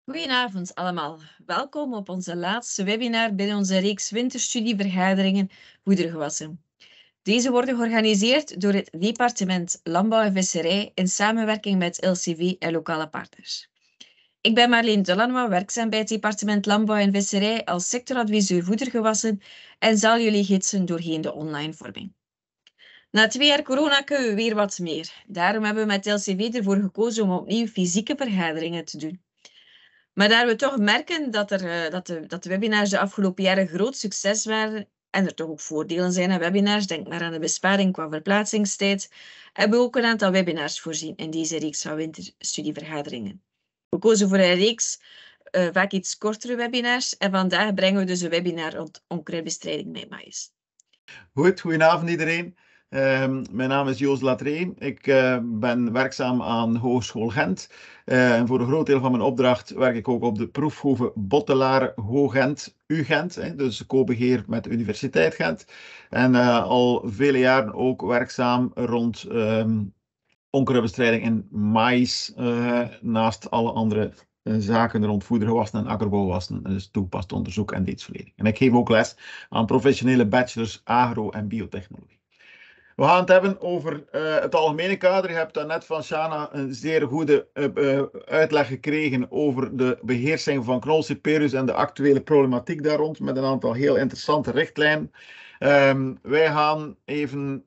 Goedenavond allemaal. Welkom op onze laatste webinar binnen onze reeks winterstudievergaderingen voedergewassen. Deze worden georganiseerd door het departement Landbouw en Visserij in samenwerking met LCV en lokale partners. Ik ben Marleen Delannoy, werkzaam bij het departement Landbouw en Visserij als sectoradviseur voedergewassen en zal jullie gidsen doorheen de online vorming. Na 2 jaar corona kunnen we weer wat meer. Daarom hebben we met LCV ervoor gekozen om opnieuw fysieke vergaderingen te doen. Maar daar we toch merken dat de webinars de afgelopen jaren een groot succes waren en er toch ook voordelen zijn aan webinars, denk maar aan de besparing qua verplaatsingstijd, hebben we ook een aantal webinars voorzien in deze reeks van winterstudievergaderingen. We kozen voor een reeks vaak iets kortere webinars en vandaag brengen we dus een webinar rond onkruidbestrijding met maïs. Goed, goedenavond iedereen. Mijn naam is Joost Latree. Ik ben werkzaam aan Hogeschool Gent. En voor een groot deel van mijn opdracht werk ik ook op de proefhoeve Bottelaar Hoog-Gent, UGent, dus co-beheer met de Universiteit Gent. En al vele jaren ook werkzaam rond onkruidbestrijding in maïs, naast alle andere zaken rond voedergewassen en akkerbouwgewassen, dus toegepast onderzoek en dienstverlening. En ik geef ook les aan professionele bachelors agro- en biotechnologie. We gaan het hebben over het algemene kader. Je hebt daarnet van Shana een zeer goede uitleg gekregen over de beheersing van Knolselperius en de actuele problematiek daar rond, met een aantal heel interessante richtlijnen. Wij gaan even...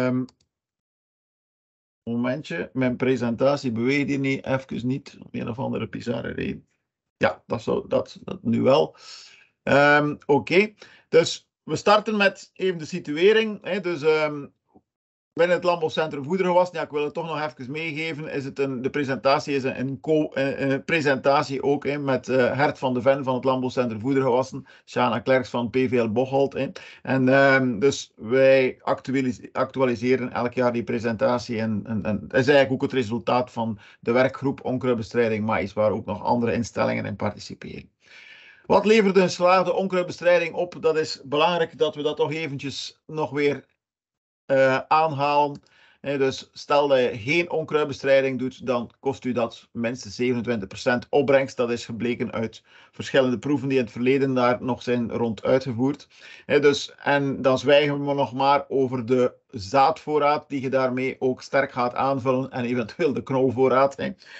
momentje, mijn presentatie beweegt hier niet, even niet, om een of andere bizarre reden. Ja, dat nu wel. Oké. Dus we starten met even de situering. Dus binnen het Landbouwcentrum Voedergewassen, ja, ik wil het toch nog even meegeven, is het de presentatie is een presentatie ook met Hert van de Ven van het Landbouwcentrum Voedergewassen, Shana Klerks van PVL Bocholt. En dus wij actualiseren elk jaar die presentatie en het is eigenlijk ook het resultaat van de werkgroep Onkruidbestrijding Maïs, waar ook nog andere instellingen in participeren. Wat levert een geslaagde onkruidbestrijding op? Dat is belangrijk dat we dat toch eventjes nog weer aanhalen. Dus stel dat je geen onkruidbestrijding doet, dan kost u dat minstens 27% opbrengst. Dat is gebleken uit verschillende proeven die in het verleden daar nog zijn rond uitgevoerd. En dan zwijgen we nog maar over de zaadvoorraad die je daarmee ook sterk gaat aanvullen en eventueel de knolvoorraad.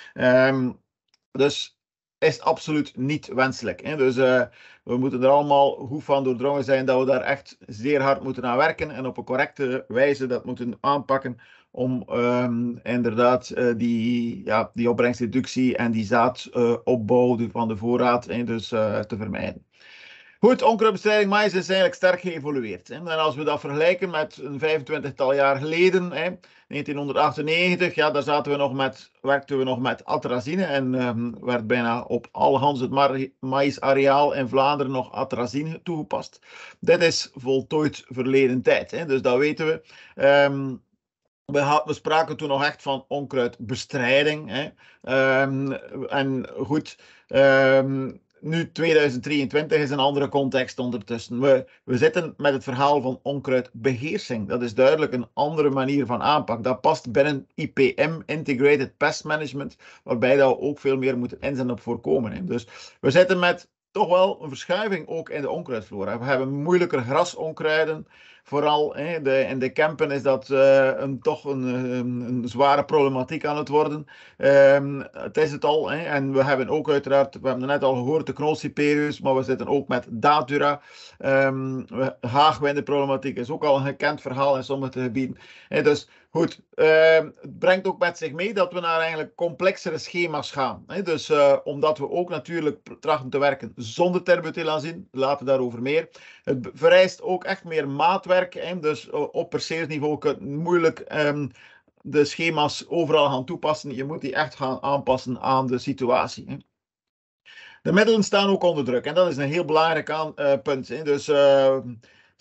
Dus is absoluut niet wenselijk. Dus we moeten er allemaal goed van doordrongen zijn dat we daar echt zeer hard moeten aan werken en op een correcte wijze dat moeten aanpakken om inderdaad die opbrengstreductie en die zaadopbouw van de voorraad te vermijden. Goed, onkruidbestrijding maïs is eigenlijk sterk geëvolueerd. En als we dat vergelijken met een 25-tal jaar geleden, 1998, ja, daar werkten we nog met atrazine en werd bijna op alhans het maïsareaal in Vlaanderen nog atrazine toegepast. Dit is voltooid verleden tijd, dus dat weten we. We spraken toen nog echt van onkruidbestrijding. En goed... Nu 2023 is een andere context ondertussen. We zitten met het verhaal van onkruidbeheersing. Dat is duidelijk een andere manier van aanpak. Dat past binnen IPM, Integrated Pest Management, waarbij dat we ook veel meer moeten inzetten op voorkomen. Dus we zitten met toch wel een verschuiving ook in de onkruidflora. We hebben moeilijker grasonkruiden. Vooral in de Kempen is dat toch een zware problematiek aan het worden. Het is het al. En we hebben ook uiteraard, we hebben het net al gehoord, de Knolselperius, maar we zitten ook met Datura. Haagwindenproblematiek is ook al een gekend verhaal in sommige gebieden. Dus goed, het brengt ook met zich mee dat we naar eigenlijk complexere schema's gaan. Dus omdat we ook natuurlijk trachten te werken zonder terbutalanzine, later daarover meer. Het vereist ook echt meer maatwerk. Dus op perceelsniveau kun je moeilijk de schema's overal gaan toepassen. Je moet die echt gaan aanpassen aan de situatie. De middelen staan ook onder druk en dat is een heel belangrijk punt. Dus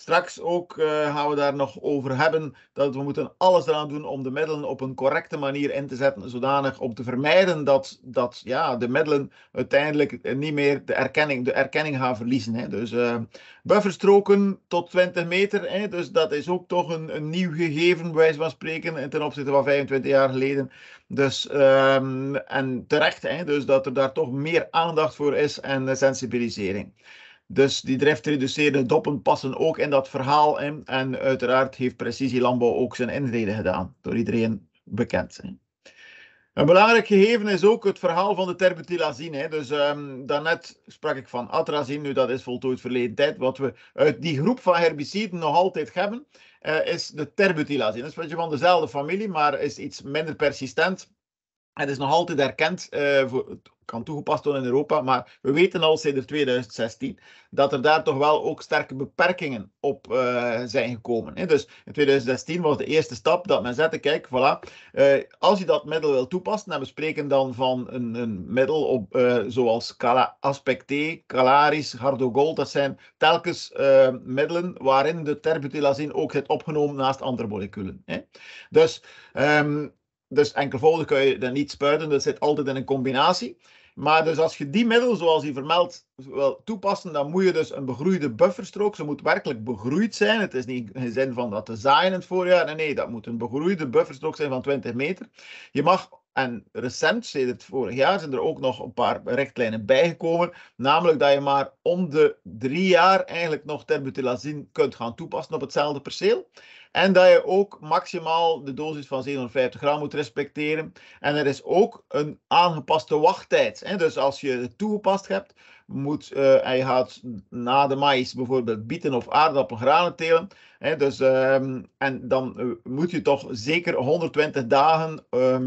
Straks ook gaan we daar nog over hebben dat we moeten alles eraan doen om de middelen op een correcte manier in te zetten, zodanig om te vermijden dat ja, de middelen uiteindelijk niet meer de erkenning gaan verliezen. Hè. Dus bufferstroken tot 20 meter, hè, dus dat is ook toch een nieuw gegeven, bij wijze van spreken, ten opzichte van 25 jaar geleden. Dus, en terecht, hè, dus dat er daar toch meer aandacht voor is en sensibilisering. Dus die driftreducerende doppen passen ook in dat verhaal in. En uiteraard heeft precisielandbouw ook zijn intrede gedaan. Door iedereen bekend. Hè. Een belangrijk gegeven is ook het verhaal van de terbutylazine. Dus daarnet sprak ik van atrazine, nu dat is voltooid verleden tijd. Wat we uit die groep van herbiciden nog altijd hebben, is de terbutylazine. Dat is een beetje van dezelfde familie, maar is iets minder persistent. Het is nog altijd erkend, kan toegepast worden in Europa, maar we weten al sinds 2016 dat er daar toch wel ook sterke beperkingen op zijn gekomen. Hè. Dus in 2016 was de eerste stap dat men zette, kijk, voilà, als je dat middel wil toepassen, en we spreken dan van een middel op, zoals Aspecte, Calaris, Hardogold, dat zijn telkens middelen waarin de terbutylazine ook zit opgenomen naast andere moleculen. Hè. Dus enkelvoudig kun je dat niet spuiten, dat zit altijd in een combinatie. Maar dus als je die middel, zoals die vermeld, wil toepassen, dan moet je dus een begroeide bufferstrook, ze moet werkelijk begroeid zijn. Het is niet in de zin van dat te zaaien in het voorjaar, nee, dat moet een begroeide bufferstrook zijn van 20 meter. Je mag, en recent, sinds vorig jaar, zijn er ook nog een paar richtlijnen bijgekomen, namelijk dat je maar om de 3 jaar eigenlijk nog terbutylazine kunt gaan toepassen op hetzelfde perceel. En dat je ook maximaal de dosis van 750 gram moet respecteren. En er is ook een aangepaste wachttijd. Hè? Dus als je het toegepast hebt, en je gaat na de maïs bijvoorbeeld bieten of aardappelgranen telen. Hè? Dus, en dan moet je toch zeker 120 dagen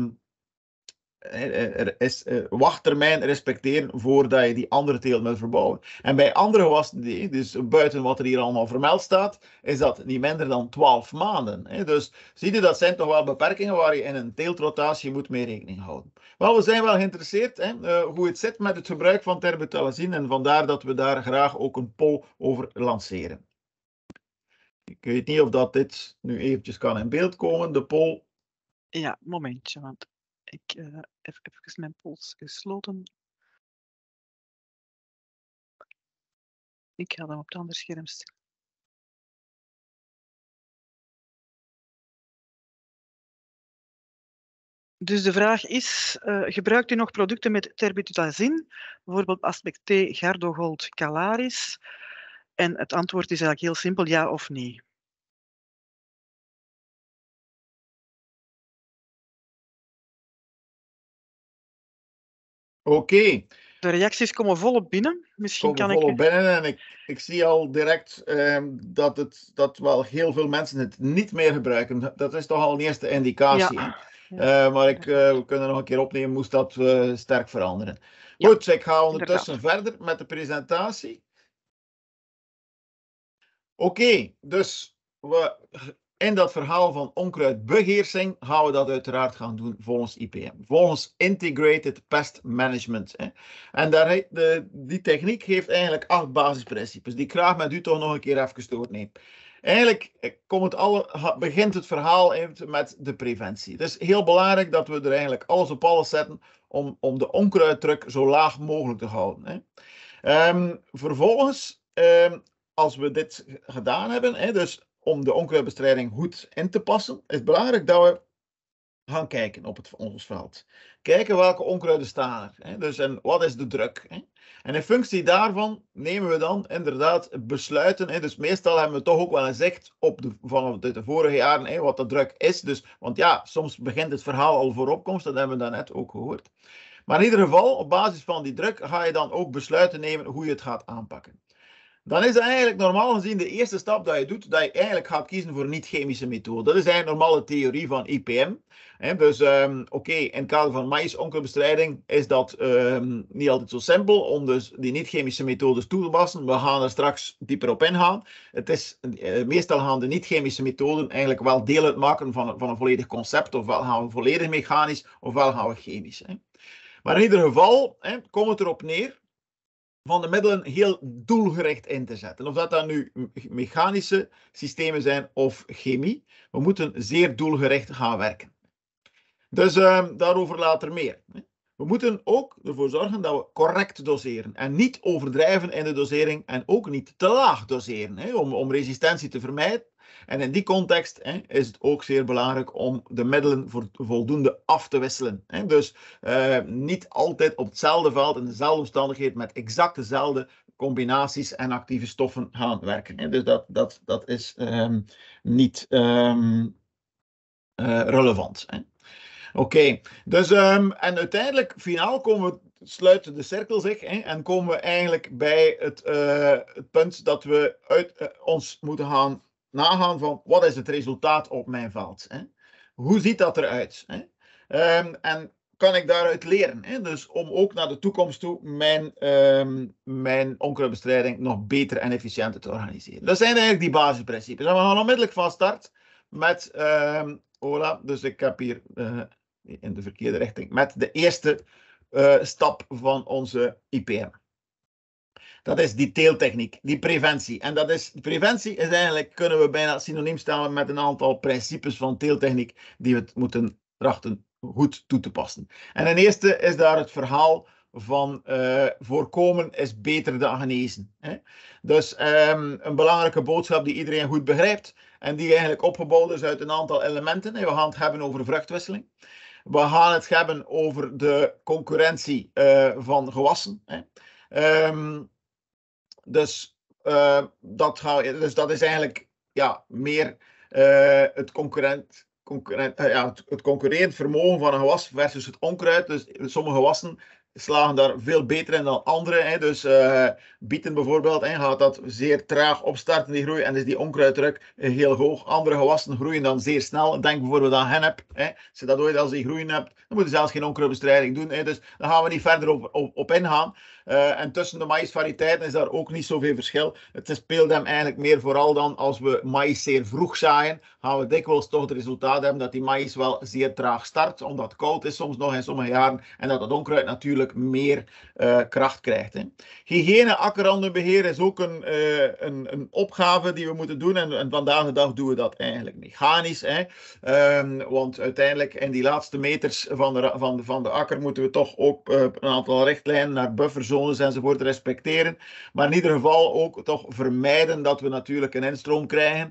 wachttermijn respecteren voordat je die andere teelt moet verbouwen. En bij andere gewassen, dus buiten wat er hier allemaal vermeld staat, is dat niet minder dan 12 maanden. Dus zie je, dat zijn toch wel beperkingen waar je in een teeltrotatie moet mee rekening houden. Wel, we zijn wel geïnteresseerd hoe het zit met het gebruik van terbutylazine en vandaar dat we daar graag ook een poll over lanceren. Ik weet niet of dat dit nu eventjes kan in beeld komen, de poll. Ja, momentje, want ik heb even mijn pols gesloten. Ik ga hem op het andere scherm stellen. Dus de vraag is, gebruikt u nog producten met terbutylazine? Bijvoorbeeld Aspecte, Gardogold, Calaris? En het antwoord is eigenlijk heel simpel, ja of nee. Oké. De reacties komen volop binnen. Misschien kan ik... volop binnen en ik zie al direct dat wel heel veel mensen het niet meer gebruiken. Dat is toch al een eerste indicatie. Ja. Maar we kunnen nog een keer opnemen, moest dat sterk veranderen. Ja, goed, ik ga ondertussen verder met de presentatie. Oké, dus in dat verhaal van onkruidbeheersing gaan we dat uiteraard gaan doen volgens IPM. Volgens Integrated Pest Management. Hè. En die techniek heeft eigenlijk 8 basisprincipes, die ik graag met u toch nog een keer even doorneem. Eigenlijk begint het verhaal met de preventie. Het is heel belangrijk dat we er eigenlijk alles op alles zetten om de onkruiddruk zo laag mogelijk te houden. Hè. Vervolgens, als we dit gedaan hebben, dus om de onkruidbestrijding goed in te passen, is het belangrijk dat we gaan kijken op ons veld. Kijken welke onkruiden staan er. Dus, en wat is de druk. En in functie daarvan nemen we dan inderdaad besluiten. Dus meestal hebben we toch ook wel een zicht van de vorige jaren wat de druk is. Dus, want ja, soms begint het verhaal al voor opkomst. Dat hebben we daarnet ook gehoord. Maar in ieder geval, op basis van die druk ga je dan ook besluiten nemen hoe je het gaat aanpakken. Dan is het eigenlijk normaal gezien de eerste stap dat je doet, dat je eigenlijk gaat kiezen voor een niet-chemische methode. Dat is eigenlijk normale theorie van IPM. Dus in het kader van maïs-onkruidbestrijding is dat niet altijd zo simpel om dus die niet-chemische methodes toe te passen. We gaan er straks dieper op ingaan. Meestal gaan de niet-chemische methoden eigenlijk wel deel uitmaken van een volledig concept. Ofwel gaan we volledig mechanisch, ofwel gaan we chemisch. Maar in ieder geval komt het erop neer van de middelen heel doelgericht in te zetten. Of dat nu mechanische systemen zijn of chemie. We moeten zeer doelgericht gaan werken. Dus daarover later meer. We moeten ook ervoor zorgen dat we correct doseren en niet overdrijven in de dosering en ook niet te laag doseren, om resistentie te vermijden. En in die context is het ook zeer belangrijk om de middelen voldoende af te wisselen. Dus niet altijd op hetzelfde veld, in dezelfde omstandigheden, met exact dezelfde combinaties en actieve stoffen gaan werken. Dus dat is niet relevant. Oké, dus en uiteindelijk, finaal sluit de cirkel zich en komen we eigenlijk bij het punt dat we ons moeten gaan nagaan van wat is het resultaat op mijn veld. Hoe ziet dat eruit? En kan ik daaruit leren? Dus om ook naar de toekomst toe mijn onkruidbestrijding nog beter en efficiënter te organiseren. Dat zijn eigenlijk die basisprincipes. En we gaan onmiddellijk van start met, dus ik heb hier in de verkeerde richting, met de eerste stap van onze IPM. Dat is die teeltechniek, die preventie. En preventie is eigenlijk, kunnen we bijna synoniem stellen met een aantal principes van teeltechniek die we moeten trachten goed toe te passen. En een eerste is daar het verhaal van voorkomen is beter dan genezen. Dus een belangrijke boodschap die iedereen goed begrijpt en die eigenlijk opgebouwd is uit een aantal elementen. We gaan het hebben over vruchtwisseling. We gaan het hebben over de concurrentie van gewassen. Dus dat is eigenlijk meer het concurrerend vermogen van een gewas versus het onkruid. Dus sommige gewassen slagen daar veel beter in dan andere. Dus bieten bijvoorbeeld gaat dat zeer traag opstarten, die groei, en is die onkruiddruk heel hoog. Andere gewassen groeien dan zeer snel. Denk bijvoorbeeld aan hennep. Als je dat ooit als die groeien hebt, dan moet je zelfs geen onkruidbestrijding doen. Dus daar gaan we niet verder op ingaan. En tussen de maïsvariëteiten is daar ook niet zoveel verschil. Het speelt hem eigenlijk meer vooral dan als we maïs zeer vroeg zaaien, gaan we dikwijls toch het resultaat hebben dat die maïs wel zeer traag start, omdat het koud is soms nog in sommige jaren en dat het onkruid natuurlijk meer kracht krijgt. Hygiëne, akkerrandenbeheer is ook een opgave die we moeten doen en vandaag de dag doen we dat eigenlijk mechanisch. Want uiteindelijk in die laatste meters van de akker moeten we toch ook een aantal richtlijnen naar bufferzones enzovoort respecteren. Maar in ieder geval ook toch vermijden dat we natuurlijk een instroom krijgen.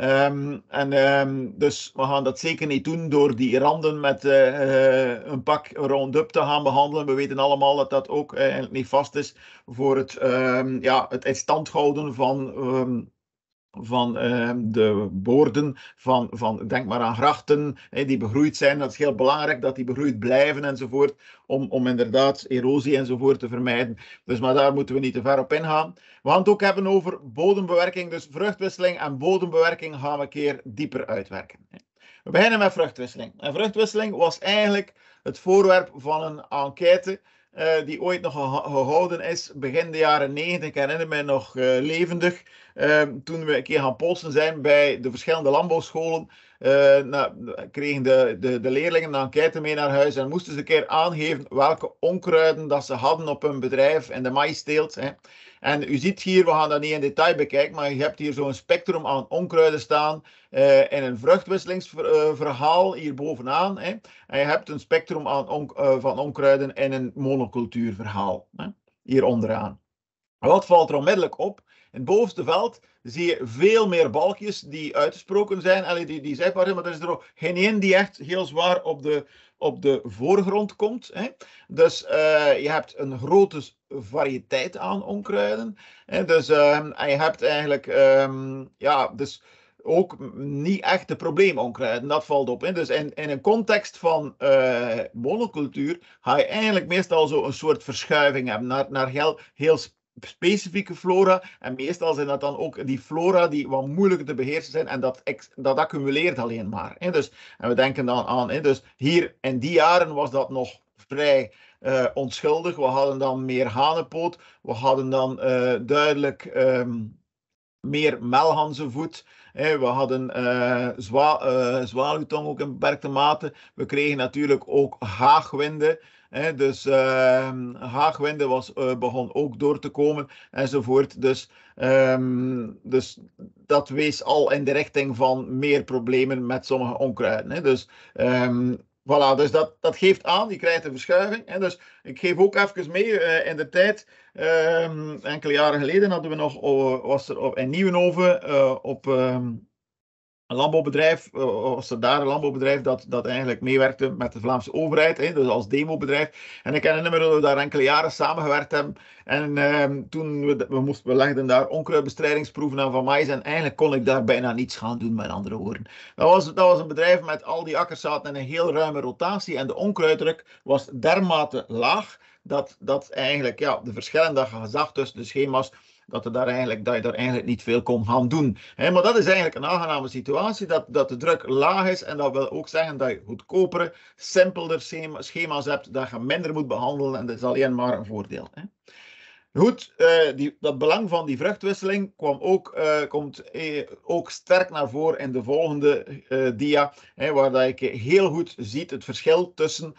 Dus we gaan dat zeker niet doen door die randen met een pak Roundup te gaan behandelen. We weten allemaal dat dat ook eigenlijk niet vast is voor het in stand houden van de boorden, denk maar aan grachten die begroeid zijn. Dat is heel belangrijk dat die begroeid blijven enzovoort, om inderdaad erosie enzovoort te vermijden. Dus maar daar moeten we niet te ver op ingaan. We gaan het ook hebben over bodembewerking, dus vruchtwisseling en bodembewerking gaan we een keer dieper uitwerken. We beginnen met vruchtwisseling. En vruchtwisseling was eigenlijk het voorwerp van een enquête die ooit nog gehouden is, begin de jaren 90. Ik herinner mij nog levendig, toen we een keer gaan polsen zijn bij de verschillende landbouwscholen, kregen de leerlingen een enquête mee naar huis en moesten ze een keer aangeven welke onkruiden dat ze hadden op hun bedrijf in de maïsteelt. En u ziet hier, we gaan dat niet in detail bekijken, maar je hebt hier zo'n spectrum aan onkruiden staan in een vruchtwisselingsverhaal hier bovenaan. En je hebt een spectrum van onkruiden in een monocultuurverhaal hier onderaan. Wat valt er onmiddellijk op? In het bovenste veld zie je veel meer balkjes die uitgesproken zijn, die zichtbaar zijn, maar er is er ook geen één die echt heel zwaar op de voorgrond komt. Dus je hebt een grote variëteit aan onkruiden. Dus, en je hebt eigenlijk dus ook niet echt de probleemonkruiden. Dat valt op. Dus in een context van monocultuur ga je eigenlijk meestal zo een soort verschuiving hebben naar heel specifieke flora, en meestal zijn dat dan ook die flora die wat moeilijker te beheersen zijn, en dat accumuleert alleen maar. Dus, en we denken dan aan, dus hier in die jaren was dat nog vrij onschuldig. We hadden dan meer hanenpoot, we hadden dan duidelijk meer melhanzenvoet, We hadden zwaluwtong ook in beperkte mate. We kregen natuurlijk ook haagwinden. Dus haagwinden begon ook door te komen enzovoort. Dus dat wees al in de richting van meer problemen met sommige onkruiden. Dus voilà, dus dat geeft aan, je krijgt een verschuiving. Dus ik geef ook even mee, in de tijd, enkele jaren geleden hadden we nog, was er in Nieuwenhoven op een landbouwbedrijf, was er daar een landbouwbedrijf dat eigenlijk meewerkte met de Vlaamse overheid, dus als demobedrijf. En ik herinner me dat we daar enkele jaren samengewerkt hebben. En toen we legden daar onkruidbestrijdingsproeven aan van maïs en eigenlijk kon ik daar bijna niets gaan doen, met andere woorden. Dat was een bedrijf met al die akkers zaten in een heel ruime rotatie en de onkruiddruk was dermate laag dat eigenlijk de verschillen dat je zag tussen de schema's, dat je daar eigenlijk niet veel kon gaan doen. Maar dat is eigenlijk een aangename situatie, dat de druk laag is. En dat wil ook zeggen dat je goedkopere, simpeler schema's hebt, dat je minder moet behandelen. En dat is alleen maar een voordeel. Goed, dat belang van die vruchtwisseling komt ook sterk naar voren in de volgende dia, waar dat je heel goed ziet het verschil tussen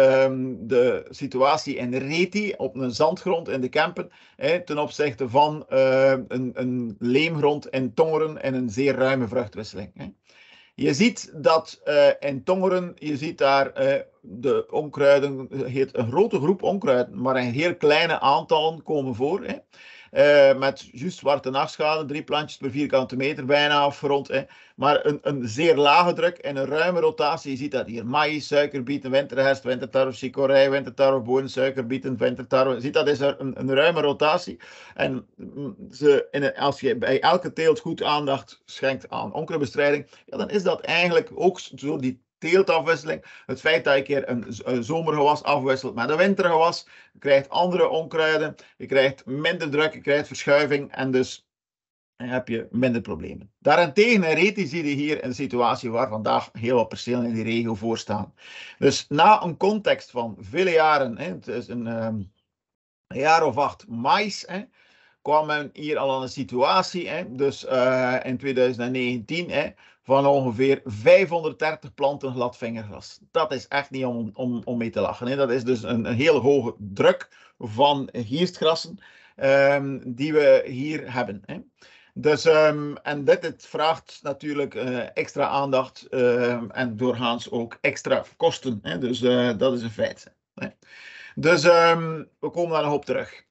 de situatie in Reti op een zandgrond in de Kempen ten opzichte van een leemgrond in Tongeren en een zeer ruime vruchtwisseling. Je ziet dat in Tongeren, je ziet daar de onkruiden, heet een grote groep onkruiden, maar een heel kleine aantallen komen voor. Met juist zwarte nachtschade, 3 plantjes per vierkante meter, bijna afgerond. Maar een zeer lage druk en een ruime rotatie. Je ziet dat hier maïs, suikerbieten, winterherfst, wintertarwe, chicorij, wintertarwe, bonen, suikerbieten, wintertarwe. Je ziet dat is een ruime rotatie. En als je bij elke teelt goed aandacht schenkt aan onkruidbestrijding, dan is dat eigenlijk ook zo die teeltafwisseling. Het feit dat je een keer een zomergewas afwisselt met een wintergewas, je krijgt andere onkruiden, je krijgt minder druk, je krijgt verschuiving en dus heb je minder problemen. Daarentegen in Reti zie je hier een situatie waar vandaag heel wat percelen in die regio voor staan. Dus na een context van vele jaren, het is een jaar of 8 maïs, kwam men hier al aan een situatie, dus in 2019, van ongeveer 530 planten gladvingergras. Dat is echt niet om mee te lachen. Dat is dus een heel hoge druk van gierstgrassen die we hier hebben. Dus, en dit vraagt natuurlijk extra aandacht en doorgaans ook extra kosten. Dus dat is een feit. Dus we komen daar nog op terug.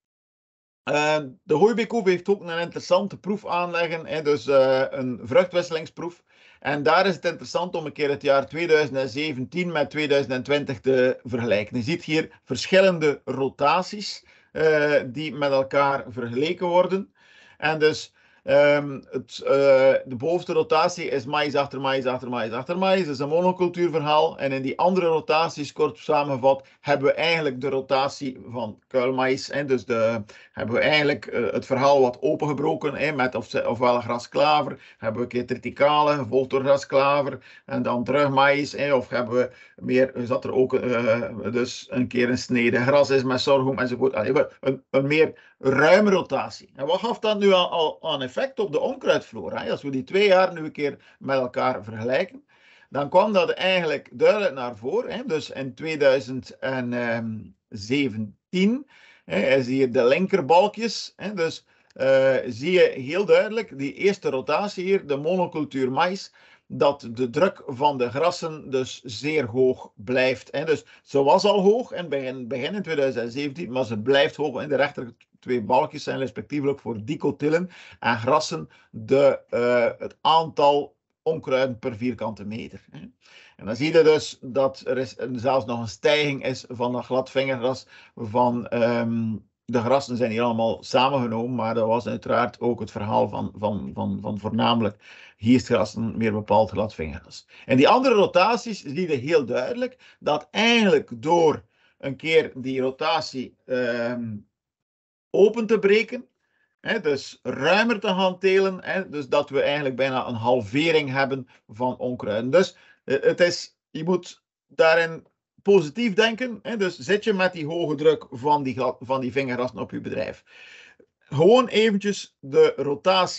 De Hooibeekhoeve heeft ook een interessante proef aanleggen, dus een vruchtwisselingsproef. En daar is het interessant om een keer het jaar 2017 met 2020 te vergelijken. Je ziet hier verschillende rotaties die met elkaar vergeleken worden. En dus de bovenste rotatie is maïs achter maïs achter maïs achter maïs. Dat is een monocultuurverhaal. En in die andere rotaties, kort samengevat, hebben we eigenlijk de rotatie van kuilmaïs. Dus hebben we eigenlijk het verhaal wat opengebroken met ofwel grasklaver, hebben we een keer triticale, gevolgd door grasklaver en dan terug maïs. Of hebben we meer, zat er ook dus een keer een snede gras is met sorghum enzovoort. Een meer ruime rotatie. En wat gaf dat nu al aan effect op de onkruidflora? Als we die 2 jaar nu een keer met elkaar vergelijken, dan kwam dat eigenlijk duidelijk naar voren. Dus in 2017 is hier de linkerbalkjes. Dus zie je heel duidelijk die eerste rotatie hier, de monocultuur maïs, dat de druk van de grassen dus zeer hoog blijft. Dus ze was al hoog in begin in 2017, maar ze blijft hoog. In de rechter 2 balkjes zijn respectievelijk voor dicotylen en grassen het aantal onkruiden per vierkante meter. En dan zie je dus dat er zelfs nog een stijging is van dat gladvingergras. De grassen zijn hier allemaal samengenomen, maar dat was uiteraard ook het verhaal van voornamelijk gierstgrassen, meer bepaald gladvingergras. En die andere rotaties zie je heel duidelijk dat eigenlijk door een keer die rotatie open te breken, dus ruimer te gaan telen, dus dat we eigenlijk bijna een halvering hebben van onkruiden. Dus je moet daarin positief denken, dus zit je met die hoge druk van die vingerrassen op je bedrijf. Gewoon eventjes de rotatie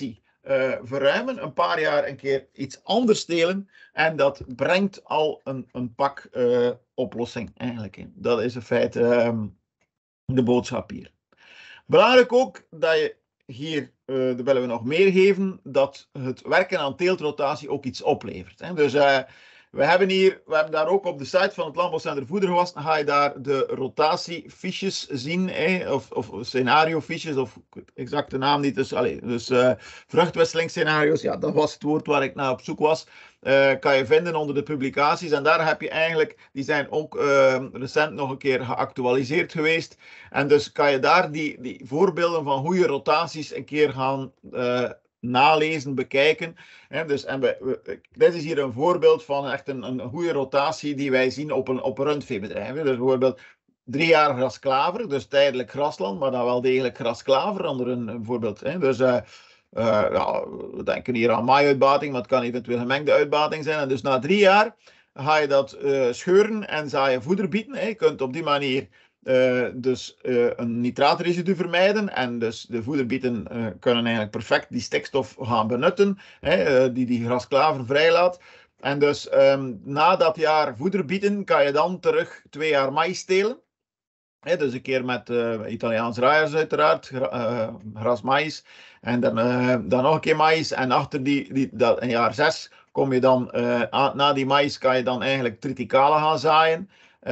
verruimen, een paar jaar een keer iets anders telen en dat brengt al een pak oplossing eigenlijk in. Dat is in feite de boodschap hier. Belangrijk ook dat je hier, dat willen we nog meer geven, dat het werken aan teeltrotatie ook iets oplevert. Hè. Dus we hebben daar ook op de site van het Landbouwcentrum Voedergewassen, ga je daar de rotatiefiches zien, of scenariofiches, of exact de naam niet, dus vruchtwisselingscenario's, ja, dat was het woord waar ik naar op zoek was, kan je vinden onder de publicaties. En daar heb je eigenlijk, die zijn ook recent nog een keer geactualiseerd geweest. En dus kan je daar die voorbeelden van goede rotaties een keer gaan nalezen, bekijken. Dus, dit is hier een voorbeeld van echt een goede rotatie die wij zien op een rundveebedrijf. Dus bijvoorbeeld 3 jaar grasklaver, dus tijdelijk grasland, maar dan wel degelijk grasklaver, onder een voorbeeld. Dus ja, we denken hier aan maaiuitbating, maar het kan eventueel gemengde uitbating zijn. En dus na 3 jaar ga je dat scheuren en zaaien voeder bieden. Je kunt op die manier dus een nitraatresidu vermijden en dus de voederbieten kunnen eigenlijk perfect die stikstof gaan benutten, die grasklaver vrijlaat. En dus na dat jaar voederbieten kan je dan terug 2 jaar maïs telen. Dus een keer met Italiaans raaiers uiteraard, grasmaïs en dan nog een keer maïs en achter dat in jaar 6 kom je dan, na die maïs kan je dan eigenlijk triticale gaan zaaien.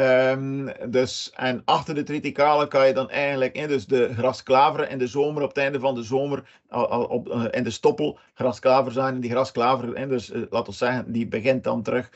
En achter de triticale kan je dan eigenlijk dus de grasklaver in de zomer, op het einde van de zomer, in de stoppel grasklaver zaaien. En die grasklaver, dus laten we zeggen, die begint dan terug.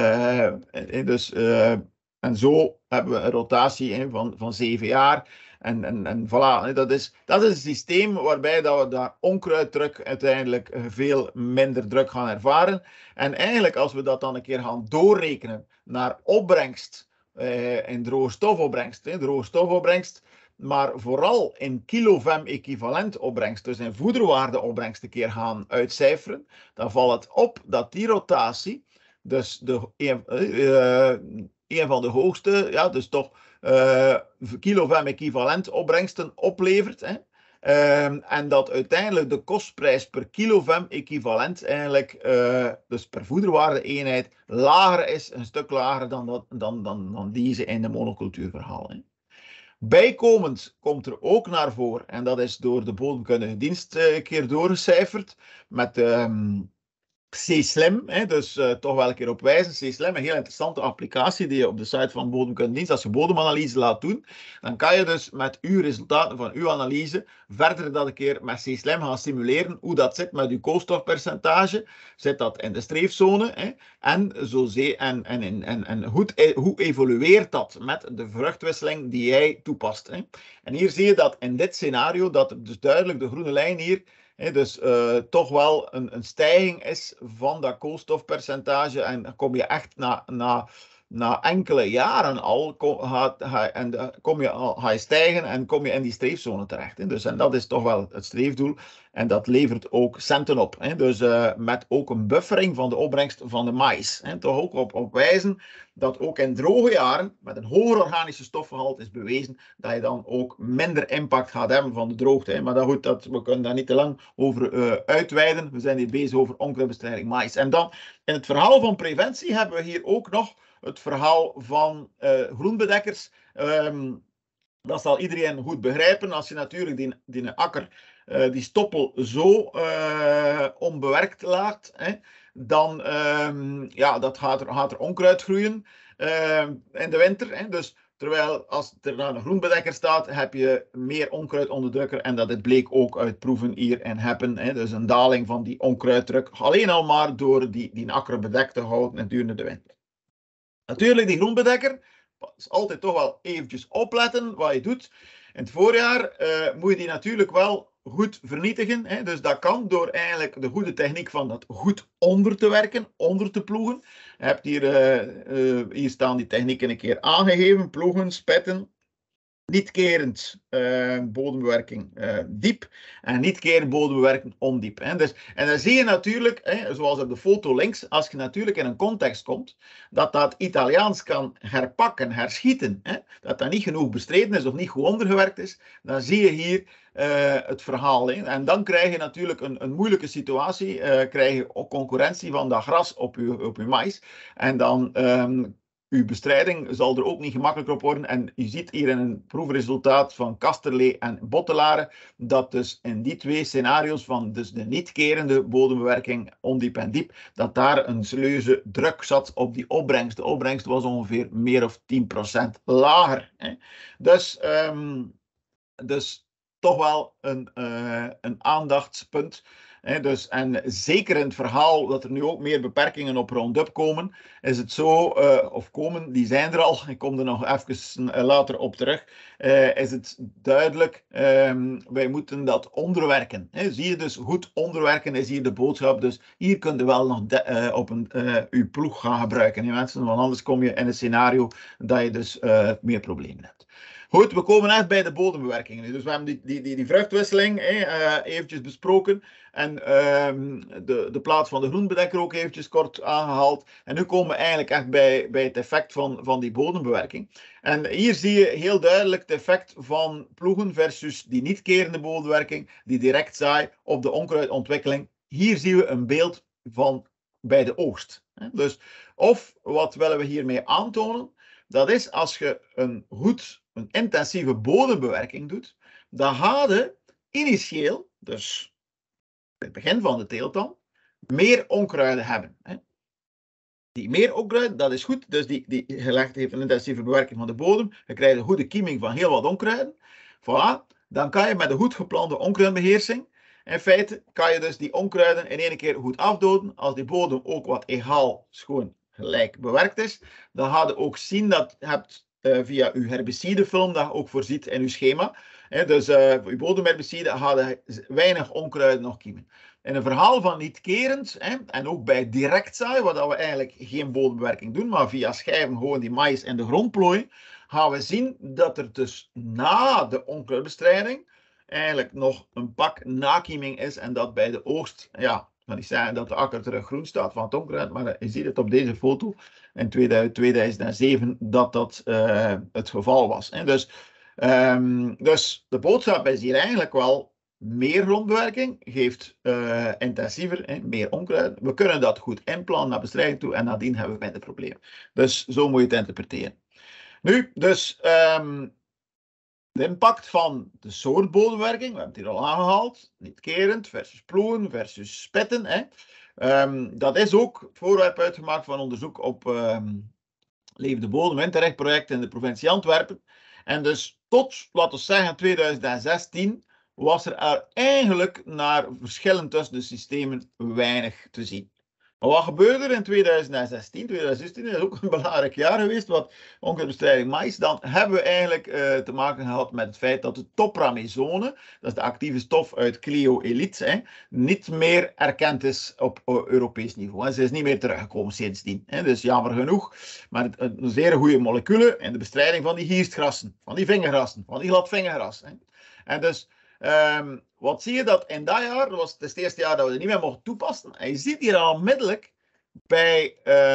En zo hebben we een rotatie van 7 jaar. En voilà, dat is een systeem waarbij dat we daar onkruiddruk uiteindelijk veel minder druk gaan ervaren. En eigenlijk als we dat dan een keer gaan doorrekenen naar opbrengst, in droge stofopbrengst, maar vooral in kilovem equivalent opbrengst, dus in voederwaarde opbrengst een keer gaan uitcijferen, dan valt het op dat die rotatie, dus een van de hoogste, ja, dus toch kilovem equivalent opbrengsten oplevert. En dat uiteindelijk de kostprijs per kilovem equivalent eigenlijk, dus per voederwaarde eenheid, lager is, een stuk lager dan deze in de monocultuurverhaal. Bijkomend komt er ook naar voren, en dat is door de bodemkundige dienst een keer doorgecijferd, met C-Slim, dus toch wel een keer op wijzen. C-Slim, een heel interessante applicatie die je op de site van Bodemkundige Dienst, als je bodemanalyse laat doen, dan kan je dus met uw resultaten van uw analyse verder dat een keer met C-Slim gaan simuleren hoe dat zit met uw koolstofpercentage. Zit dat in de streefzone? En hoe evolueert dat met de vruchtwisseling die jij toepast? En hier zie je dat in dit scenario, dat dus duidelijk de groene lijn hier, dus toch wel een stijging is van dat koolstofpercentage. En dan kom je echt na enkele jaren al, ga je stijgen en kom je in die streefzone terecht. Dus, en dat is toch wel het streefdoel. En dat levert ook centen op. Dus met ook een buffering van de opbrengst van de maïs. Toch ook op wijzen dat ook in droge jaren, met een hoger organische stofgehalte is bewezen, dat je dan ook minder impact gaat hebben van de droogte. Maar goed, we kunnen daar niet te lang over uitweiden. We zijn hier bezig over onkruidbestrijding maïs. En dan in het verhaal van preventie hebben we hier ook nog het verhaal van groenbedekkers. Dat zal iedereen goed begrijpen. Als je natuurlijk die akker, die stoppel zo onbewerkt laat, dan dat gaat er onkruid groeien in de winter. Dus terwijl als er dan een groenbedekker staat, heb je meer onkruidonderdrukker. En dat bleek ook uit proeven hier in Heppen. Dus een daling van die onkruiddruk. Alleen al maar door die akker bedekt te houden gedurende de winter. Natuurlijk, die groenbedekker, is altijd toch wel eventjes opletten wat je doet. In het voorjaar moet je die natuurlijk wel goed vernietigen. Dus dat kan door eigenlijk de goede techniek van dat goed onder te werken, onder te ploegen. Je hebt hier staan die technieken een keer aangegeven. Ploegen, spetten, niet kerend bodembewerking diep en niet kerend bodembewerking ondiep. Hè. Dus, en dan zie je natuurlijk, zoals op de foto links, als je natuurlijk in een context komt, dat Italiaans kan herpakken, herschieten, dat dat niet genoeg bestreden is of niet goed ondergewerkt is, dan zie je hier het verhaal. Hè. En dan krijg je natuurlijk een moeilijke situatie, krijg je ook concurrentie van dat gras op je mais. En dan uw bestrijding zal er ook niet gemakkelijker op worden. En u ziet hier in een proefresultaat van Kasterlee en Bottelaren dat dus in die twee scenario's van dus de niet kerende bodembewerking ondiep en diep, dat daar een serieuze druk zat op die opbrengst. De opbrengst was ongeveer meer of 10% lager. Hè. Dus toch wel een aandachtspunt. Dus, en zeker in het verhaal dat er nu ook meer beperkingen op Roundup komen, is het zo, of komen, die zijn er al, ik kom er nog even later op terug, is het duidelijk, wij moeten dat onderwerken. Zie je dus, goed onderwerken is hier de boodschap, dus hier kun je wel nog op uw ploeg gaan gebruiken, mensen, want anders kom je in een scenario dat je dus meer problemen hebt. Goed, we komen echt bij de bodembewerking. Dus we hebben die vruchtwisseling eventjes besproken. En de plaats van de groenbedekker ook eventjes kort aangehaald. En nu komen we eigenlijk echt bij het effect van die bodembewerking. En hier zie je heel duidelijk het effect van ploegen versus die niet kerende bodembewerking, die direct zaai op de onkruidontwikkeling. Hier zien we een beeld van bij de oogst. Dus, of wat willen we hiermee aantonen? Dat is als je een intensieve bodembewerking doet, dan ga je initieel, dus bij het begin van de teelt dan, meer onkruiden hebben. Die meer onkruiden, dat is goed, dus die gelegd heeft een intensieve bewerking van de bodem, je krijgt een goede kieming van heel wat onkruiden. Voilà, dan kan je met een goed geplande onkruidbeheersing, in feite kan je dus die onkruiden in één keer goed afdoden, als die bodem ook wat egaal, schoon, gelijk bewerkt is, dan ga je ook zien dat je hebt via uw herbicidefilm dat je ook voorziet in uw schema. Dus voor uw bodemherbicide ga je weinig onkruiden nog kiemen. In een verhaal van niet kerend, en ook bij direct zaai, waar we eigenlijk geen bodembewerking doen, maar via schijven gewoon die mais in de grond plooien, gaan we zien dat er dus na de onkruidbestrijding eigenlijk nog een pak nakieming is en dat bij de oogst, ja, ik kan niet zeggen dat de akker terug groen staat van het onkruid, maar je ziet het op deze foto in 2007 dat het geval was. Dus de boodschap is hier eigenlijk wel meer grondbewerking, geeft intensiever, meer onkruid. We kunnen dat goed inplannen naar bestrijding toe en nadien hebben we minder problemen. Dus zo moet je het interpreteren. Nu, dus de impact van de soort bodembewerking, we hebben het hier al aangehaald, niet kerend versus ploegen versus spitten. Dat is ook het voorwerp uitgemaakt van onderzoek op Levende Bodem Interreg-project in de provincie Antwerpen. En dus tot, laten we zeggen, 2016 was er eigenlijk naar verschillen tussen de systemen weinig te zien. Maar wat gebeurde er in 2016? 2016 is ook een belangrijk jaar geweest, wat onkruidbestrijding mais. Dan hebben we eigenlijk te maken gehad met het feit dat de topramezone, dat is de actieve stof uit Clio Elite, niet meer erkend is op Europees niveau. En ze is niet meer teruggekomen sindsdien. Dus jammer genoeg, maar een zeer goede moleculen in de bestrijding van die gierstgrassen, van die vingergrassen, van die gladvingergras. En dus wat zie je dat in dat jaar, dat was het eerste jaar dat we het niet meer mochten toepassen. En je ziet hier al onmiddellijk bij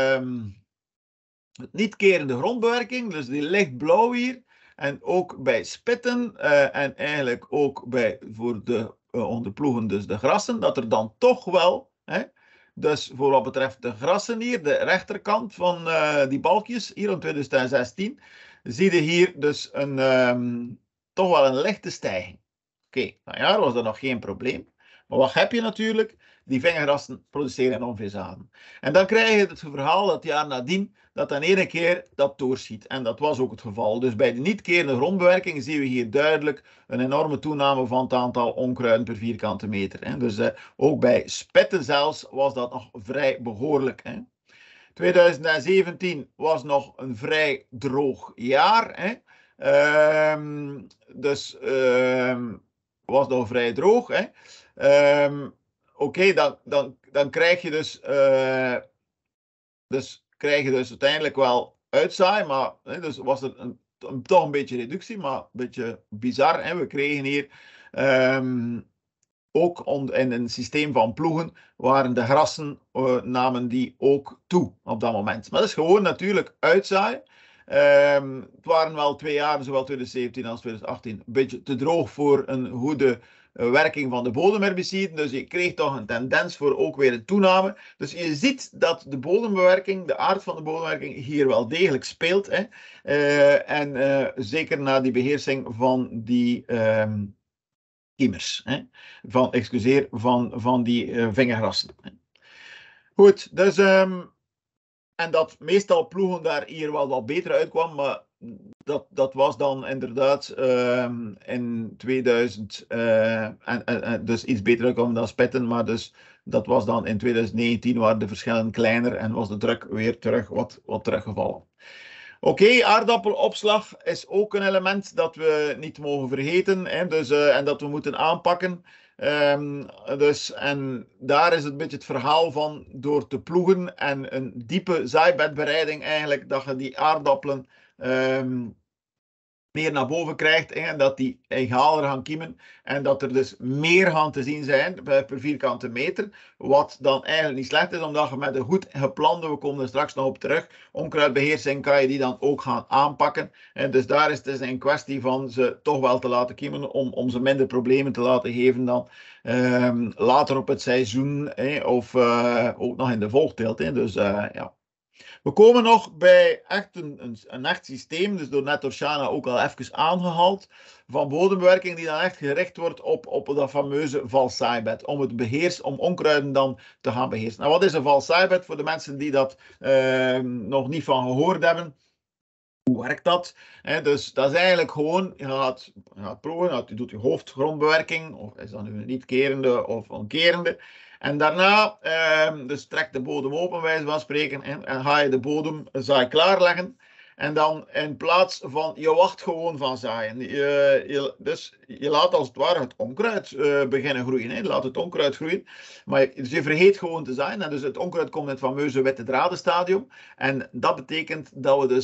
het niet kerende grondbewerking, dus die lichtblauw hier, en ook bij spitten en eigenlijk ook voor de onderploegen, dus de grassen, dat er dan toch wel, dus voor wat betreft de grassen hier, de rechterkant van die balkjes, hier in 2016, zie je hier dus toch wel een lichte stijging. Oké, nou ja, was dat nog geen probleem. Maar wat heb je natuurlijk? Die vingergrassen produceren enorm zaden. En dan krijg je het verhaal dat jaar nadien, dat dan ene keer dat doorschiet. En dat was ook het geval. Dus bij de niet kerende grondbewerking zien we hier duidelijk een enorme toename van het aantal onkruiden per vierkante meter. Dus ook bij spitten zelfs was dat nog vrij behoorlijk. 2017 was nog een vrij droog jaar. Was nog vrij droog. Oké, dan krijg je dus, krijg je dus uiteindelijk wel uitzaai, maar dus was er toch een beetje reductie, maar een beetje bizar. Hè? We kregen hier ook in een systeem van ploegen waren de grassen, namen die ook toe op dat moment. Maar dat is gewoon natuurlijk uitzaaien. Het waren wel 2 jaar, zowel 2017 als 2018, een beetje te droog voor een goede werking van de bodemherbiciden. Dus je kreeg toch een tendens voor ook weer een toename. Dus je ziet dat de bodembewerking, de aard van de bodembewerking, hier wel degelijk speelt. Hè? Zeker na die beheersing van die kiemers. Hè? Van die vingergrassen. Goed, dus... en dat meestal ploegen daar hier wel wat beter uitkwam, maar dat was dan inderdaad in 2000 dus iets beter uitkwam dan Spetten, maar dus dat was dan in 2019 waren de verschillen kleiner en was de druk weer terug wat teruggevallen. Oké, aardappelopslag is ook een element dat we niet mogen vergeten, hè, dus, en dat we moeten aanpakken. En daar is het een beetje het verhaal van door te ploegen en een diepe zaaibedbereiding eigenlijk, dat je die aardappelen meer naar boven krijgt en dat die egaler gaan kiemen en dat er dus meer gaan te zien zijn per vierkante meter, wat dan eigenlijk niet slecht is, omdat je met een goed geplande, we komen er straks nog op terug, onkruidbeheersing kan je die dan ook gaan aanpakken. En dus daar is het dus een kwestie van ze toch wel te laten kiemen om ze minder problemen te laten geven dan later op het seizoen of ook nog in de volgteelt. Dus ja. We komen nog bij echt een echt systeem, dus net door Shana ook al even aangehaald, van bodembewerking die dan echt gericht wordt op dat fameuze valsaaibed, om onkruiden dan te gaan beheersen. Nou, wat is een valsaaibed voor de mensen die dat nog niet van gehoord hebben? Hoe werkt dat? Dus dat is eigenlijk gewoon, je gaat proeven, je doet je hoofdgrondbewerking, of is dat nu een niet-kerende of een kerende. En daarna dus trek de bodem open, wijze van spreken, en ga je de bodemzaai klaarleggen. En dan in plaats van, je wacht gewoon van zaaien. Dus je laat als het ware het onkruid beginnen groeien. Je laat het onkruid groeien. Maar dus je vergeet gewoon te zaaien. En dus het onkruid komt in het fameuze witte dradenstadium. En dat betekent dat we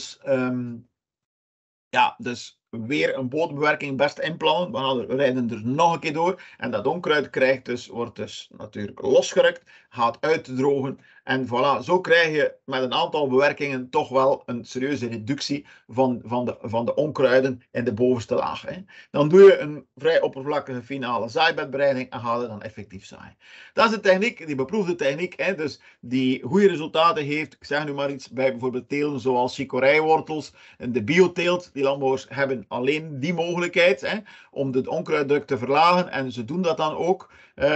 dus weer een bodembewerking best inplannen. We rijden er nog een keer door. En dat onkruid wordt dus natuurlijk losgerukt, gaat uitdrogen. En voilà, zo krijg je met een aantal bewerkingen toch wel een serieuze reductie van de onkruiden in de bovenste laag. Dan doe je een vrij oppervlakkige finale zaaibedbereiding en ga je dan effectief zaaien. Dat is de techniek, die beproefde techniek, dus die goede resultaten heeft. Ik zeg nu maar iets bij bijvoorbeeld teelten zoals chicorijwortels en de bioteelt. Die landbouwers hebben alleen die mogelijkheid om de onkruiddruk te verlagen en ze doen dat dan ook.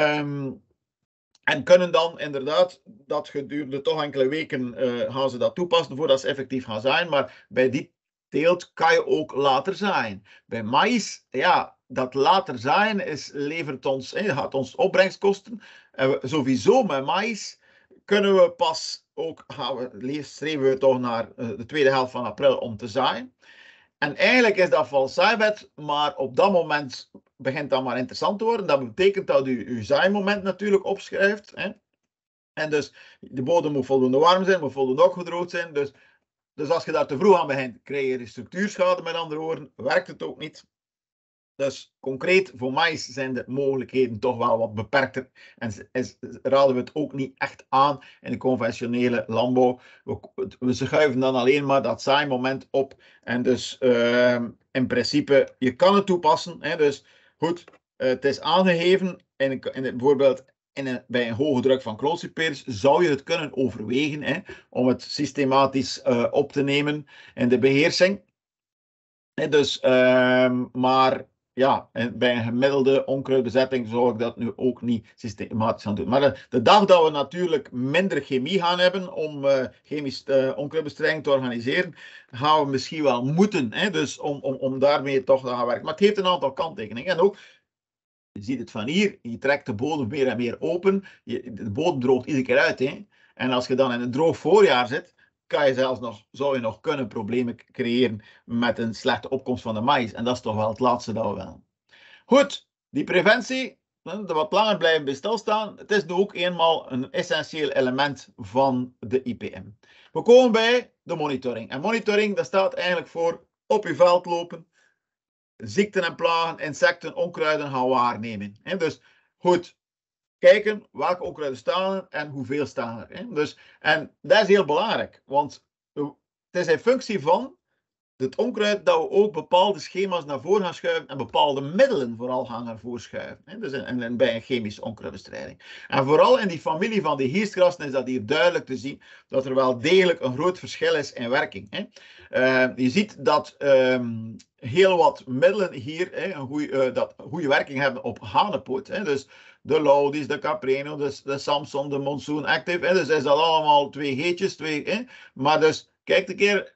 En kunnen dan inderdaad, dat gedurende toch enkele weken gaan ze dat toepassen voordat ze effectief gaan zaaien. Maar bij die teelt kan je ook later zaaien. Bij maïs, ja, dat later zaaien gaat ons opbrengstkosten. Sowieso met maïs kunnen we pas ook, streven we toch naar de tweede helft van april om te zaaien. En eigenlijk is dat valsaaibed, maar op dat moment begint dat maar interessant te worden. Dat betekent dat u uw zaaimoment natuurlijk opschrijft. En dus de bodem moet voldoende warm zijn, moet voldoende opgedroogd zijn. Dus als je daar te vroeg aan begint, krijg je structuurschade, met andere woorden, werkt het ook niet. Dus concreet voor maïs zijn de mogelijkheden toch wel wat beperkter. En raden we het ook niet echt aan in de conventionele landbouw. We schuiven dan alleen maar dat zaaimoment op. En dus in principe, je kan het toepassen. Dus goed, het is aangegeven. Bijvoorbeeld bij een hoge druk van klootsuper's zou je het kunnen overwegen om het systematisch op te nemen in de beheersing. Maar ja, bij een gemiddelde onkruidbezetting zou ik dat nu ook niet systematisch gaan doen. Maar de dag dat we natuurlijk minder chemie gaan hebben om chemisch onkruidbestrijding te organiseren, gaan we misschien wel moeten. Dus om daarmee toch te gaan werken. Maar het heeft een aantal kanttekeningen. En ook, je ziet het van hier, je trekt de bodem meer en meer open. De bodem droogt iedere keer uit. En als je dan in een droog voorjaar zit, zou je nog kunnen problemen creëren met een slechte opkomst van de maïs. En dat is toch wel het laatste dat we willen. Goed, die preventie, wat langer blijven bij stilstaan, het is nu ook eenmaal een essentieel element van de IPM. We komen bij de monitoring. En monitoring, dat staat eigenlijk voor op je veld lopen, ziekten en plagen, insecten, onkruiden gaan waarnemen. Hè? Dus goed, kijken welke onkruiden staan er en hoeveel staan er. Hè? Dus, en dat is heel belangrijk, want het is in functie van het onkruid dat we ook bepaalde schema's naar voren gaan schuiven en bepaalde middelen vooral gaan naar voren schuiven. Hè? Dus bij een chemische onkruidbestrijding. En vooral in die familie van die gierstgrassen is dat hier duidelijk te zien dat er wel degelijk een groot verschil is in werking. Hè? Je ziet dat heel wat middelen hier een goede werking hebben op hanepoot. Hè? Dus de Laudis, de Capreno, de Samson, de Monsoon Active. Hè? Dus is dat allemaal 2 G'tjes. Maar dus kijk een keer,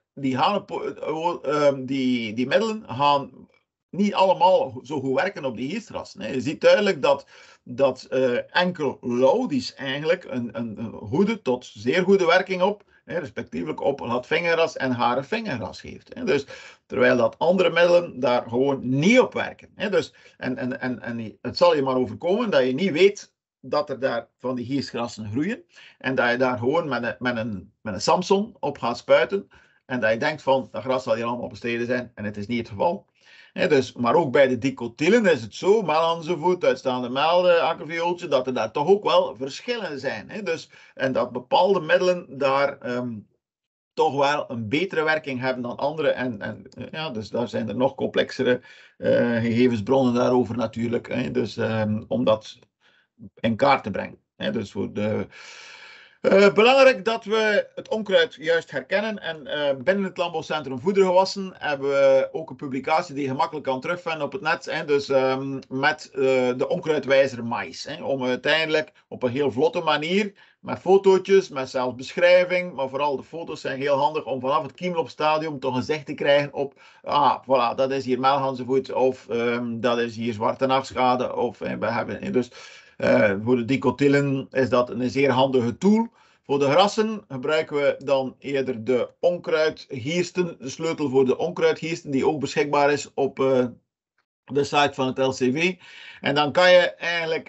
die middelen gaan niet allemaal zo goed werken op die gierstrassen. Je ziet duidelijk dat enkel Laudis eigenlijk een goede tot zeer goede werking op, respectievelijk op het vingerras en harenvingerras heeft. Dus, terwijl dat andere middelen daar gewoon niet op werken. Dus, en het zal je maar overkomen dat je niet weet dat er daar van die giersgrassen groeien en dat je daar gewoon met een Samson op gaat spuiten en dat je denkt van dat gras zal hier allemaal bestreden zijn en het is niet het geval. Dus, maar ook bij de dicotylen is het zo, melhanzenvoet, uitstaande melden, akkerviooltje, dat er daar toch ook wel verschillen zijn. Dus, en dat bepaalde middelen daar toch wel een betere werking hebben dan andere. Dus daar zijn er nog complexere gegevensbronnen daarover natuurlijk. Dus om dat in kaart te brengen. Dus voor de... belangrijk dat we het onkruid juist herkennen en binnen het Landbouwcentrum Voedergewassen hebben we ook een publicatie die je gemakkelijk kan terugvinden op het net, dus met de onkruidwijzer mais, om uiteindelijk op een heel vlotte manier met fotootjes, met zelfs beschrijving, maar vooral de foto's zijn heel handig om vanaf het kiemlopstadium toch een zicht te krijgen op, voilà, dat is hier melhanzenvoet of dat is hier zwarte nachtschade of we hebben dus voor de dicotylen is dat een zeer handige tool. Voor de grassen gebruiken we dan eerder de onkruidgiersten, de sleutel voor de onkruidgiersten, die ook beschikbaar is op de site van het LCV. En dan kan je eigenlijk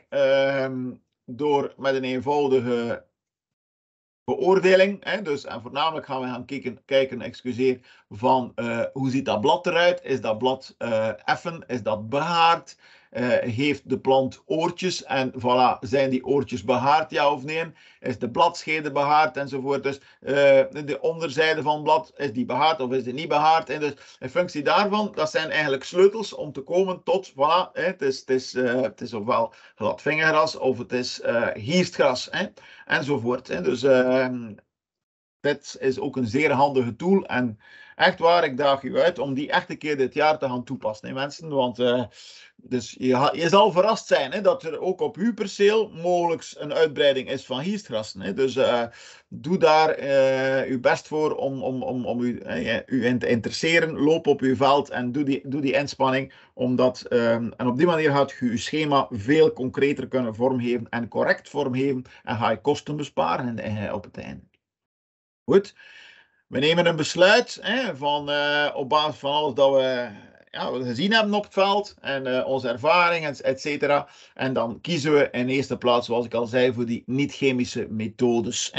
door met een eenvoudige beoordeling, en voornamelijk gaan we gaan kijken van hoe ziet dat blad eruit? Is dat blad effen? Is dat behaard? Heeft de plant oortjes en voilà, zijn die oortjes behaard, ja of nee? Is de bladschede behaard enzovoort? Dus de onderzijde van het blad, is die behaard of is die niet behaard? En dus in functie daarvan, dat zijn eigenlijk sleutels om te komen tot, voilà, het is ofwel glad vingergras of het is gierstgras enzovoort. Dus dit is ook een zeer handige tool en echt waar, ik daag u uit om die echt een keer dit jaar te gaan toepassen, mensen, want dus je zal verrast zijn dat er ook op uw perceel mogelijk een uitbreiding is van gierstgrassen. Dus doe daar uw best voor om u te interesseren. Loop op uw veld en doe die inspanning. Omdat, en op die manier gaat je uw schema veel concreter kunnen vormgeven en correct vormgeven. En ga je kosten besparen op het einde. Goed. We nemen een besluit op basis van alles dat we gezien hebben op het veld en onze ervaring, et cetera. En dan kiezen we in eerste plaats, zoals ik al zei, voor die niet-chemische methodes.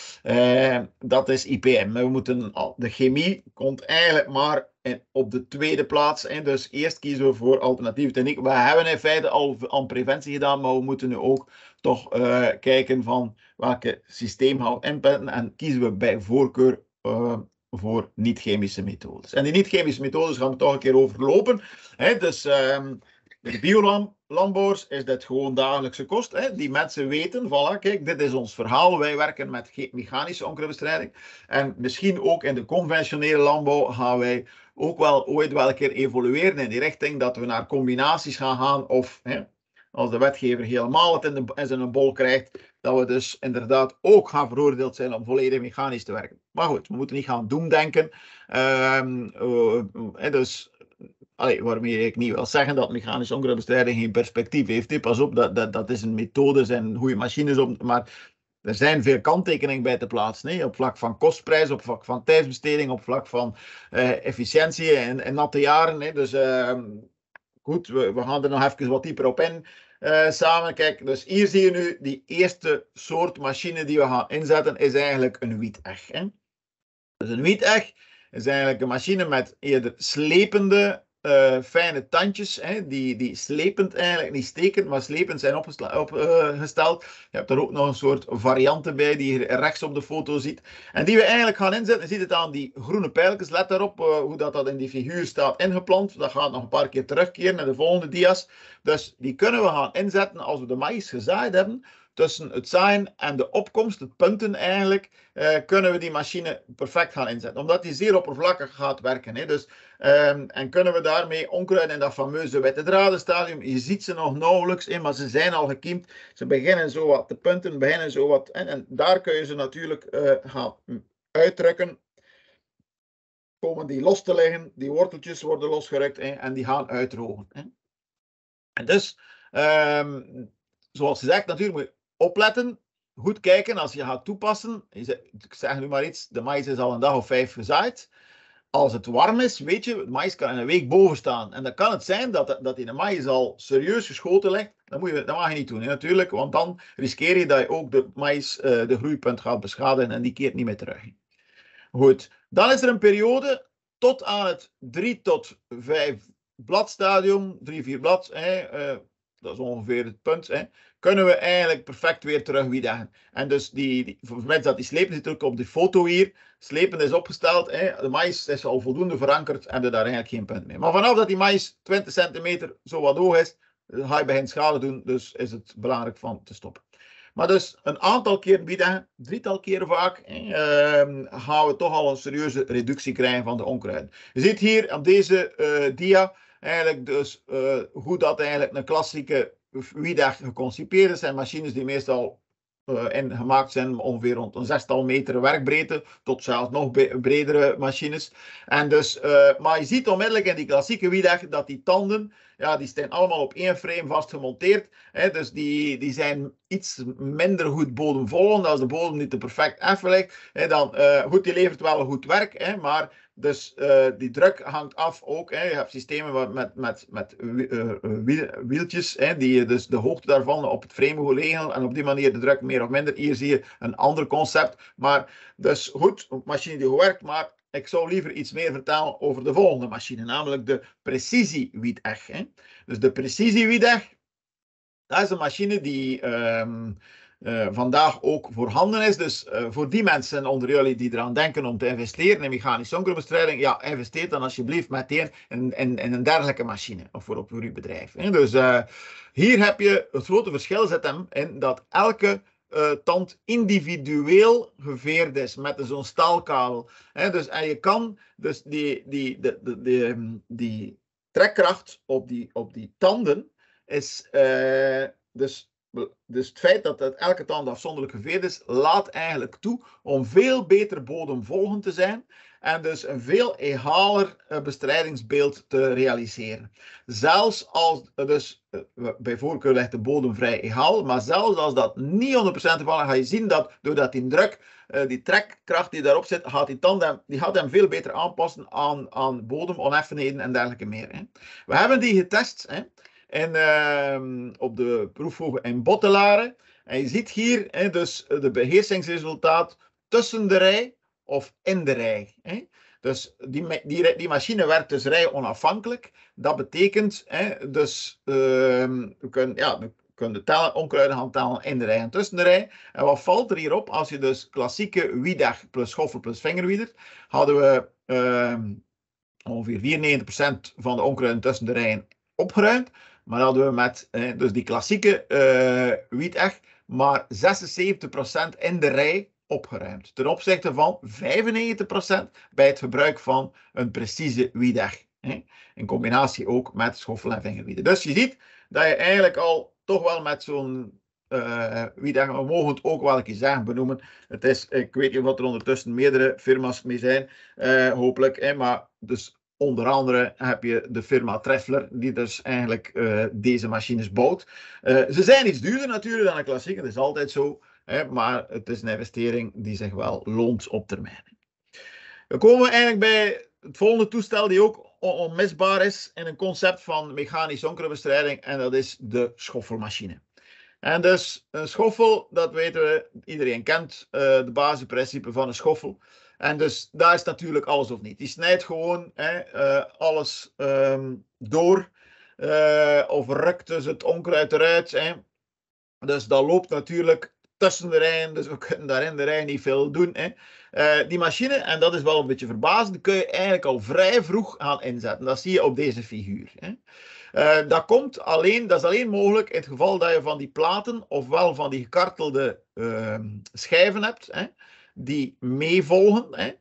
Dat is IPM. De chemie komt eigenlijk maar op de tweede plaats. Dus eerst kiezen we voor alternatieve techniek. We hebben in feite al aan preventie gedaan, maar we moeten nu ook toch kijken van welke systeem gaan we inpetten en kiezen we bij voorkeur voor niet-chemische methodes. En die niet-chemische methodes gaan we toch een keer overlopen. Dus de biolandbouwers is dit gewoon dagelijkse kost. Die mensen weten, voilà, kijk, dit is ons verhaal. Wij werken met mechanische onkruidbestrijding. En misschien ook in de conventionele landbouw gaan wij ook wel ooit wel een keer evolueren in die richting dat we naar combinaties gaan of... als de wetgever helemaal het in zijn bol krijgt, dat we dus inderdaad ook gaan veroordeeld zijn om volledig mechanisch te werken. Maar goed, we moeten niet gaan doemdenken. Dus, waarmee ik niet wil zeggen dat mechanische onkruidbestrijding geen perspectief heeft. Pas op, dat is een methode, zijn goede machines, maar er zijn veel kanttekeningen bij te plaatsen. Op vlak van kostprijs, op vlak van tijdsbesteding, op vlak van efficiëntie en natte jaren. Dus... goed, we gaan er nog even wat dieper op in samen. Kijk, dus hier zie je nu die eerste soort machine die we gaan inzetten, is eigenlijk een wieteg. Dus een wieteg is eigenlijk een machine met eerder slepende, fijne tandjes, hè, die slepend eigenlijk, niet stekend, maar slepend zijn opgesteld. Je hebt er ook nog een soort varianten bij, die je rechts op de foto ziet. En die we eigenlijk gaan inzetten. Je ziet het aan die groene pijltjes. Let daarop hoe dat in die figuur staat ingeplant. Dat gaat nog een paar keer terugkeren naar de volgende dia's. Dus die kunnen we gaan inzetten als we de maïs gezaaid hebben. Tussen het zaaien en de opkomst, het punten eigenlijk, kunnen we die machine perfect gaan inzetten. Omdat die zeer oppervlakkig gaat werken. Hè. Dus, en kunnen we daarmee onkruid in dat fameuze witte dradenstadium. Je ziet ze nog nauwelijks in, maar ze zijn al gekiemd. Ze beginnen zo wat te punten, beginnen zo wat. En daar kun je ze natuurlijk gaan uitdrukken. Komen die los te liggen, die worteltjes worden losgerukt en die gaan uitdrogen. Hè. En dus, zoals gezegd, natuurlijk moet je opletten, goed kijken als je gaat toepassen. Ik zeg nu maar iets, de maïs is al een dag of 5 gezaaid. Als het warm is, weet je, het maïs kan een week boven staan. En dan kan het zijn dat in de maïs al serieus geschoten ligt. Dat mag je niet doen, hè, natuurlijk, want dan riskeer je dat je ook de maïs, de groeipunt gaat beschadigen en die keert niet meer terug. Goed, dan is er een periode tot aan het 3 tot 5 bladstadium, 3-4 blad, dat is ongeveer het punt, kunnen we eigenlijk perfect weer terug wiedeggen. En dus voor mensen dat die slepen zit ook op de foto hier, slepen is opgesteld, de maïs is al voldoende verankerd en er daar eigenlijk geen punt meer. Maar vanaf dat die maïs 20 centimeter zo wat hoog is, ga je begint schade doen, dus is het belangrijk van te stoppen. Maar dus een aantal keer bieden, 3-tal keren vaak, gaan we toch al een serieuze reductie krijgen van de onkruiden. Je ziet hier op deze dia eigenlijk dus hoe dat eigenlijk een klassieke wiedeg geconcipeerd is. zijn machines die meestal gemaakt zijn ongeveer rond een 6-tal meter werkbreedte, tot zelfs nog bredere machines. En dus, maar je ziet onmiddellijk in die klassieke wiedeg dat die tanden, ja, die staan allemaal op één frame vast gemonteerd. Dus die zijn iets minder goed bodemvolgend. Als de bodem niet te perfect effen ligt, dan goed, die levert wel goed werk, maar dus die druk hangt af ook. Je hebt systemen met wieltjes, die dus de hoogte daarvan op het frame regelen en op die manier de druk meer of minder. Hier zie je een ander concept. Maar dus goed, een machine die goed werkt, maar ik zou liever iets meer vertellen over de volgende machine, namelijk de precisiewiedeg. Dus de precisiewiedeg, dat is een machine die vandaag ook voorhanden is. Dus voor die mensen onder jullie die eraan denken om te investeren in mechanische onkrutbestrijding, ja, investeer dan alsjeblieft meteen in een dergelijke machine of voor uw bedrijf. Dus hier heb je het grote verschil zit hem in dat elke tand individueel geveerd is met zo'n staalkabel. Dus, en je kan dus die trekkracht op die tanden is dus het feit dat elke tand afzonderlijk geveerd is, laat eigenlijk toe om veel beter bodemvolgend te zijn en dus een veel egaler bestrijdingsbeeld te realiseren. Zelfs als, dus bij voorkeur ligt de bodem vrij egaal, maar zelfs als dat niet 100% geval is, ga je zien dat doordat die druk, die trekkracht die daarop zit, gaat hem veel beter aanpassen aan bodemoneffenheden en dergelijke meer. We hebben die getest. Op de proefhoeve in Bottelaren. En je ziet hier dus de beheersingsresultaat tussen de rij of in de rij. Dus die machine werkt dus rij onafhankelijk. Dat betekent dus we kunnen de onkruiden gaan tellen in de rij en tussen de rij. En wat valt er hierop? Als je dus klassieke wiedeg plus schoffel plus vingerwieder, hadden we ongeveer 94% van de onkruiden tussen de rijen opgeruimd. Maar hadden we met dus die klassieke wiedeg maar 76% in de rij opgeruimd. Ten opzichte van 95% bij het gebruik van een precieze wiedeg. In combinatie ook met schoffel en vingerwieden. Dus je ziet dat je eigenlijk al toch wel met zo'n wiedeg, we mogen het ook wel een keer zeggen, benoemen. Het is, ik weet niet wat er ondertussen meerdere firma's mee zijn, hopelijk. Maar dus onder andere heb je de firma Treffler, die dus eigenlijk deze machines bouwt. Ze zijn iets duurder natuurlijk dan een klassieke, dat is altijd zo. Maar het is een investering die zich wel loont op termijn. Dan komen we eigenlijk bij het volgende toestel die ook onmisbaar is in een concept van mechanische onkrutbestrijding. En dat is de schoffelmachine. En dus een schoffel, dat weten we, iedereen kent de basisprincipe van een schoffel. En dus daar is natuurlijk alles of niet. Die snijdt gewoon alles door. Of rukt dus het onkruid eruit. Hè. Dus dat loopt natuurlijk tussen de rijen. Dus we kunnen daar in de rij niet veel doen. Hè. Die machine, en dat is wel een beetje verbazend, kun je eigenlijk al vrij vroeg gaan inzetten. Dat zie je op deze figuur. Hè. Dat is alleen mogelijk in het geval dat je van die platen ofwel van die gekartelde schijven hebt, hè, die meevolgen, hè,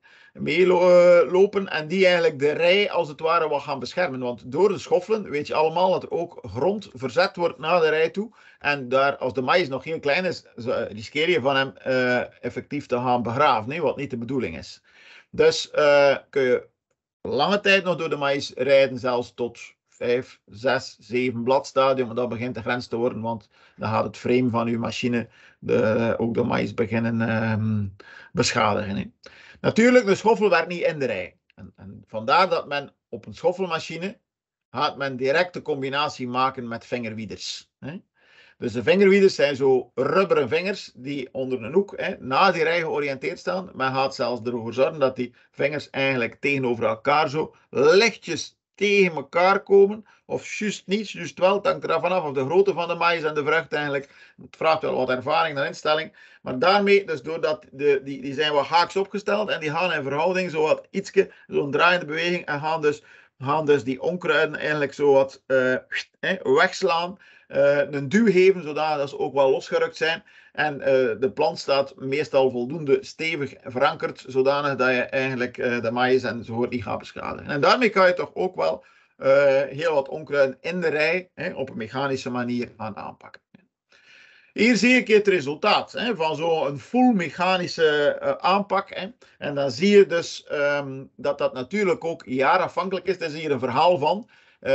meelopen en die eigenlijk de rij als het ware wat gaan beschermen. Want door de schoffelen weet je allemaal dat er ook grond verzet wordt naar de rij toe. En daar, als de maïs nog heel klein is, riskeer je van hem effectief te gaan begraven, hè, wat niet de bedoeling is. Dus kun je lange tijd nog door de maïs rijden, zelfs tot 5, 6, 7 bladstadium, maar dat begint de grens te worden, want dan gaat het frame van uw machine ook de maïs beginnen beschadigen. Hè. Natuurlijk, de schoffel werkt niet in de rij. En vandaar dat men op een schoffelmachine gaat men direct de combinatie maken met vingerwieders. Hè. Dus de vingerwieders zijn zo rubberen vingers die onder een hoek na die rij georiënteerd staan. Men gaat zelfs ervoor zorgen dat die vingers eigenlijk tegenover elkaar zo lichtjes tegen elkaar komen. Of juist niet, juist wel. Het hangt er vanaf of de grootte van de maïs en de vrucht eigenlijk. Het vraagt wel wat ervaring en instelling. Maar daarmee, dus doordat die zijn wat haaks opgesteld en die gaan in verhouding zo wat ietske, zo'n draaiende beweging en gaan dus die onkruiden eigenlijk zo wat wegslaan. Een duw geven, zodat ze ook wel losgerukt zijn. En de plant staat meestal voldoende stevig verankerd, zodanig dat je eigenlijk de maïs enzovoort niet gaat beschadigen. En daarmee kan je toch ook wel heel wat onkruiden in de rij op een mechanische manier gaan aanpakken. Hier zie ik het resultaat van zo'n full mechanische aanpak. En dan zie je dus dat natuurlijk ook jaarafhankelijk is. Daar zie je een verhaal van.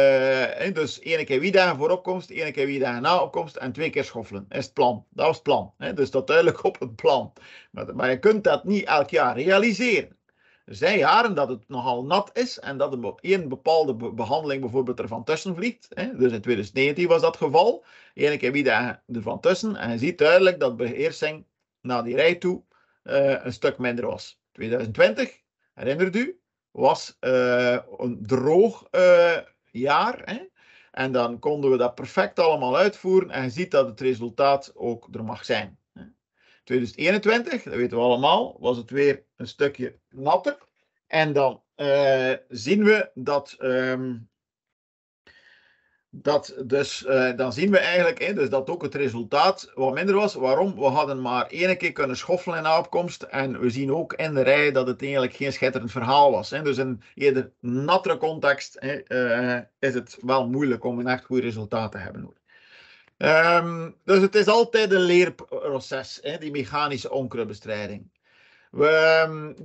Dus 1 keer wieddagen voor opkomst, 1 keer wieddagen na opkomst en 2 keer schoffelen. Is het plan. Dat was het plan. Dus dat duidelijk op het plan. Maar je kunt dat niet elk jaar realiseren. Er zijn jaren dat het nogal nat is en dat een bepaalde behandeling bijvoorbeeld ervan tussen vliegt. Dus in 2019 was dat geval. 1 keer wieddagen ervan tussen en je ziet duidelijk dat beheersing naar die rij toe een stuk minder was. 2020, herinnert u, was een droog jaar. En dan konden we dat perfect allemaal uitvoeren en je ziet dat het resultaat ook er mag zijn. 2021, dat weten we allemaal, was het weer een stukje natter. En dan zien we dan zien we eigenlijk dus dat ook het resultaat wat minder was. Waarom? We hadden maar 1 keer kunnen schoffelen in opkomst. En we zien ook in de rij dat het eigenlijk geen schitterend verhaal was. Dus in eerder nattere context is het wel moeilijk om een echt goed resultaat te hebben. Dus het is altijd een leerproces, die mechanische onkruidbestrijding. We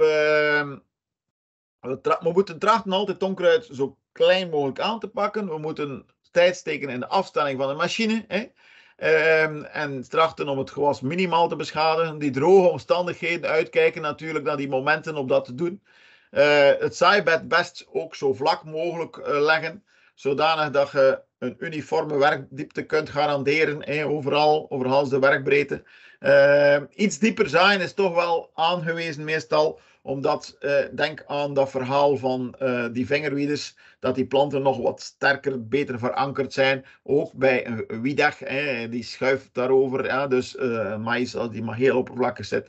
moeten trachten altijd onkruid zo klein mogelijk aan te pakken. We moeten tijd steken in de afstelling van de machine. En trachten om het gewas minimaal te beschadigen. Die droge omstandigheden uitkijken natuurlijk naar die momenten om dat te doen. Het zaaibed best ook zo vlak mogelijk leggen. Zodanig dat je een uniforme werkdiepte kunt garanderen. Overal de werkbreedte. Iets dieper zaaien is toch wel aangewezen meestal. Omdat, denk aan dat verhaal van die vingerwieders, dat die planten nog wat sterker, beter verankerd zijn. Ook bij een wieddag, die schuift daarover. Dus maïs, als die maar heel oppervlakkig zit.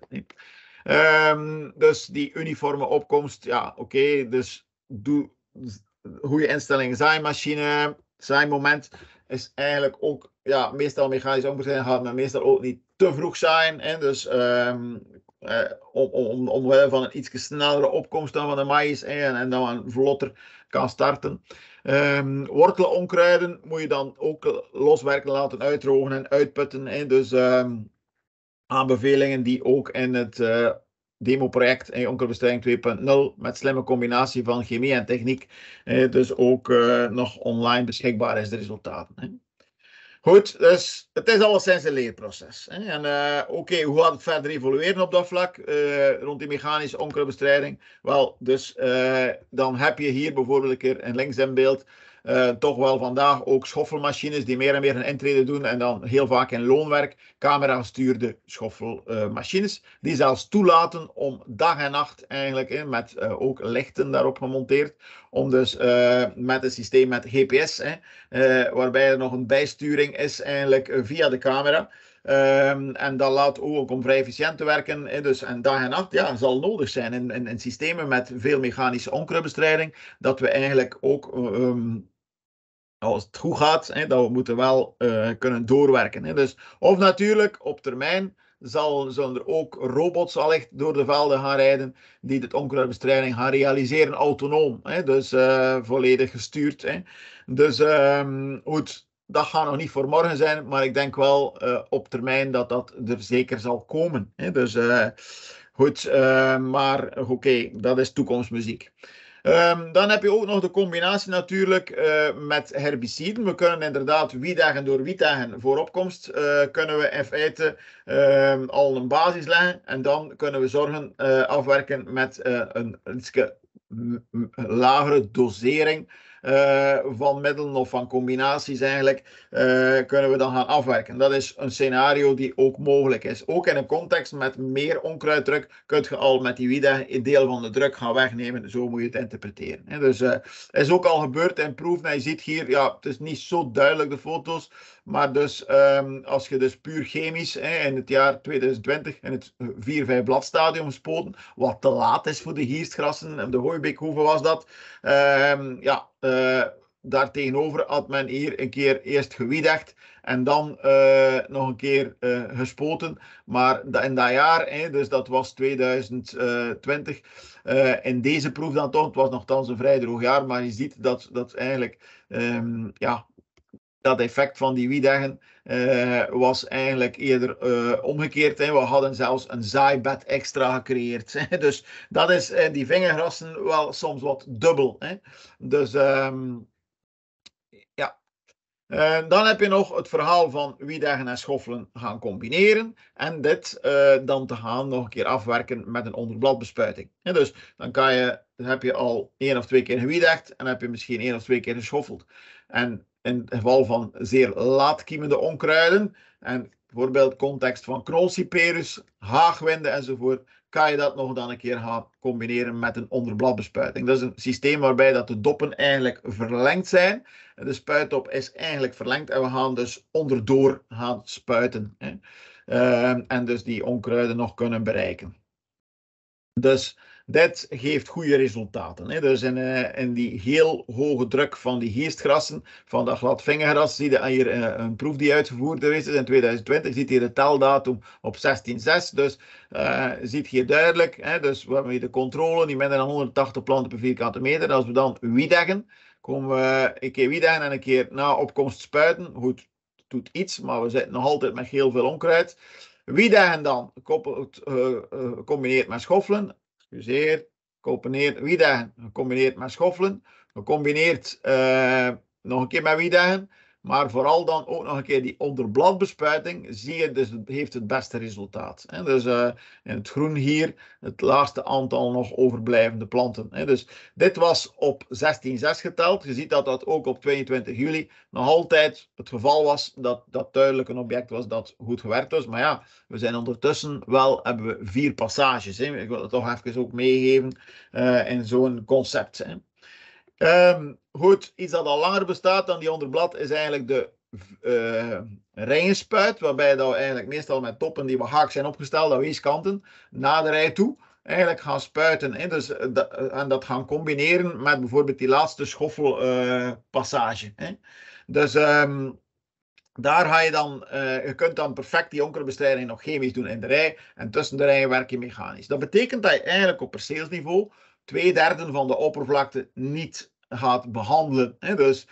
Dus die uniforme opkomst, ja, oké. Dus doe goede instelling, zaaimachine, zaaimoment is eigenlijk ook, ja, meestal mechanisch omgezet, gaat men meestal ook niet te vroeg zaaien. Dus omwille van een iets snellere opkomst dan van de maïs en dan een vlotter kan starten. Wortelen onkruiden moet je dan ook loswerken, laten uitdrogen en uitputten. Dus aanbevelingen die ook in het demoproject onkruidbestrijding 2.0 met slimme combinatie van chemie en techniek dus ook nog online beschikbaar is, de resultaten. Goed, dus het is alleszins een leerproces. En oké, hoe gaat het verder evolueren op dat vlak rond die mechanische onkruidbestrijding? Wel, dus dan heb je hier bijvoorbeeld een keer een links in beeld toch wel vandaag ook schoffelmachines die meer en meer een intrede doen en dan heel vaak in loonwerk, camera-gestuurde schoffelmachines, die zelfs toelaten om dag en nacht eigenlijk, met ook lichten daarop gemonteerd, om dus met een systeem met GPS, waarbij er nog een bijsturing is eigenlijk via de camera. En dat laat ook om vrij efficiënt te werken. Dus, en dag en nacht zal nodig zijn in systemen met veel mechanische onkruidbestrijding, dat we eigenlijk ook, als het goed gaat, dat we moeten wel kunnen doorwerken. Dus, of natuurlijk op termijn zullen er ook robots allicht door de velden gaan rijden die de onkruidbestrijding gaan realiseren autonoom. Dus volledig gestuurd. Dus goed. Dat gaat nog niet voor morgen zijn, maar ik denk wel op termijn dat dat er zeker zal komen. Dus goed, maar oké, dat is toekomstmuziek. Dan heb je ook nog de combinatie natuurlijk met herbiciden. We kunnen inderdaad wietdagen door wietdagen voor opkomst kunnen we in feite al een basis leggen. En dan kunnen we zorgen afwerken met een ietske lagere dosering van middelen of van combinaties eigenlijk, kunnen we dan gaan afwerken. Dat is een scenario die ook mogelijk is. Ook in een context met meer onkruiddruk kun je al met die wietdagen een deel van de druk gaan wegnemen. Zo moet je het interpreteren. Dus is ook al gebeurd in proeven. En je ziet hier, het is niet zo duidelijk de foto's, maar dus als je dus puur chemisch in het jaar 2020 in het 4-5 bladstadium gespoten, wat te laat is voor de gierstgrassen, de Hooibeekhoeve was dat, daartegenover had men hier een keer eerst gewietdigd en dan nog een keer gespoten. Maar in dat jaar, dus dat was 2020, in deze proef dan toch, het was nogthans een vrij droog jaar, maar je ziet dat eigenlijk, dat effect van die wietdagen was eigenlijk eerder omgekeerd. We hadden zelfs een zaaibed extra gecreëerd. Dus dat is in die vingergrassen wel soms wat dubbel. Dus dan heb je nog het verhaal van wietdagen en schoffelen gaan combineren. En dit dan te gaan nog een keer afwerken met een onderbladbespuiting. Dus dan heb je al 1 of 2 keer gewietdagd en heb je misschien 1 of 2 keer geschoffeld. En in het geval van zeer laatkiemende onkruiden, en bijvoorbeeld context van knolcyperus, haagwinden enzovoort, kan je dat nog dan een keer gaan combineren met een onderbladbespuiting. Dat is een systeem waarbij dat de doppen eigenlijk verlengd zijn. De spuitdop is eigenlijk verlengd en we gaan dus onderdoor gaan spuiten. En dus die onkruiden nog kunnen bereiken. Dus dit geeft goede resultaten. Dus in die heel hoge druk van die geestgrassen, van dat gladvingergras, zie je hier een proef die uitgevoerd is in 2020. Je ziet hier de teldatum op 16,6. Dus ziet hier duidelijk. Dus we hebben hier de controle, die minder dan 180 planten per vierkante meter. Als we dan wietdaggen, komen we een keer wietdaggen en een keer na opkomst spuiten. Goed, het doet iets, maar we zitten nog altijd met heel veel onkruid. Wietdaggen dan, gecombineerd met schoffelen. Excuseer, wietdaggen gecombineerd met schoffelen. Gecombineerd nog een keer met wietdaggen. Maar vooral dan ook nog een keer die onderbladbespuiting. Zie je, dus het heeft het beste resultaat. Dus in het groen hier het laagste aantal nog overblijvende planten. Dus dit was op 16,6 geteld. Je ziet dat dat ook op 22 juli nog altijd het geval was. Dat duidelijk een object was dat goed gewerkt was. Maar ja, we zijn ondertussen wel, hebben we 4 passages. Ik wil het toch even ook meegeven in zo'n concept. Goed, iets dat al langer bestaat dan die onderblad is eigenlijk de ringenspuit, waarbij dat we eigenlijk meestal met toppen die wat haak zijn opgesteld aan weeskanten naar de rij toe eigenlijk gaan spuiten. Dus, en dat gaan combineren met bijvoorbeeld die laatste schoffelpassage. Dus daar ga je dan, je kunt dan perfect die onkruidbestrijding nog chemisch doen in de rij en tussen de rijen werk je mechanisch. Dat betekent dat je eigenlijk op perceelsniveau 2/3 van de oppervlakte niet gaat behandelen. Dus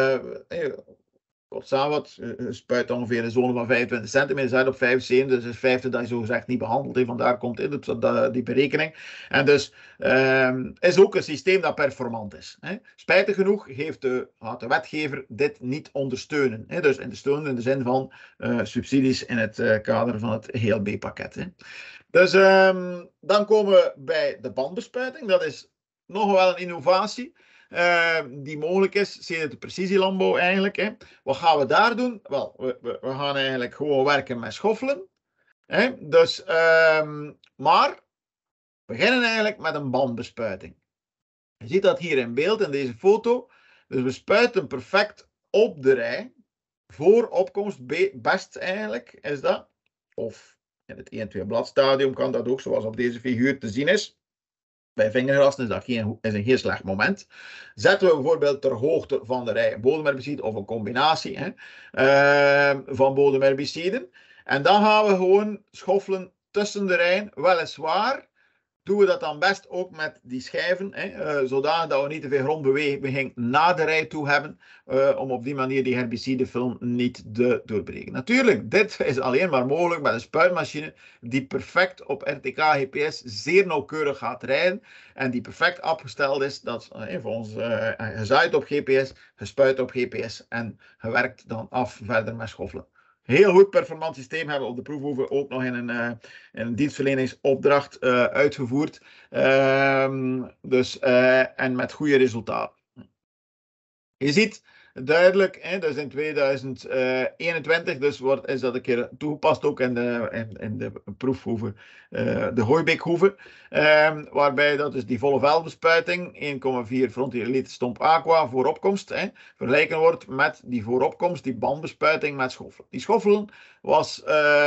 kort samenvat, spuit ongeveer een zone van 25 centimeter, zet op 75, dus is 50 dat je zo gezegd niet behandelt. Vandaar komt die berekening. En dus is ook een systeem dat performant is. Spijtig genoeg gaat de wetgever dit niet ondersteunen. Dus ondersteunen in de zin van subsidies in het kader van het GLB-pakket. Dus dan komen we bij de bandbespuiting. Dat is nog wel een innovatie. die mogelijk is, sinds de precisielandbouw eigenlijk. Hè. Wat gaan we daar doen? Wel, we gaan eigenlijk gewoon werken met schoffelen. Hè. Dus, maar we beginnen eigenlijk met een bandbespuiting. Je ziet dat hier in beeld in deze foto. Dus we spuiten perfect op de rij. Voor opkomst, best eigenlijk is dat. Of in het 1-2 bladstadium kan dat ook, zoals op deze figuur te zien is. Bij vingergrassen is dat een heel slecht moment. Zetten we bijvoorbeeld ter hoogte van de rij een bodemherbicide of een combinatie van bodemherbiciden. En dan gaan we gewoon schoffelen tussen de rijen. Weliswaar doen we dat dan best ook met die schijven, zodanig dat we niet te veel grondbeweging naar de rij toe hebben, om op die manier die herbicidefilm niet te doorbreken. Natuurlijk, dit is alleen maar mogelijk met een spuitmachine die perfect op RTK GPS zeer nauwkeurig gaat rijden en die perfect afgesteld is, dat volgens gezaaid op GPS, gespuit op GPS en gewerkt dan af verder met schoffelen. Heel goed performant systeem hebben we op de proefhoeve ook nog in een dienstverleningsopdracht uitgevoerd. En met goede resultaten. Je ziet duidelijk, dus in 2021 dus is dat een keer toegepast ook in de proefhoeve, de Hooibeekhoeve, waarbij dat is die volle veldbespuiting, 1,4 frontier stomp aqua voor opkomst, vergelijken wordt met die vooropkomst, die bandbespuiting met schoffelen. Die schoffelen was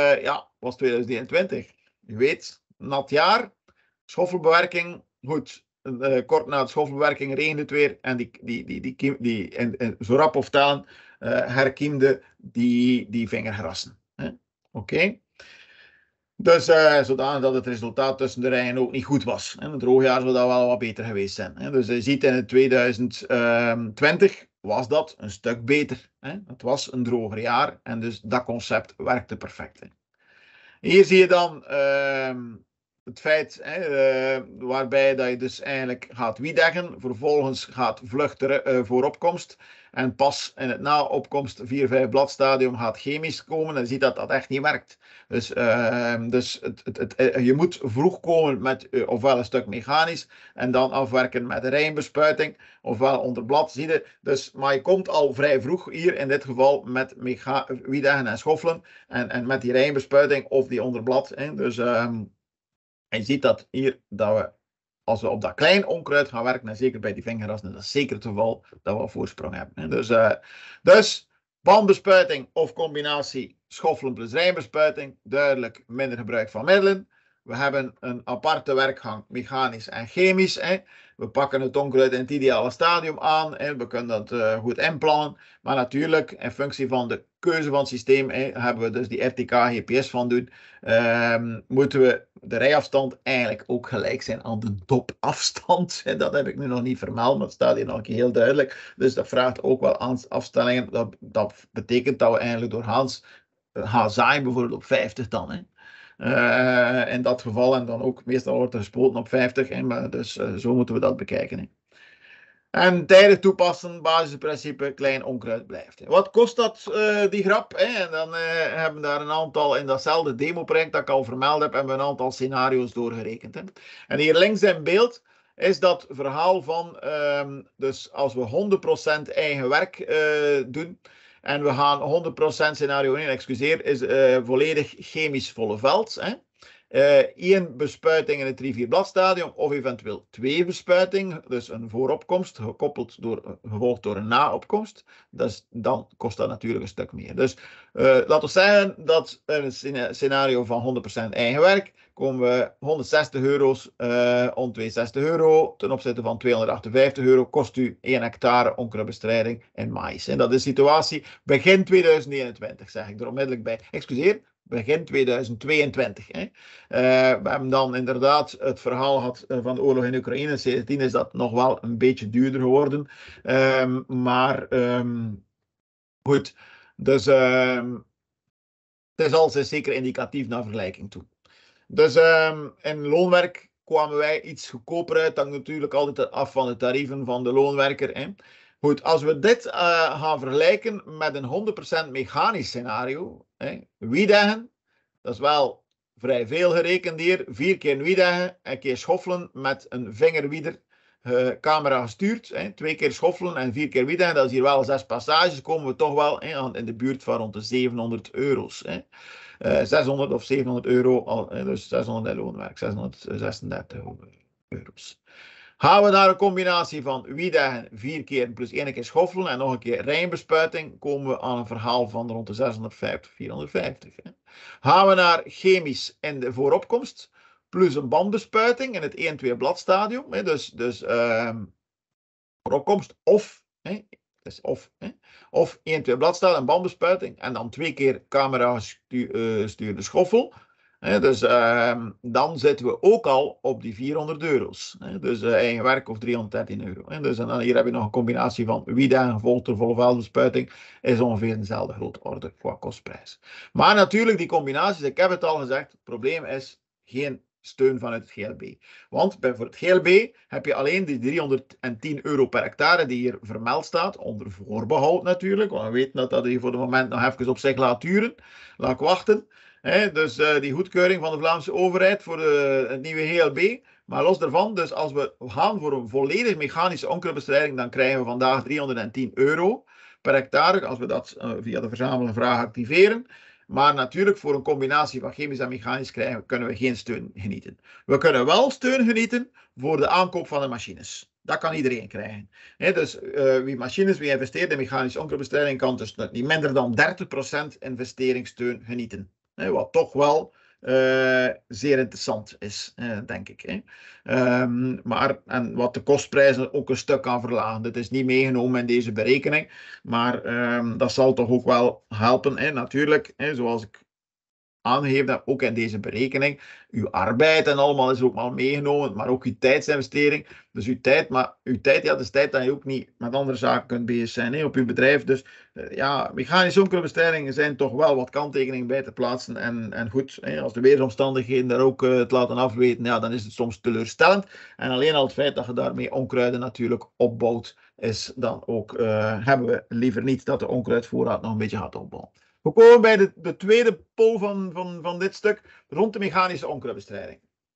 2021. Je weet, nat jaar, schoffelbewerking, goed. Kort na de schoffelbewerking regende het weer en zo rap of talen herkiemde die vingergrassen. Oké. Dus zodanig dat het resultaat tussen de rijen ook niet goed was. In het droogjaar zou dat wel wat beter geweest zijn. Dus je ziet in het 2020 was dat een stuk beter. Het was een droger jaar en dus dat concept werkte perfect. Hier zie je dan het feit waarbij dat je dus eigenlijk gaat wiedeggen, vervolgens gaat vluchten voor opkomst en pas in het na-opkomst 4-5 bladstadium gaat chemisch komen en je ziet dat dat echt niet werkt. Dus je moet vroeg komen met ofwel een stuk mechanisch en dan afwerken met de rijnbespuiting ofwel onder blad, zie je. Dus, maar je komt al vrij vroeg hier in dit geval met wiedeggen en schoffelen en met die rijnbespuiting of die onder blad. Dus en je ziet dat hier, dat we, als we op dat klein onkruid gaan werken, en zeker bij die vingerrassen, dat is zeker het geval dat we voorsprong hebben. Dus bandbespuiting of combinatie schoffelen plus rijnbespuiting, duidelijk minder gebruik van middelen. We hebben een aparte werkgang, mechanisch en chemisch. We pakken het onkruid in het ideale stadium aan. We kunnen dat goed inplannen. Maar natuurlijk, in functie van de keuze van het systeem, hebben we dus die RTK GPS van doen. Moeten we de rijafstand eigenlijk ook gelijk zijn aan de dopafstand. Dat heb ik nu nog niet vermeld, maar het staat hier nog een keer heel duidelijk. Dus dat vraagt ook wel aan afstellingen. Dat betekent dat we eigenlijk doorgaans gaan zaaien, bijvoorbeeld op 50 dan. In dat geval, en dan ook meestal wordt er gespoten op 50, maar dus zo moeten we dat bekijken. En tijdig toepassen, basisprincipe, klein onkruid blijft. Wat kost dat, die grap? En dan hebben we daar een aantal, in datzelfde demo-project dat ik al vermeld heb, hebben we een aantal scenario's doorgerekend. En hier links in beeld is dat verhaal van, dus als we 100% eigen werk doen, en we gaan 100% scenario 1, is volledig chemisch volle veld. 1 bespuiting in het 3-4 bladstadium of eventueel 2 bespuitingen, dus een vooropkomst gevolgd door een naopkomst. Dus dan kost dat natuurlijk een stuk meer. Dus laten we zeggen dat in een scenario van 100% eigen werk komen we €160, 162 euro ten opzichte van €258 kost u 1 hectare onkruidbestrijding in maïs. En dat is de situatie begin 2021, zeg ik er onmiddellijk bij. Excuseer. Begin 2022. We hebben dan inderdaad het verhaal gehad van de oorlog in Oekraïne. Sindsdien is dat nog wel een beetje duurder geworden. Maar goed, dus het is al zeker indicatief naar vergelijking toe. Dus in loonwerk kwamen wij iets goedkoper uit. Dat hangt natuurlijk altijd af van de tarieven van de loonwerker. Goed, als we dit gaan vergelijken met een 100% mechanisch scenario, wiedeggen, dat is wel vrij veel gerekend hier, 4 keer wiedeggen, een keer schoffelen met een vingerwieder, camera gestuurd. 2 keer schoffelen en 4 keer wieden. Dat is hier wel 6 passages. Komen we toch wel in de buurt van rond de €700. 600 of €700, dus 600 in loonwerk, €636. Gaan we naar een combinatie van wieden 4 keer plus 1 keer schoffelen en nog een keer rijnbespuiting, komen we aan een verhaal van rond de 650, 450. Gaan we naar chemisch in de vooropkomst, plus een bandbespuiting in het 1-2 bladstadium. Dus vooropkomst of 1-2 bladstadium en bandbespuiting. En dan 2 keer camera gestuurde schoffel. Dus dan zitten we ook al op die €400. Dus eigen werk of €313. Dus en dan hier heb je nog een combinatie van wieden gevolgd door volle veldbespuiting. Is ongeveer dezelfde grote orde qua kostprijs. Maar natuurlijk die combinaties, ik heb het al gezegd, het probleem is geen steun vanuit het GLB. Want voor het GLB heb je alleen die €310 per hectare die hier vermeld staat, onder voorbehoud natuurlijk, want we weten dat dat hier voor het moment nog even op zich laat duren, laat wachten. Dus die goedkeuring van de Vlaamse overheid voor het nieuwe GLB. Maar los daarvan, dus als we gaan voor een volledig mechanische onkruidbestrijding, dan krijgen we vandaag €310 per hectare, als we dat via de verzamelde vraag activeren. Maar natuurlijk, voor een combinatie van chemisch en mechanisch kunnen we geen steun genieten. We kunnen wel steun genieten voor de aankoop van de machines. Dat kan iedereen krijgen. Dus wie investeert in mechanische onkruidbestrijding, kan dus niet minder dan 30% investeringssteun genieten. Wat toch wel zeer interessant is, denk ik. En wat de kostprijzen ook een stuk kan verlagen. Dat is niet meegenomen in deze berekening, maar dat zal toch ook wel helpen. Natuurlijk, zoals ik aangegeven, ook in deze berekening. Uw arbeid en allemaal is ook al meegenomen, maar ook uw tijdsinvestering. Dus uw tijd, dat is tijd dat je ook niet met andere zaken kunt bezig zijn op uw bedrijf. Dus mechanische onkruidbestrijdingen zijn toch wel wat kanttekeningen bij te plaatsen. En goed, als de weersomstandigheden daar ook het laten afweten, dan is het soms teleurstellend. En alleen al het feit dat je daarmee onkruiden natuurlijk opbouwt, is dan ook, hebben we liever niet dat de onkruidvoorraad nog een beetje gaat opbouwen. We komen bij de tweede pool van dit stuk, rond de mechanische onkruidbestrijding.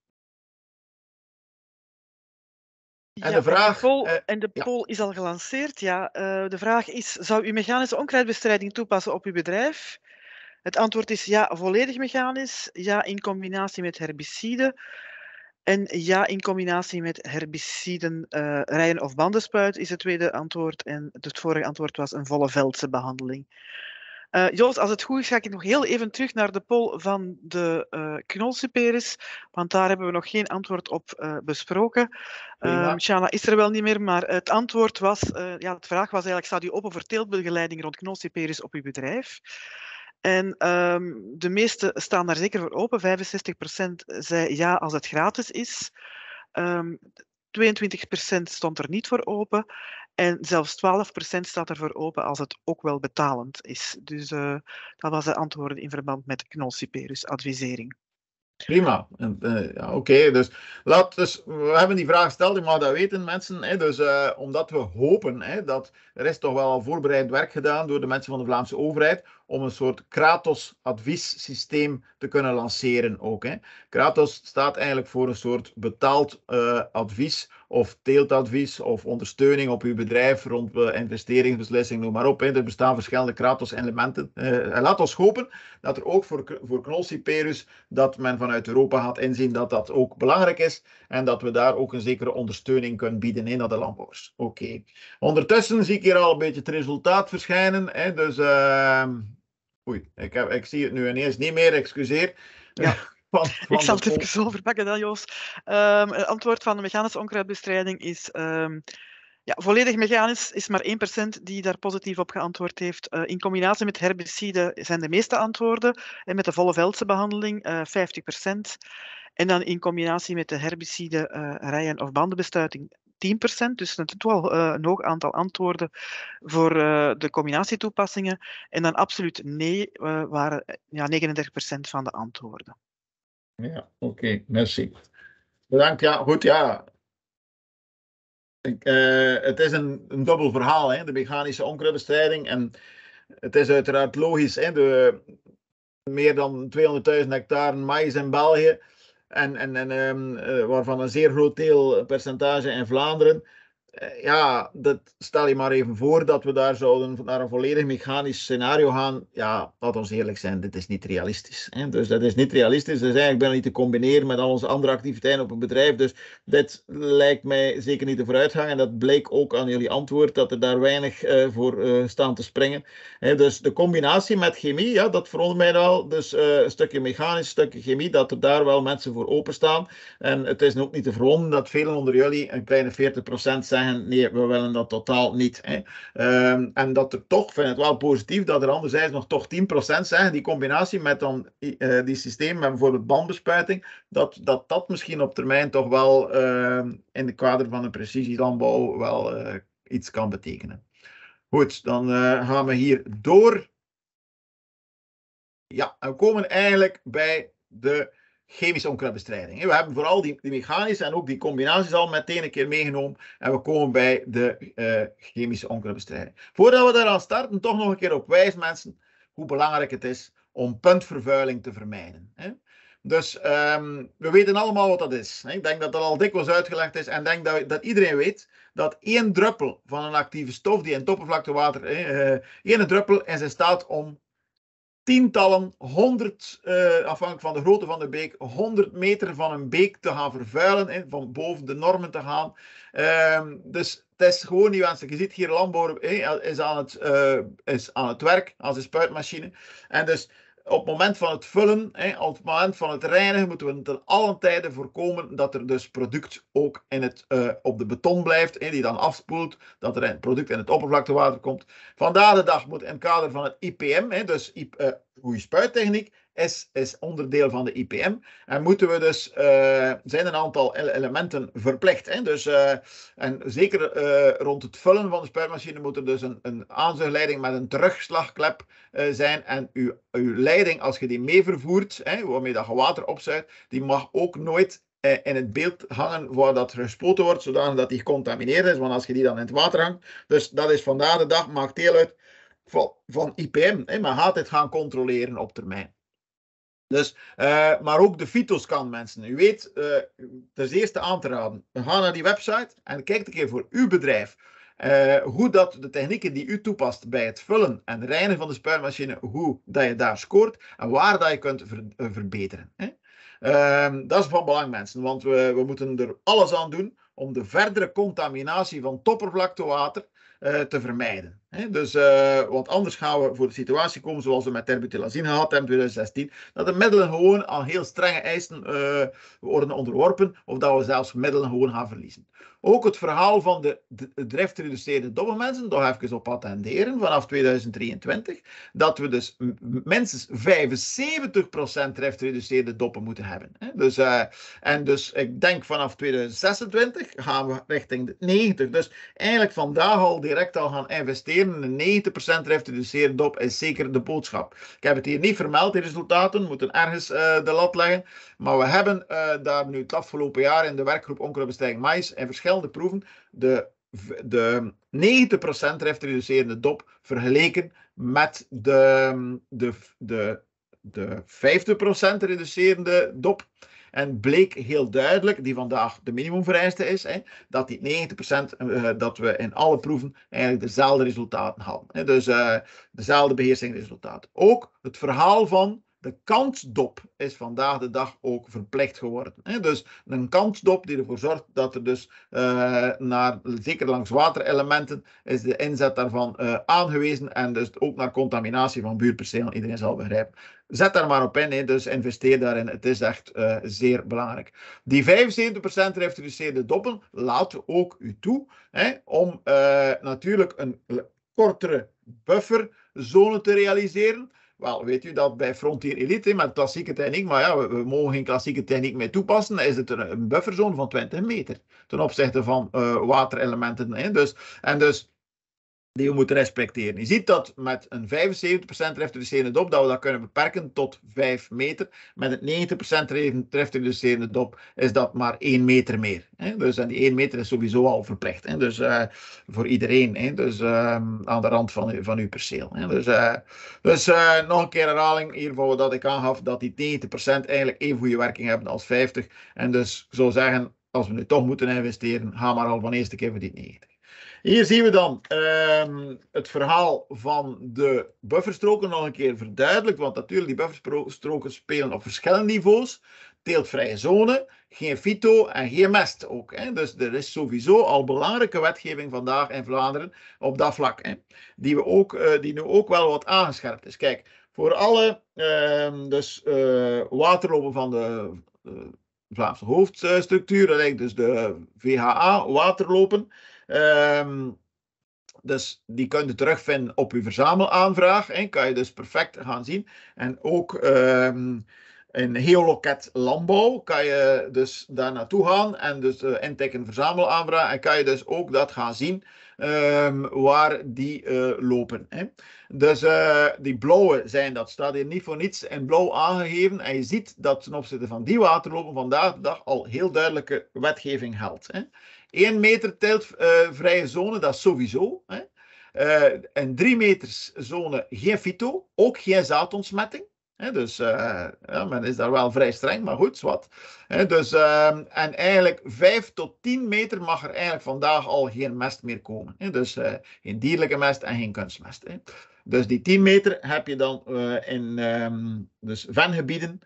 En de vraag... de poll is al gelanceerd. Ja, de vraag is, zou u mechanische onkruidbestrijding toepassen op uw bedrijf? Het antwoord is ja, volledig mechanisch. Ja, in combinatie met herbiciden. En ja, in combinatie met herbiciden, rijen of bandenspuit is het tweede antwoord. En het vorige antwoord was een volle veldse behandeling. Joost, als het goed is, ga ik nog heel even terug naar de poll van de knolsuperus, want daar hebben we nog geen antwoord op besproken. Shana is er wel niet meer, maar het antwoord was, de vraag was eigenlijk, staat u open voor teeltbegeleiding rond knolsuperus op uw bedrijf? En de meeste staan daar zeker voor open. 65% zei ja als het gratis is. 22% stond er niet voor open. En zelfs 12% staat er voor open als het ook wel betalend is. Dus dat was de antwoorden in verband met knolsuperus advisering. Prima. Oké. Dus we hebben die vraag gesteld, je mag dat weten, mensen. Dus omdat we hopen dat er is toch wel al voorbereid werk gedaan door de mensen van de Vlaamse overheid om een soort Kratos-adviessysteem te kunnen lanceren ook. Kratos staat eigenlijk voor een soort betaald advies of teeltadvies of ondersteuning op uw bedrijf rond investeringsbeslissing, noem maar op. Er bestaan verschillende Kratos-elementen. Laat ons hopen dat er ook voor knolsuperus dat men vanuit Europa gaat inzien dat dat ook belangrijk is en dat we daar ook een zekere ondersteuning kunnen bieden aan de landbouwers. Oké. Ondertussen zie ik hier al een beetje het resultaat verschijnen. Dus oei, ik zie het nu ineens niet meer, excuseer. Ja. Ik zal het even overpakken dan, Joost. Het antwoord van de mechanische onkruidbestrijding is volledig mechanisch is maar 1% die daar positief op geantwoord heeft. In combinatie met herbiciden zijn de meeste antwoorden. En met de volle veldse behandeling 50%. En dan in combinatie met de herbiciden, rijen of bandenbestuiting 10%. Dus een hoog aantal antwoorden voor de combinatietoepassingen. En dan absoluut nee waren 39% van de antwoorden. Ja, oké, merci. Bedankt, ja, goed, ja. Het is een dubbel verhaal, de mechanische onkruidbestrijding. En het is uiteraard logisch, de meer dan 200.000 hectare maïs in België. waarvan een zeer groot percentage in Vlaanderen. Ja, stel je maar even voor dat we daar zouden naar een volledig mechanisch scenario gaan. Ja, laat ons eerlijk zijn, dit is niet realistisch. Hè? Dus dat is niet realistisch. Dus eigenlijk ben ik niet te combineren met al onze andere activiteiten op een bedrijf. Dus dit lijkt mij zeker niet de vooruitgang. En dat bleek ook aan jullie antwoord, dat er daar weinig voor staan te springen. Hè? Dus de combinatie met chemie, ja, dat verwondert mij wel. Dus een stukje mechanisch, een stukje chemie, dat er daar wel mensen voor openstaan. En het is ook niet te verwonderen dat velen onder jullie, een kleine 40% zeggen, nee, we willen dat totaal niet. Hè. En dat er toch, vind het wel positief, dat er anderzijds nog toch 10% zeggen, die combinatie met dan die systeem met bijvoorbeeld bandbespuiting, dat misschien op termijn toch wel in de kader van een precisielandbouw wel iets kan betekenen. Goed, dan gaan we hier door. Ja, en we komen eigenlijk bij de chemische onkruidbestrijding. We hebben vooral die mechanische en ook die combinaties al meteen een keer meegenomen. En we komen bij de chemische onkruidbestrijding. Voordat we daaraan starten, toch nog een keer op wijs, mensen, hoe belangrijk het is om puntvervuiling te vermijden. Dus we weten allemaal wat dat is. Ik denk dat dat al dikwijls uitgelegd is. En ik denk dat iedereen weet dat 1 druppel van een actieve stof die in het oppervlaktewater, 1 druppel is in staat om tientallen, 100, afhankelijk van de grootte van de beek, 100 meter van een beek te gaan vervuilen, van boven de normen te gaan. Dus het is gewoon niet wenselijk. Je ziet hier landbouw is aan het werk als een spuitmachine. En dus op het moment van het vullen, op het moment van het reinigen, moeten we ten allen tijde voorkomen dat er dus product ook op de beton blijft, die dan afspoelt, dat er een product in het oppervlaktewater komt. Vandaag de dag moet in het kader van het IPM, dus goede spuittechniek, is onderdeel van de IPM. En moeten we dus, zijn een aantal elementen verplicht. Dus, en zeker rond het vullen van de spuitmachine moet er dus een aanzuigleiding met een terugslagklep zijn. En uw leiding, als je die mee vervoert, waarmee dat je water opzuigt, die mag ook nooit in het beeld hangen waar dat gespoten wordt, zodat die gecontamineerd is. Want als je die dan in het water hangt, dus dat is vandaag de dag, maakt deel uit van IPM. Maar gaat dit gaan controleren op termijn. Dus, maar ook de fytoscan, mensen. U weet, ten eerste aan te raden. Ga naar die website en kijk een keer voor uw bedrijf hoe dat de technieken die u toepast bij het vullen en reinigen van de spuitmachine, hoe dat je daar scoort en waar dat je kunt verbeteren. Dat is van belang, mensen, want we moeten er alles aan doen om de verdere contaminatie van het oppervlaktewater te vermijden. Dus, want anders gaan we voor de situatie komen zoals we met terbutylazine gehad hebben in 2016, dat de middelen gewoon aan heel strenge eisen worden onderworpen, of dat we zelfs middelen gewoon gaan verliezen. Ook het verhaal van de driftreduceerde doppen, toch even op attenderen vanaf 2023, dat we dus minstens 75% driftreduceerde doppen moeten hebben. Dus, en dus ik denk vanaf 2026 gaan we richting de 90%. Dus eigenlijk vandaag al direct al gaan investeren. Een 90% driftreduceerde dop is zeker de boodschap. Ik heb het hier niet vermeld, die resultaten. We moeten ergens de lat leggen. Maar we hebben daar nu het afgelopen jaar in de werkgroep onkruidbestrijding mais in verschillende proeven de 90% driftreducerende dop vergeleken met de 50% reducerende dop. En bleek heel duidelijk, die vandaag de minimumvereiste is, dat die 90% dat we in alle proeven eigenlijk dezelfde resultaten hadden. Dus dezelfde beheersingsresultaten. Ook het verhaal van de kantdop is vandaag de dag ook verplicht geworden. Dus een kantdop die ervoor zorgt dat er dus zeker langs waterelementen is de inzet daarvan aangewezen en dus ook naar contaminatie van buurpercelen. Iedereen zal begrijpen. Zet daar maar op in, dus investeer daarin. Het is echt zeer belangrijk. Die 75% gereduceerde doppen laten ook u toe om natuurlijk een kortere bufferzone te realiseren. Wel, weet u dat bij Frontier Elite met klassieke techniek, maar ja, we mogen geen klassieke techniek meer toepassen, is het een bufferzone van 20 meter ten opzichte van waterelementen. Dus die we moeten respecteren. Je ziet dat met een 75% reflecterende dop, dat we dat kunnen beperken tot 5 meter. Met een 90% reflecterende dop is dat maar 1 meter meer. Hè? Dus en die 1 meter is sowieso al verplicht. Hè? Dus voor iedereen. Hè? Dus aan de rand van uw perceel. Hè? Dus nog een keer herhaling hiervoor dat ik aangaf dat die 90% eigenlijk even goede werking hebben als 50. En dus ik zou zeggen, als we nu toch moeten investeren, ga maar al van eerste keer voor die 90. Hier zien we dan het verhaal van de bufferstroken nog een keer verduidelijkt. Want natuurlijk, die bufferstroken spelen op verschillende niveaus. Teeltvrije zone, geen fyto en geen mest ook. Hè. Dus er is sowieso al belangrijke wetgeving vandaag in Vlaanderen op dat vlak. Hè. Die nu ook wel wat aangescherpt is. Kijk, voor alle waterlopen van de Vlaamse hoofdstructuur, dat lijkt dus de VHA waterlopen. Dus die kun je terugvinden op uw verzamelaanvraag. Kan je dus perfect gaan zien. En ook in Geoloket Landbouw kan je dus daar naartoe gaan en dus intikken verzamelaanvraag. En kan je dus ook dat gaan zien waar die lopen. Hè. Dus die blauwe zijn, dat staat hier niet voor niets in blauw aangegeven. En je ziet dat ten opzichte van die waterlopen vandaag de dag al heel duidelijke wetgeving geldt. Hè. 1 meter teeltvrije zone, dat is sowieso. Hè. Een 3 meters zone geen fyto, ook geen zaadontsmetting. He, dus men is daar wel vrij streng, maar goed, wat. Dus, en eigenlijk 5 tot 10 meter mag er eigenlijk vandaag al geen mest meer komen. Dus geen dierlijke mest en geen kunstmest. Dus die 10 meter heb je dan in dus vengebieden.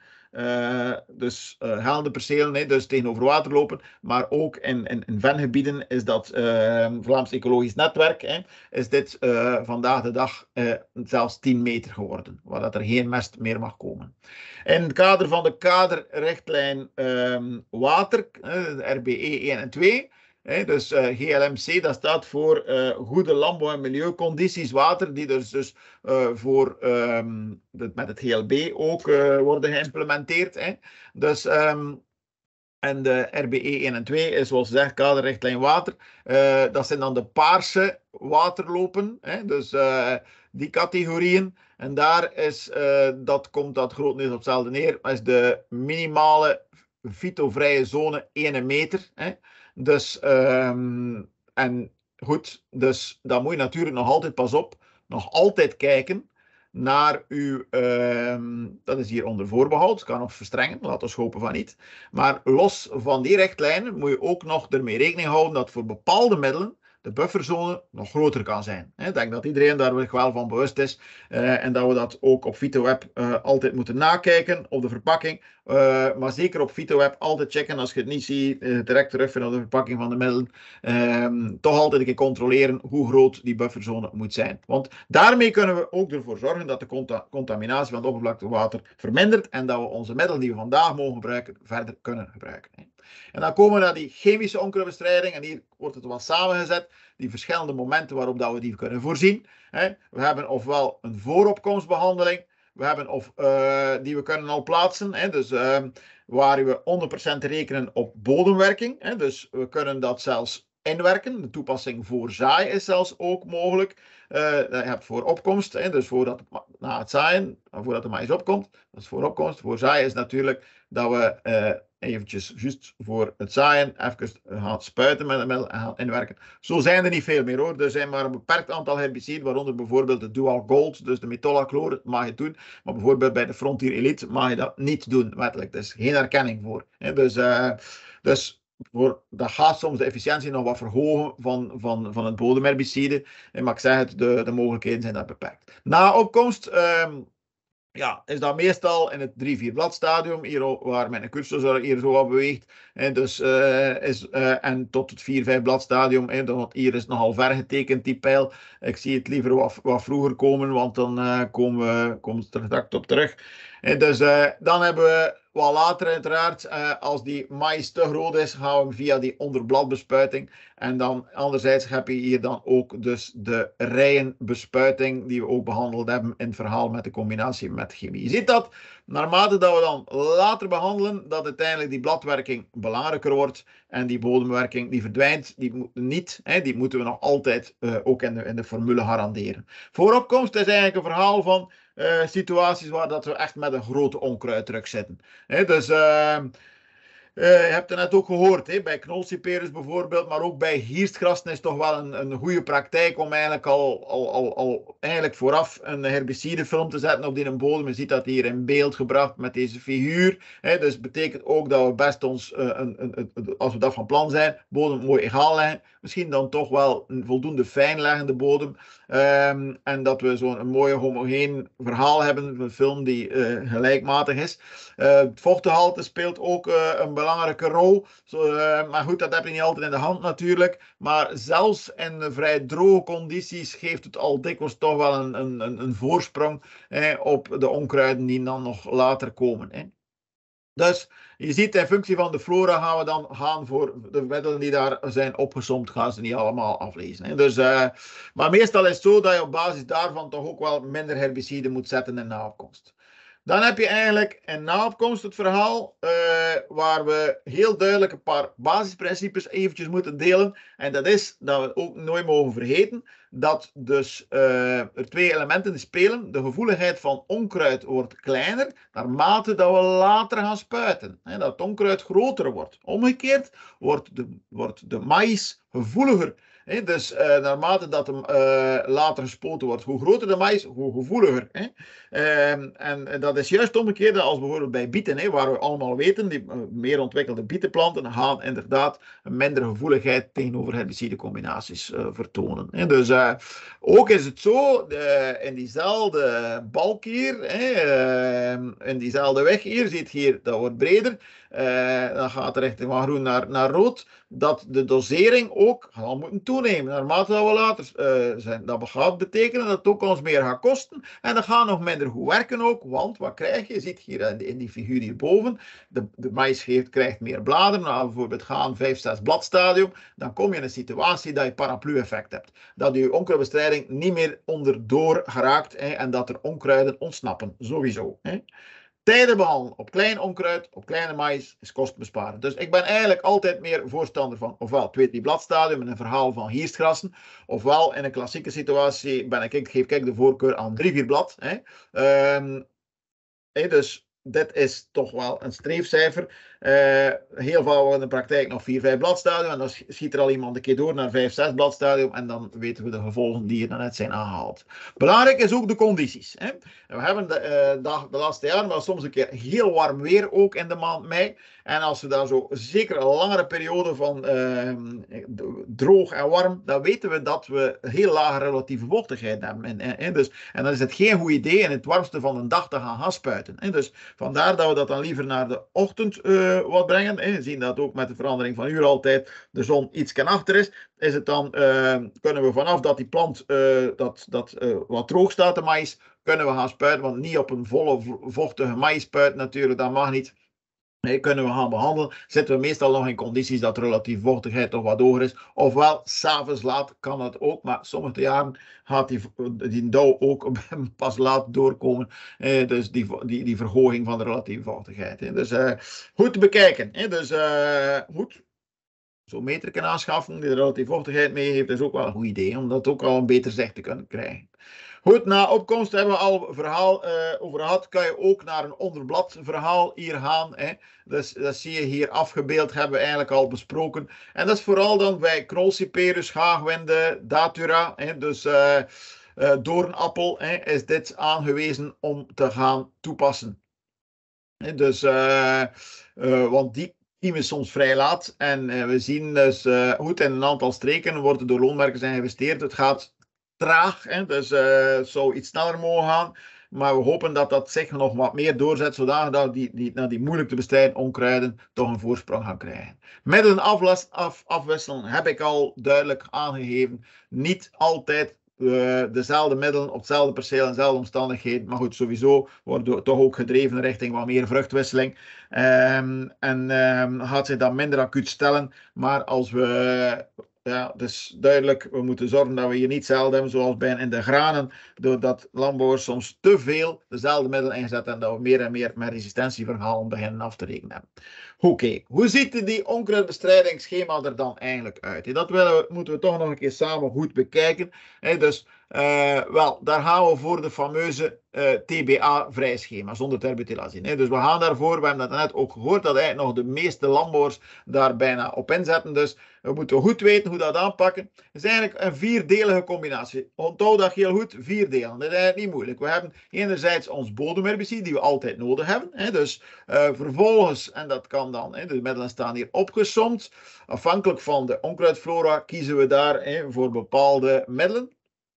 Dus helende percelen, dus tegenover waterlopen, maar ook in vengebieden is dat Vlaams Ecologisch Netwerk, is dit vandaag de dag zelfs 10 meter geworden, waar dat er geen mest meer mag komen. In het kader van de kaderrichtlijn water, RBE 1 en 2, dus GLMC, dat staat voor goede landbouw- en milieucondities water, die dus voor met het GLB ook worden geïmplementeerd. Dus, en de RBE 1 en 2 is, zoals gezegd, kaderrichtlijn water. Dat zijn dan de paarse waterlopen, dus die categorieën. En daar is, komt dat grotendeels op hetzelfde neer, is de minimale fytovrije zone 1 meter. Dus, en goed, dus dan moet je natuurlijk nog altijd, pas op, nog altijd kijken naar uw, dat is hier onder voorbehoud, kan nog verstrengen, laten we hopen van niet. Maar los van die richtlijnen moet je ook nog ermee rekening houden dat voor bepaalde middelen de bufferzone nog groter kan zijn. Ik denk dat iedereen daar wel van bewust is en dat we dat ook op Fytoweb altijd moeten nakijken op de verpakking. Maar zeker op Fytoweb altijd checken als je het niet ziet, direct terugvinden op de verpakking van de middelen. Toch altijd een keer controleren hoe groot die bufferzone moet zijn. Want daarmee kunnen we ook ervoor zorgen dat de contaminatie van het oppervlaktewater vermindert en dat we onze middelen die we vandaag mogen gebruiken, verder kunnen gebruiken. En dan komen we naar die chemische onkruidbestrijding en hier wordt het wat samengezet, die verschillende momenten waarop dat we die kunnen voorzien. We hebben ofwel een vooropkomstbehandeling, we hebben die we kunnen al plaatsen, dus waar we 100% rekenen op bodemwerking. Dus we kunnen dat zelfs inwerken. De toepassing voor zaai is zelfs ook mogelijk. Je hebt voor opkomst, dus voordat na het zaaien, voordat de maïs opkomt, dat is voor opkomst. Voor zaaien is natuurlijk dat we eventjes juist voor het zaaien even gaan spuiten met een middel en gaan inwerken. Zo zijn er niet veel meer hoor. Er zijn maar een beperkt aantal herbiciden, waaronder bijvoorbeeld de Dual Gold, dus de metolachlor, mag je doen. Maar bijvoorbeeld bij de Frontier Elite mag je dat niet doen, wettelijk. Er is geen erkenning voor. Dus dat gaat soms de efficiëntie nog wat verhogen van het bodemherbicide. Maar ik zeg het, de mogelijkheden zijn daar beperkt. Na opkomst is dat meestal in het 3-4 bladstadium, hier waar mijn cursor hier zo wat beweegt. En tot het 4-5 bladstadium, want hier is nogal ver getekend die pijl. Ik zie het liever wat vroeger komen, want dan komen we er straks op terug. Dus dan hebben we wat later uiteraard, als die mais te groot is, gaan we via die onderbladbespuiting. En dan anderzijds heb je hier dan ook dus de rijenbespuiting die we ook behandeld hebben in het verhaal met de combinatie met chemie. Je ziet dat naarmate dat we dan later behandelen, dat uiteindelijk die bladwerking belangrijker wordt en die bodemwerking die verdwijnt, die moeten we nog altijd ook in de formule garanderen. Vooropkomst is eigenlijk een verhaal van situaties waar dat we echt met een grote onkruiddruk zitten. Dus je hebt het net ook gehoord, bij knolcyperus bijvoorbeeld, maar ook bij hierstgrassen is toch wel een goede praktijk om eigenlijk al eigenlijk vooraf een herbicidefilm te zetten op die bodem. Je ziet dat hier in beeld gebracht met deze figuur. Dus betekent ook dat we best ons, als we dat van plan zijn, bodem mooi egaal leggen. Misschien dan toch wel een voldoende fijnleggende bodem. En dat we zo'n mooie homogeen verhaal hebben, een film die gelijkmatig is. Het vochtgehalte speelt ook een belangrijke rol. Maar goed, dat heb je niet altijd in de hand natuurlijk. Maar zelfs in vrij droge condities geeft het al dikwijls toch wel een voorsprong op de onkruiden die dan nog later komen. Dus je ziet, in functie van de flora gaan we dan gaan voor de middelen die daar zijn opgesomd, gaan ze niet allemaal aflezen. Dus, maar meestal is het zo dat je op basis daarvan toch ook wel minder herbiciden moet zetten in naopkomst. Dan heb je eigenlijk in naopkomst het verhaal waar we heel duidelijk een paar basisprincipes eventjes moeten delen. En dat is dat we ook nooit mogen vergeten dat dus er twee elementen spelen. De gevoeligheid van onkruid wordt kleiner naarmate dat we later gaan spuiten. Dat het onkruid groter wordt. Omgekeerd wordt de maïs gevoeliger. Dus naarmate dat hem later gespoten wordt, hoe groter de maïs, hoe gevoeliger. En dat is juist omgekeerd als bijvoorbeeld bij bieten, waar we allemaal weten, die meer ontwikkelde bietenplanten gaan inderdaad een mindere gevoeligheid tegenover herbicidecombinaties vertonen. Dus ook is het zo, in diezelfde balk hier, in diezelfde weg hier, ziet hier, dat wordt breder, dan gaat het richting van groen naar rood, dat de dosering ook zal moeten toenemen naarmate dat we later zijn. Dat gaat betekenen dat het ook ons meer gaat kosten en dat gaat nog minder goed werken ook, want wat krijg je? Je ziet hier in die figuur hierboven, de maïs krijgt meer bladeren, nou bijvoorbeeld gaan 5-6 bladstadium, dan kom je in een situatie dat je paraplu-effect hebt. Dat je onkruidbestrijding niet meer onderdoor geraakt en dat er onkruiden ontsnappen, sowieso. Tijden behandelen op klein onkruid, op kleine maïs, is kostenbesparend. Dus ik ben eigenlijk altijd meer voorstander van ofwel 2-3 bladstadium in een verhaal van hierstgrassen, ofwel in een klassieke situatie geef ik de voorkeur aan 3-4 blad. Dus dit is toch wel een streefcijfer. Heel veel in de praktijk nog 4-5 bladstadium. En dan schiet er al iemand een keer door naar 5-6 bladstadium. En dan weten we de gevolgen die er net zijn aangehaald. Belangrijk is ook de condities. We hebben de laatste jaren wel soms een keer heel warm weer, ook in de maand mei. En als we daar zo zeker een langere periode van droog en warm, dan weten we dat we heel lage relatieve vochtigheid hebben. En dan is het geen goed idee in het warmste van de dag te gaan spuiten. Dus vandaar dat we dat dan liever naar de ochtend wat brengen. We zien dat ook met de verandering van uur altijd de zon iets achter is het dan, kunnen we vanaf dat die plant wat droog staat, de maïs, kunnen we gaan spuiten, want niet op een volle vochtige maïs spuiten natuurlijk, dat mag niet. Kunnen we gaan behandelen, zitten we meestal nog in condities dat relatief vochtigheid toch wat hoger is. Ofwel, 's avonds laat kan het ook, maar sommige jaren gaat die dauw ook pas laat doorkomen. Dus die verhoging van de relatieve vochtigheid. Dus goed te bekijken. Dus goed. Zo'n meter aanschaffen die de relatieve vochtigheid meegeeft, is ook wel een goed idee, om dat ook al een beter zicht te kunnen krijgen. Goed, na opkomst hebben we al een verhaal over gehad. Kan je ook naar een onderblad verhaal hier gaan. Dus dat zie je hier afgebeeld, hebben we eigenlijk al besproken. En dat is vooral dan bij knolcyperus, gaagwinde, datura. Dus doornappel is dit aangewezen om te gaan toepassen. Dus, want die kiemen soms vrij laat. En we zien dus goed in een aantal streken worden door loonwerkers geïnvesteerd. Het gaat traag, dus het zou iets sneller mogen gaan. Maar we hopen dat dat zich nog wat meer doorzet, zodat die moeilijk te bestrijden onkruiden toch een voorsprong gaan krijgen. Middelen afwisselen heb ik al duidelijk aangegeven. Niet altijd dezelfde middelen op hetzelfde perceel en dezelfde omstandigheden. Maar goed, sowieso worden we toch ook gedreven richting wat meer vruchtwisseling. En gaat zich dat minder acuut stellen. Maar als we... Ja, dus duidelijk, we moeten zorgen dat we hier niet hetzelfde hebben zoals bij in de granen, doordat landbouwers soms te veel dezelfde middelen inzetten en dat we meer en meer met resistentieverhalen beginnen af te rekenen hebben. Oké, hoe ziet die onkruidbestrijdingsschema er dan eigenlijk uit? Dat moeten we toch nog een keer samen goed bekijken. Dus wel, daar gaan we voor de fameuze TBA-vrij schema, zonder terbutylazine. Dus we gaan daarvoor, we hebben dat net ook gehoord, dat eigenlijk nog de meeste landbouwers daar bijna op inzetten. Dus we moeten goed weten hoe dat aanpakken. Het is eigenlijk een vierdelige combinatie. Onthoud dat heel goed, 4 delen. Dat is eigenlijk niet moeilijk. We hebben enerzijds ons bodemherbicide, die we altijd nodig hebben. Dus vervolgens, en dat kan dan, de middelen staan hier opgesomd. Afhankelijk van de onkruidflora kiezen we daar voor bepaalde middelen.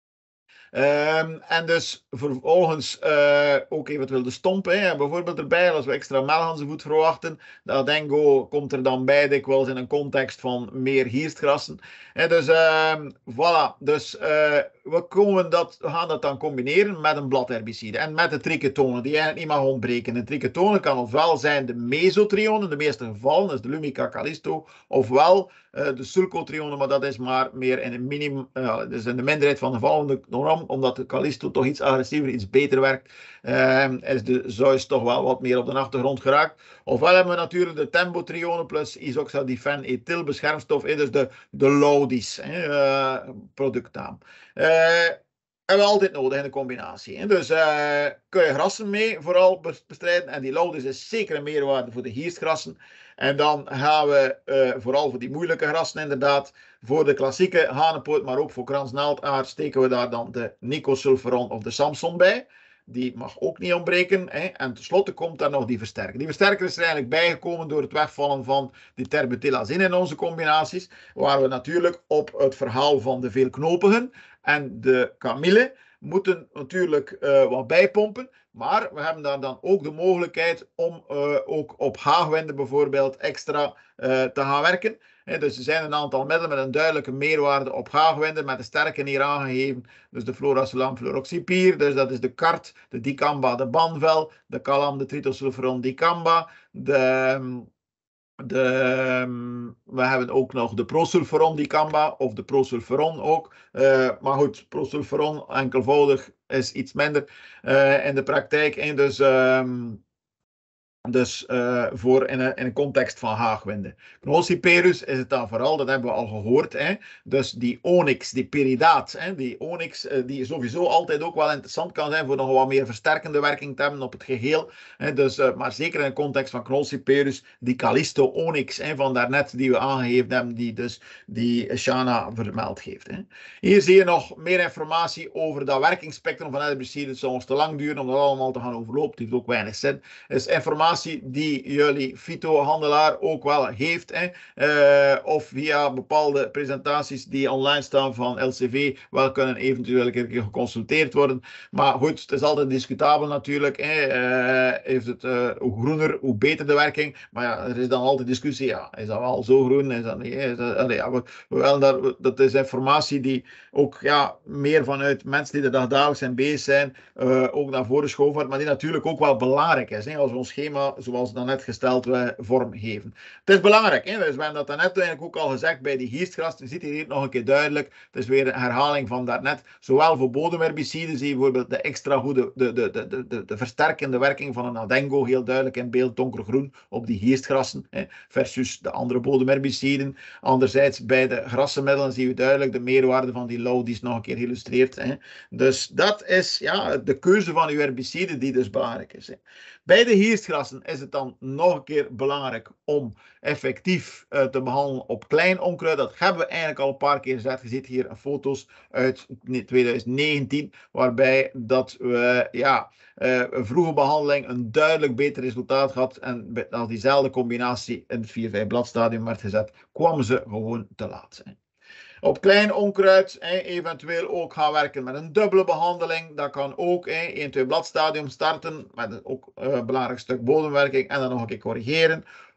En dus vervolgens ook eventueel de stomp, bijvoorbeeld erbij, als we extra melganzenvoet verwachten. Dat Adengo komt er dan bij, dikwijls in een context van meer hierstgrassen. Dus voilà, dus we gaan dat dan combineren met een bladherbicide en met de trichotonen, die eigenlijk niet mag ontbreken. De trichotonen kan ofwel zijn de mesotrionen, in de meeste gevallen, dat is de Lumica callisto, ofwel de sulcotrionen, maar dat is maar meer in een dus in de minderheid van de gevallen. Waarom? Omdat de callisto toch iets agressiever, iets beter werkt, is de Zeus toch wel wat meer op de achtergrond geraakt. Ofwel hebben we natuurlijk de tembotrionen plus isoxadifen-ethyl beschermstof, dus de Laudis, productnaam. Hebben we altijd nodig in de combinatie. Dus kun je grassen mee vooral bestrijden. En die Laudis is zeker een meerwaarde voor de hierstgrassen. En dan gaan we vooral voor die moeilijke grassen inderdaad, voor de klassieke hanepoot, maar ook voor kransnaaldaard, steken we daar dan de nicosulfuron of de Samson bij. Die mag ook niet ontbreken. En tenslotte komt daar nog die versterker. Die versterker is er eigenlijk bijgekomen door het wegvallen van die terbutylazine in onze combinaties. Waar we natuurlijk op het verhaal van de veelknopigen en de kamille moeten natuurlijk wat bijpompen. Maar we hebben daar dan ook de mogelijkheid om ook op haagwinden bijvoorbeeld extra te gaan werken. Dus er zijn een aantal middelen met een duidelijke meerwaarde op haagwinden, met de sterke hier aangegeven. Dus de Florasolam fluoroxypier, dus dat is de Cart, de Dicamba, de Banvel, de Calam, de Tritosulfuron Dicamba, we hebben ook nog de Prosulfuron Dicamba, of de Prosulfuron ook. Maar goed, Prosulfuron enkelvoudig is iets minder in de praktijk. Dus voor in een context van haagwinden. Knolcyperus is het dan vooral, dat hebben we al gehoord. Dus die onyx, die peridaat. Die onyx die sowieso altijd ook wel interessant kan zijn voor nog wat meer versterkende werking te hebben op het geheel. Maar zeker in de context van Knolcyperus, die callisto onyx van daarnet die we aangegeven hebben, die dus die Shana vermeld heeft. Hier zie je nog meer informatie over dat werkingsspectrum van herbiciden. Het zal ons te lang duren om dat allemaal te gaan overlopen. Het heeft ook weinig zin. Dus informatie die jullie fytohandelaar ook wel heeft, of via bepaalde presentaties die online staan van LCV wel kunnen eventueel een keer geconsulteerd worden. Maar goed, het is altijd discutabel natuurlijk. Heeft het, hoe groener, hoe beter de werking. Maar ja, er is dan altijd discussie. Ja, is dat wel zo groen? Is dat niet? Dat is informatie die ook meer vanuit mensen die er dagelijks zijn bezig zijn, ook naar voren geschoven wordt, maar die natuurlijk ook wel belangrijk is. Als we ons schema, zoals daarnet gesteld, vormgeven. Het is belangrijk. Dus we hebben dat daarnet eigenlijk ook al gezegd bij die hierstgras. Je ziet hier nog een keer duidelijk. Het is weer een herhaling van daarnet. Zowel voor bodemherbiciden zie je bijvoorbeeld de extra goede, de versterkende werking van een Adengo heel duidelijk in beeld donkergroen op die hierstgrassen, versus de andere bodemherbiciden. Anderzijds bij de grassenmiddelen zie je duidelijk de meerwaarde van die Laudis nog een keer geïllustreerd. Dus dat is de keuze van uw herbicide die dus belangrijk is. Bij de hierstgrassen is het dan nog een keer belangrijk om effectief te behandelen op klein onkruid. Dat hebben we eigenlijk al een paar keer gezegd. Je ziet hier foto's uit 2019, waarbij dat we een vroege behandeling een duidelijk beter resultaat had. En als diezelfde combinatie in het 4-5 bladstadium werd gezet, kwamen ze gewoon te laat. Op klein onkruid eventueel ook gaan werken met een dubbele behandeling. Dat kan ook 1-2 bladstadium starten met ook een belangrijk stuk bodemwerking en dan nog een keer corrigeren.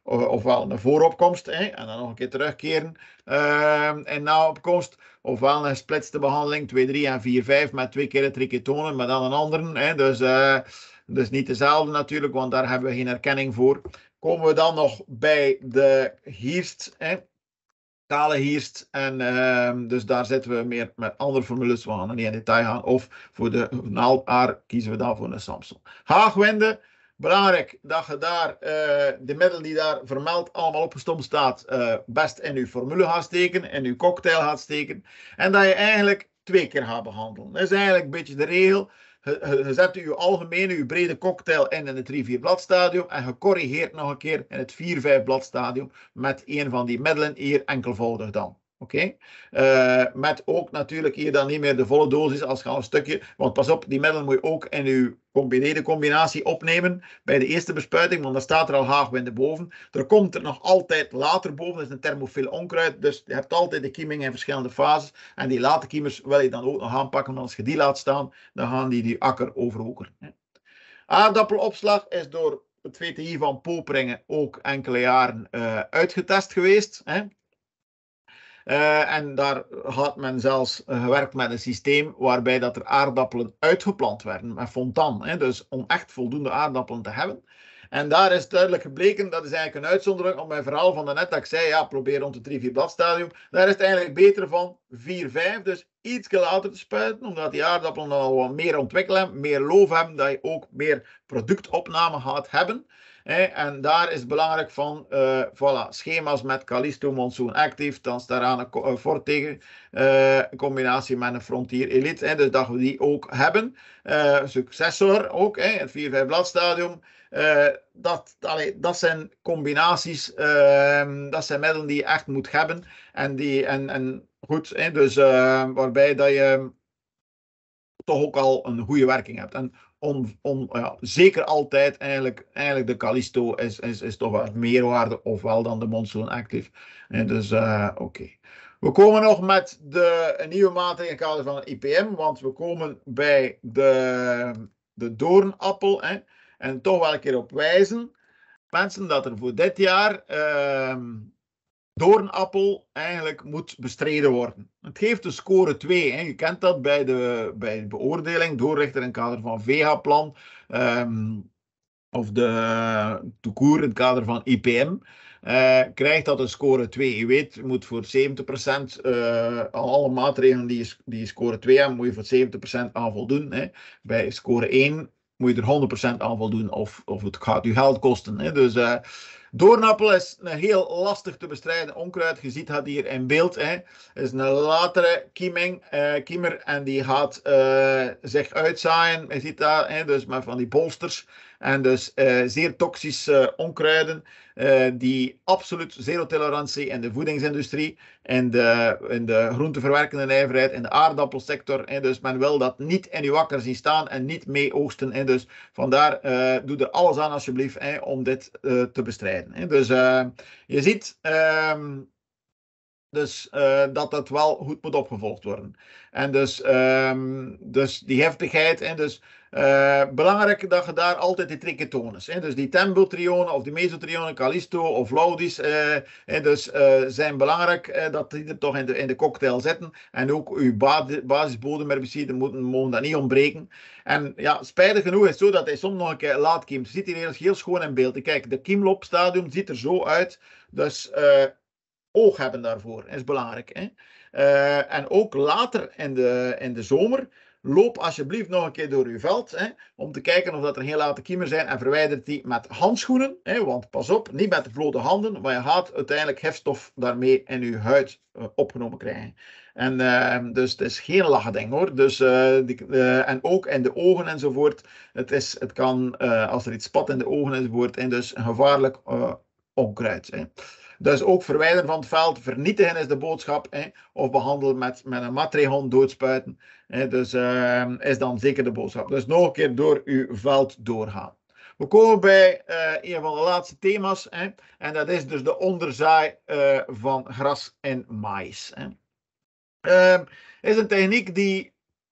ofwel een vooropkomst, en dan nog een keer terugkeren en na opkomst, ofwel een gesplitste behandeling 2, 3 en 4, 5 met 2 keer het triketonen, maar dan een andere. Dus niet dezelfde natuurlijk, want daar hebben we geen erkenning voor. Komen we dan nog bij de hierst, kale hierst. En dus daar zitten we meer met andere formules. We gaan er niet in detail gaan. Of voor de naald-aar kiezen we dan voor een Samsung. Haagwinde. Belangrijk dat je daar de middelen die daar vermeld allemaal opgestomd staat, best in je formule gaat steken, in je cocktail gaat steken. En dat je eigenlijk 2 keer gaat behandelen. Dat is eigenlijk een beetje de regel. Je zet je algemene, je brede cocktail in het 3-4 bladstadium en je corrigeert nog een keer in het 4-5 bladstadium met een van die middelen hier enkelvoudig dan. Oké? Met ook natuurlijk hier dan niet meer de volle dosis als je al een stukje, want pas op, die middelen moet je ook in je brede combinatie opnemen bij de eerste bespuiting, want dan staat er al haagwinde boven. Er komt er nog altijd later boven, dat is een thermofiel onkruid, dus je hebt altijd de kieming in verschillende fases en die late kiemers wil je dan ook nog aanpakken, want als je die laat staan, dan gaan die akker overwokeren. Aardappelopslag is door het VTI van Poperingen ook enkele jaren uitgetest geweest. En daar had men zelfs gewerkt met een systeem waarbij dat er aardappelen uitgeplant werden met fontan. Dus om echt voldoende aardappelen te hebben. En daar is duidelijk gebleken, dat is eigenlijk een uitzondering op mijn verhaal van daarnet, dat ik zei, ja, probeer rond het 3-4 bladstadium. Daar is het eigenlijk beter van 4-5, dus iets later te spuiten, omdat die aardappelen dan al wat meer ontwikkelen, meer loof hebben, dat je ook meer productopname gaat hebben. En daar is het belangrijk van, voilà, schema's met Callisto Monsoon Active, dan staat daar een Fortege in combinatie met een Frontier Elite, dus dat we die ook hebben. Successor ook, het 4-5 bladstadium. Dat zijn combinaties, dat zijn middelen die je echt moet hebben. En goed, dus waarbij dat je toch ook al een goede werking hebt. En zeker altijd eigenlijk de Callisto is toch wel meerwaarde, ofwel dan de Monsoon Active. Dus oké. We komen nog met een nieuwe maatregel in het kader van het IPM, want we komen bij de doornappel. En toch wel een keer op wijzen, mensen, dat er voor dit jaar doornappel eigenlijk moet bestreden worden. Het geeft de score 2. Je kent dat bij de beoordeling, doorrichter in het kader van VH-plan of de toekoer in het kader van IPM. Krijgt dat een score 2. Je weet, je moet voor 70% alle maatregelen die score 2 hebben, moet je voor 70% aan voldoen. Bij score 1 moet je er 100% aan voldoen of het gaat je geld kosten. Dus doornappel is een heel lastig te bestrijden onkruid. Je ziet dat hier in beeld. Het is een latere kiemer en die gaat zich uitzaaien. Je ziet dat, dus met van die bolsters. En dus zeer toxische onkruiden die absoluut zero tolerantie in de voedingsindustrie, in de groenteverwerkende nijverheid, in de aardappelsector. Dus men wil dat niet in uw akker zien staan en niet mee oogsten. Dus vandaar doe er alles aan alsjeblieft om dit te bestrijden. Dus je ziet dat dat wel goed moet opgevolgd worden. En dus die heftigheid, dus belangrijk dat je daar altijd die triketones, dus die tembotrionen of die mesotrionen, Callisto of Laudis, zijn belangrijk dat die er toch in de cocktail zitten. En ook uw basisbodemherbiciden mogen dat niet ontbreken. En ja, spijtig genoeg is het zo dat hij soms nog een keer laat kiemt. Je ziet hier heel schoon in beeld. Kijk, de kiemloopstadium ziet er zo uit. Dus oog hebben daarvoor is belangrijk. En ook later in de zomer, loop alsjeblieft nog een keer door uw veld, om te kijken of dat er heel late kiemen zijn en verwijder die met handschoenen, want pas op, niet met de blote handen, maar je gaat uiteindelijk hefstof daarmee in uw huid opgenomen krijgen. En dus het is geen lachending hoor. Dus, en ook in de ogen enzovoort. Het kan, als er iets spat in de ogen enzovoort, en dus een gevaarlijk onkruid. Dus ook verwijderen van het veld, vernietigen is de boodschap, of behandelen met een matrehond doodspuiten. Dus is dan zeker de boodschap. Dus nog een keer door uw veld doorgaan. We komen bij een van de laatste thema's, en dat is dus de onderzaai van gras en maïs. Is een techniek die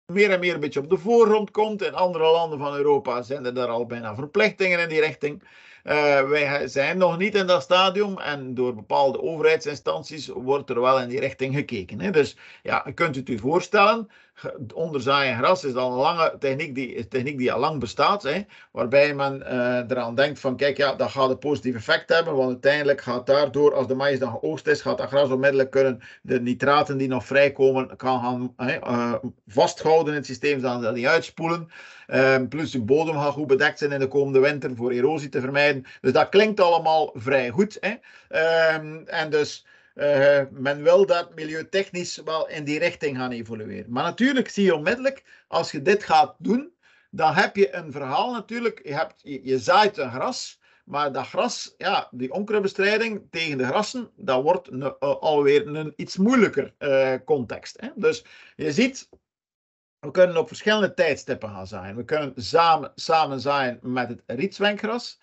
meer en meer een beetje op de voorgrond komt. In andere landen van Europa zijn er daar al bijna verplichtingen in die richting. Wij zijn nog niet in dat stadium en door bepaalde overheidsinstanties wordt er wel in die richting gekeken. Hè. Dus ja, kunt u het u voorstellen, onderzaaien gras is al een lange techniek die al lang bestaat, hè, waarbij men eraan denkt van kijk, ja, dat gaat een positief effect hebben, want uiteindelijk gaat daardoor, als de maïs dan geoogst is, gaat dat gras onmiddellijk kunnen de nitraten die nog vrijkomen, kan gaan vasthouden in het systeem, zodat ze dat niet uitspoelen. Plus de bodem gaat goed bedekt zijn in de komende winter voor erosie te vermijden. Dus dat klinkt allemaal vrij goed. Hè? En dus men wil dat milieutechnisch wel in die richting gaan evolueren. Maar natuurlijk zie je onmiddellijk, als je dit gaat doen, dan heb je een verhaal natuurlijk. Je zaait een gras, maar dat gras, ja, die onkruidbestrijding tegen de grassen, dat wordt alweer een iets moeilijker context. Hè? Dus je ziet, we kunnen op verschillende tijdstippen gaan zaaien. We kunnen samen zaaien met het rietzwenkgras.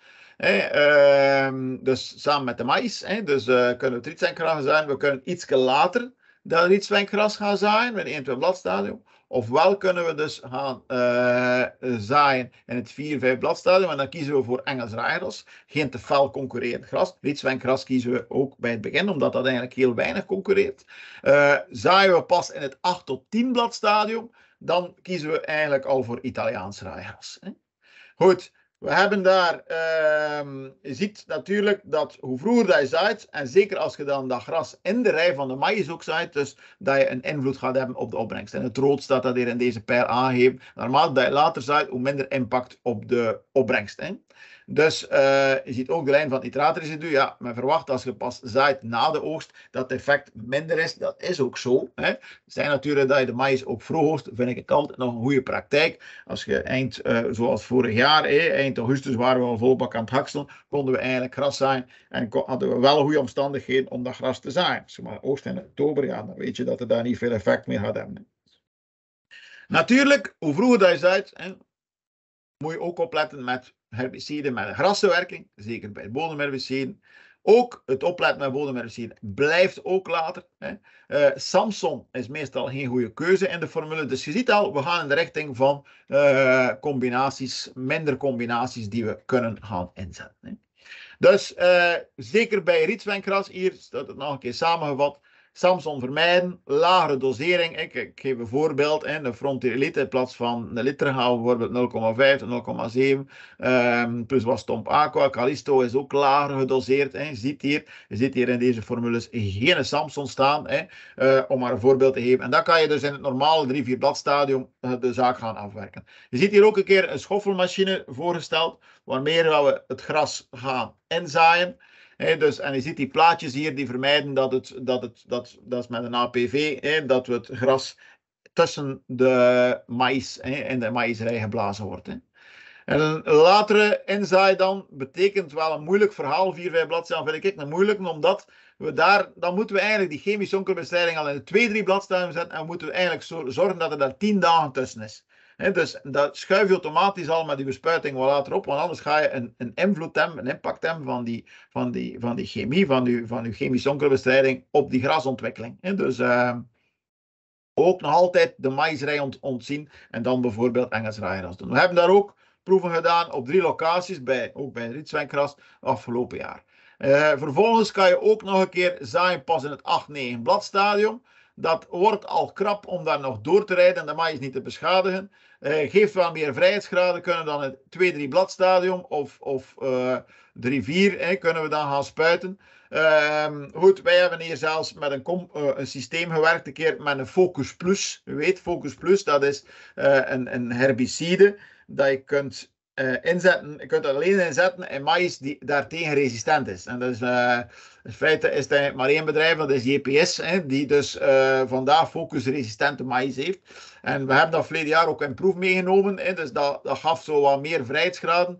Dus samen met de maïs. Dus kunnen we het rietzwenkgras gaan zaaien. We kunnen iets later dat rietzwenkgras gaan zaaien met 1-2 bladstadium. Ofwel kunnen we dus gaan zaaien in het 4-5 bladstadium. En dan kiezen we voor Engels raaigras. Geen te fel concurrerend gras. Rietzwenkgras kiezen we ook bij het begin, omdat dat eigenlijk heel weinig concurreert. Zaaien we pas in het 8 tot 10 bladstadium, dan kiezen we eigenlijk al voor Italiaans raaigras. Goed, we hebben daar, je ziet natuurlijk dat hoe vroeger dat je zaait, en zeker als je dan dat gras in de rij van de maïs ook zaait, dus dat je een invloed gaat hebben op de opbrengst. En het rood staat dat hier in deze pijl aangegeven. Naarmate dat je later zaait, hoe minder impact op de opbrengst. Dus je ziet ook de lijn van nitraatresidu. Ja, men verwacht als je pas zaait na de oogst, dat het effect minder is. Dat is ook zo. Hè. Zijn natuurlijk dat je de maïs ook vroeg oogst, vind ik altijd nog een goede praktijk. Als je zoals vorig jaar, eind augustus waren we al vol bak aan het hakselen, konden we eigenlijk gras zaaien en hadden we wel goede omstandigheden om dat gras te zaaien. Als je maar oogst in oktober, ja, dan weet je dat er daar niet veel effect meer gaat hebben. Natuurlijk, hoe vroeger dat je zaait, moet je ook opletten met herbiciden met een grassenwerking, zeker bij bodemherbiciden. Ook het opletten met bodemherbiciden blijft ook later. Samson is meestal geen goede keuze in de formule. Dus je ziet al, we gaan in de richting van combinaties, minder combinaties die we kunnen gaan inzetten. Dus zeker bij rietzwenkgras, hier staat het nog een keer samengevat. Samson vermijden, lagere dosering. Ik geef een voorbeeld. De Frontier Elite in plaats van een liter gaan we bijvoorbeeld 0,5 tot 0,7. Plus wat Stomp Aqua. Callisto is ook lager gedoseerd. Je ziet hier in deze formules geen Samson staan. Om maar een voorbeeld te geven. En dan kan je dus in het normale 3-4 bladstadium de zaak gaan afwerken. Je ziet hier ook een keer een schoffelmachine voorgesteld. Waarmee we het gras gaan inzaaien. En je ziet die plaatjes hier die vermijden dat is met een APV, dat we het gras tussen de maïs in de maïsrij geblazen wordt. En een latere inzaai dan betekent wel een moeilijk verhaal, 4-5 bladstadium vind ik een moeilijk, omdat dan moeten we eigenlijk die chemische onkelbestrijding al in de 2-3 bladstadium zetten en moeten we eigenlijk zorgen dat er daar 10 dagen tussen is. Dus dat schuif je automatisch al met die bespuiting wat later op, want anders ga je een invloed hebben, een impact hebben van die chemie, van je chemische onkelbestrijding op die grasontwikkeling. Dus ook nog altijd de maïsrij ontzien en dan bijvoorbeeld Engels raaigras doen. We hebben daar ook proeven gedaan op 3 locaties, ook bij rietzwenkgras afgelopen jaar. Vervolgens kan je ook nog een keer zaaien pas in het 8-9 bladstadium. Dat wordt al krap om daar nog door te rijden en de maïs niet te beschadigen. Geeft wel meer vrijheidsgraden, kunnen dan het 2-3 bladstadium of 3-4 kunnen we dan gaan spuiten. Goed, wij hebben hier zelfs met een systeem gewerkt, een keer met een Focus Plus. U weet, Focus Plus, dat is een herbicide dat je kunt inzetten. Je kunt dat alleen inzetten in maïs die daartegen resistent is. En dus in feite is het maar één bedrijf, dat is JPS, die dus vandaag focusresistente maïs heeft. En we hebben dat verleden jaar ook in proef meegenomen. Dus dat gaf zo wat meer vrijheidsgraden.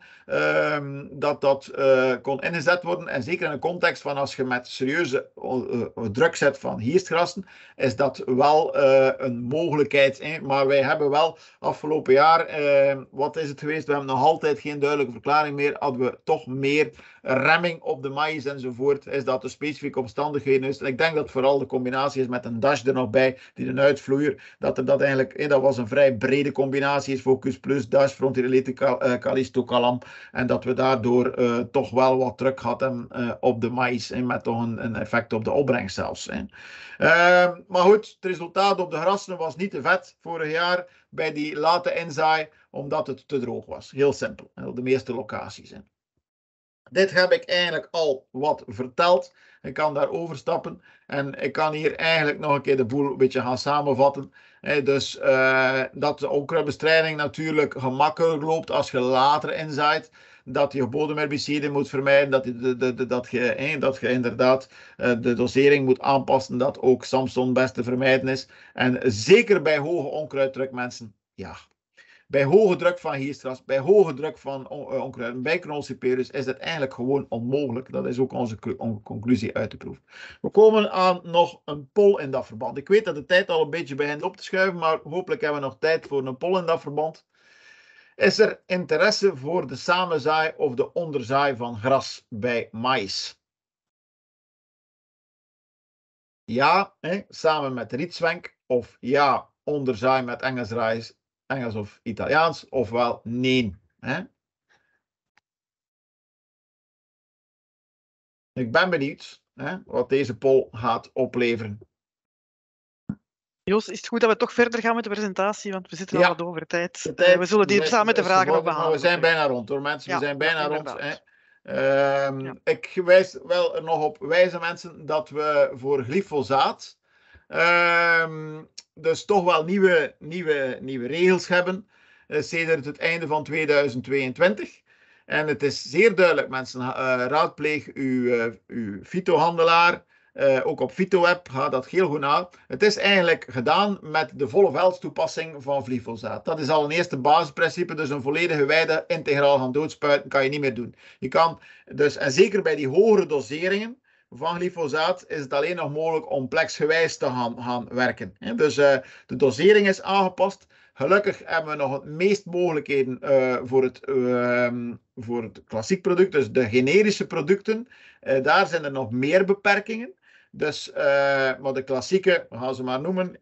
Dat kon ingezet worden. En zeker in de context van als je met serieuze druk zet van hierstgrassen, is dat wel een mogelijkheid. Maar wij hebben wel afgelopen jaar, wat is het geweest? We hebben nog altijd geen duidelijke verklaring meer. Hadden we toch meer remming op de maïs enzovoort. Is dat de specifieke omstandigheden is. En ik denk dat vooral de combinatie is met een dash er nog bij, die een uitvloeier, dat er dat eigenlijk eigenlijk, dat was een vrij brede combinatie, Focus Plus, Dutch Frontier Callisto Calam, en dat we daardoor toch wel wat druk hadden op de maïs, met toch een effect op de opbrengst zelfs. Maar goed, het resultaat op de grassen was niet te vet vorig jaar bij die late inzaai, omdat het te droog was. Heel simpel, op de meeste locaties. Dit heb ik eigenlijk al wat verteld. Ik kan daar overstappen en ik kan hier eigenlijk nog een keer de boel een beetje gaan samenvatten. Dus dat de onkruidbestrijding natuurlijk gemakkelijker loopt als je later inzaait. Dat je bodemherbiciden moet vermijden, dat je inderdaad de dosering moet aanpassen, dat ook Samson best te vermijden is. En zeker bij hoge onkruiddruk, mensen, ja. Bij hoge druk van Heestras, bij hoge druk van onkruiden, bij Knolcyperus is het eigenlijk gewoon onmogelijk. Dat is ook onze conclusie uit de proef. We komen aan nog een poll in dat verband. Ik weet dat de tijd al een beetje begint op te schuiven, maar hopelijk hebben we nog tijd voor een poll in dat verband. Is er interesse voor de samenzaai of de onderzaai van gras bij maïs? Ja, samen met rietzwenk, of ja, onderzaai met Engels of Italiaans, ofwel nee. Ik ben benieuwd wat deze poll gaat opleveren. Joost, is het goed dat we toch verder gaan met de presentatie, want we zitten al wat over tijd. We zullen die samen met de vragen nog behandelen. We zijn bijna rond hoor mensen, we zijn bijna rond. Ja. Ik wijs wel er nog op wijze mensen dat we voor glyfosaat dus toch wel nieuwe regels hebben sedert het einde van 2022. En het is zeer duidelijk, mensen, raadpleeg uw fytohandelaar. Ook op FytoWeb gaat dat heel goed na. Het is eigenlijk gedaan met de volle veldstoepassing van glyfosaat. Dat is al een eerste basisprincipe. Dus een volledige weide integraal gaan doodspuiten kan je niet meer doen. Je kan dus, en zeker bij die hogere doseringen van glyfosaat is het alleen nog mogelijk om pleksgewijs te gaan werken. Dus de dosering is aangepast. Gelukkig hebben we nog het meest mogelijkheden voor het klassiek product, dus de generische producten. Daar zijn er nog meer beperkingen. Dus, maar de klassieke, we gaan ze maar noemen,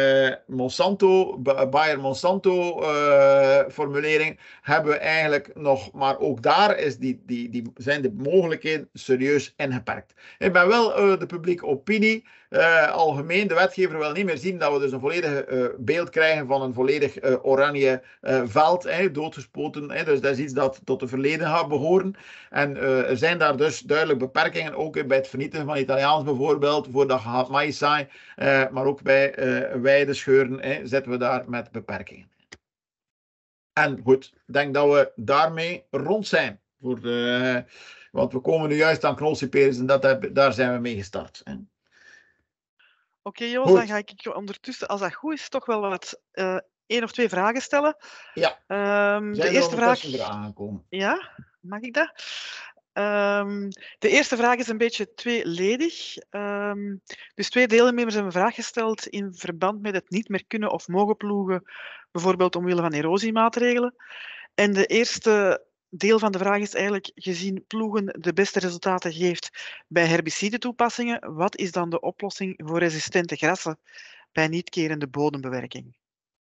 Bayer Monsanto formulering, hebben we eigenlijk nog, maar ook daar is zijn de mogelijkheden serieus ingeperkt. Ik ben wel de publieke opinie, algemeen, de wetgever wil niet meer zien dat we dus een volledig beeld krijgen van een volledig oranje veld, doodgespoten. Dus dat is iets dat tot het verleden gaat behoren. En er zijn daar dus duidelijk beperkingen, ook bij het vernietigen van Italiaans bijvoorbeeld, voordat je gaat maïs zaaien, maar ook bij weidescheuren zitten we daar met beperkingen. En goed, ik denk dat we daarmee rond zijn. Want we komen nu juist aan Knolcyperus en daar zijn we mee gestart. Oké, Joost, dan ga ik ondertussen, als dat goed is, toch wel wat 1 of 2 vragen stellen. Ja, de eerste vraag er aangekomen. Ja, mag ik dat? De eerste vraag is een beetje tweeledig. Dus 2 deelnemers hebben een vraag gesteld in verband met het niet meer kunnen of mogen ploegen, bijvoorbeeld omwille van erosiemaatregelen. En de eerste deel van de vraag is eigenlijk, gezien ploegen de beste resultaten geeft bij herbicidetoepassingen, wat is dan de oplossing voor resistente grassen bij niet-kerende bodembewerking?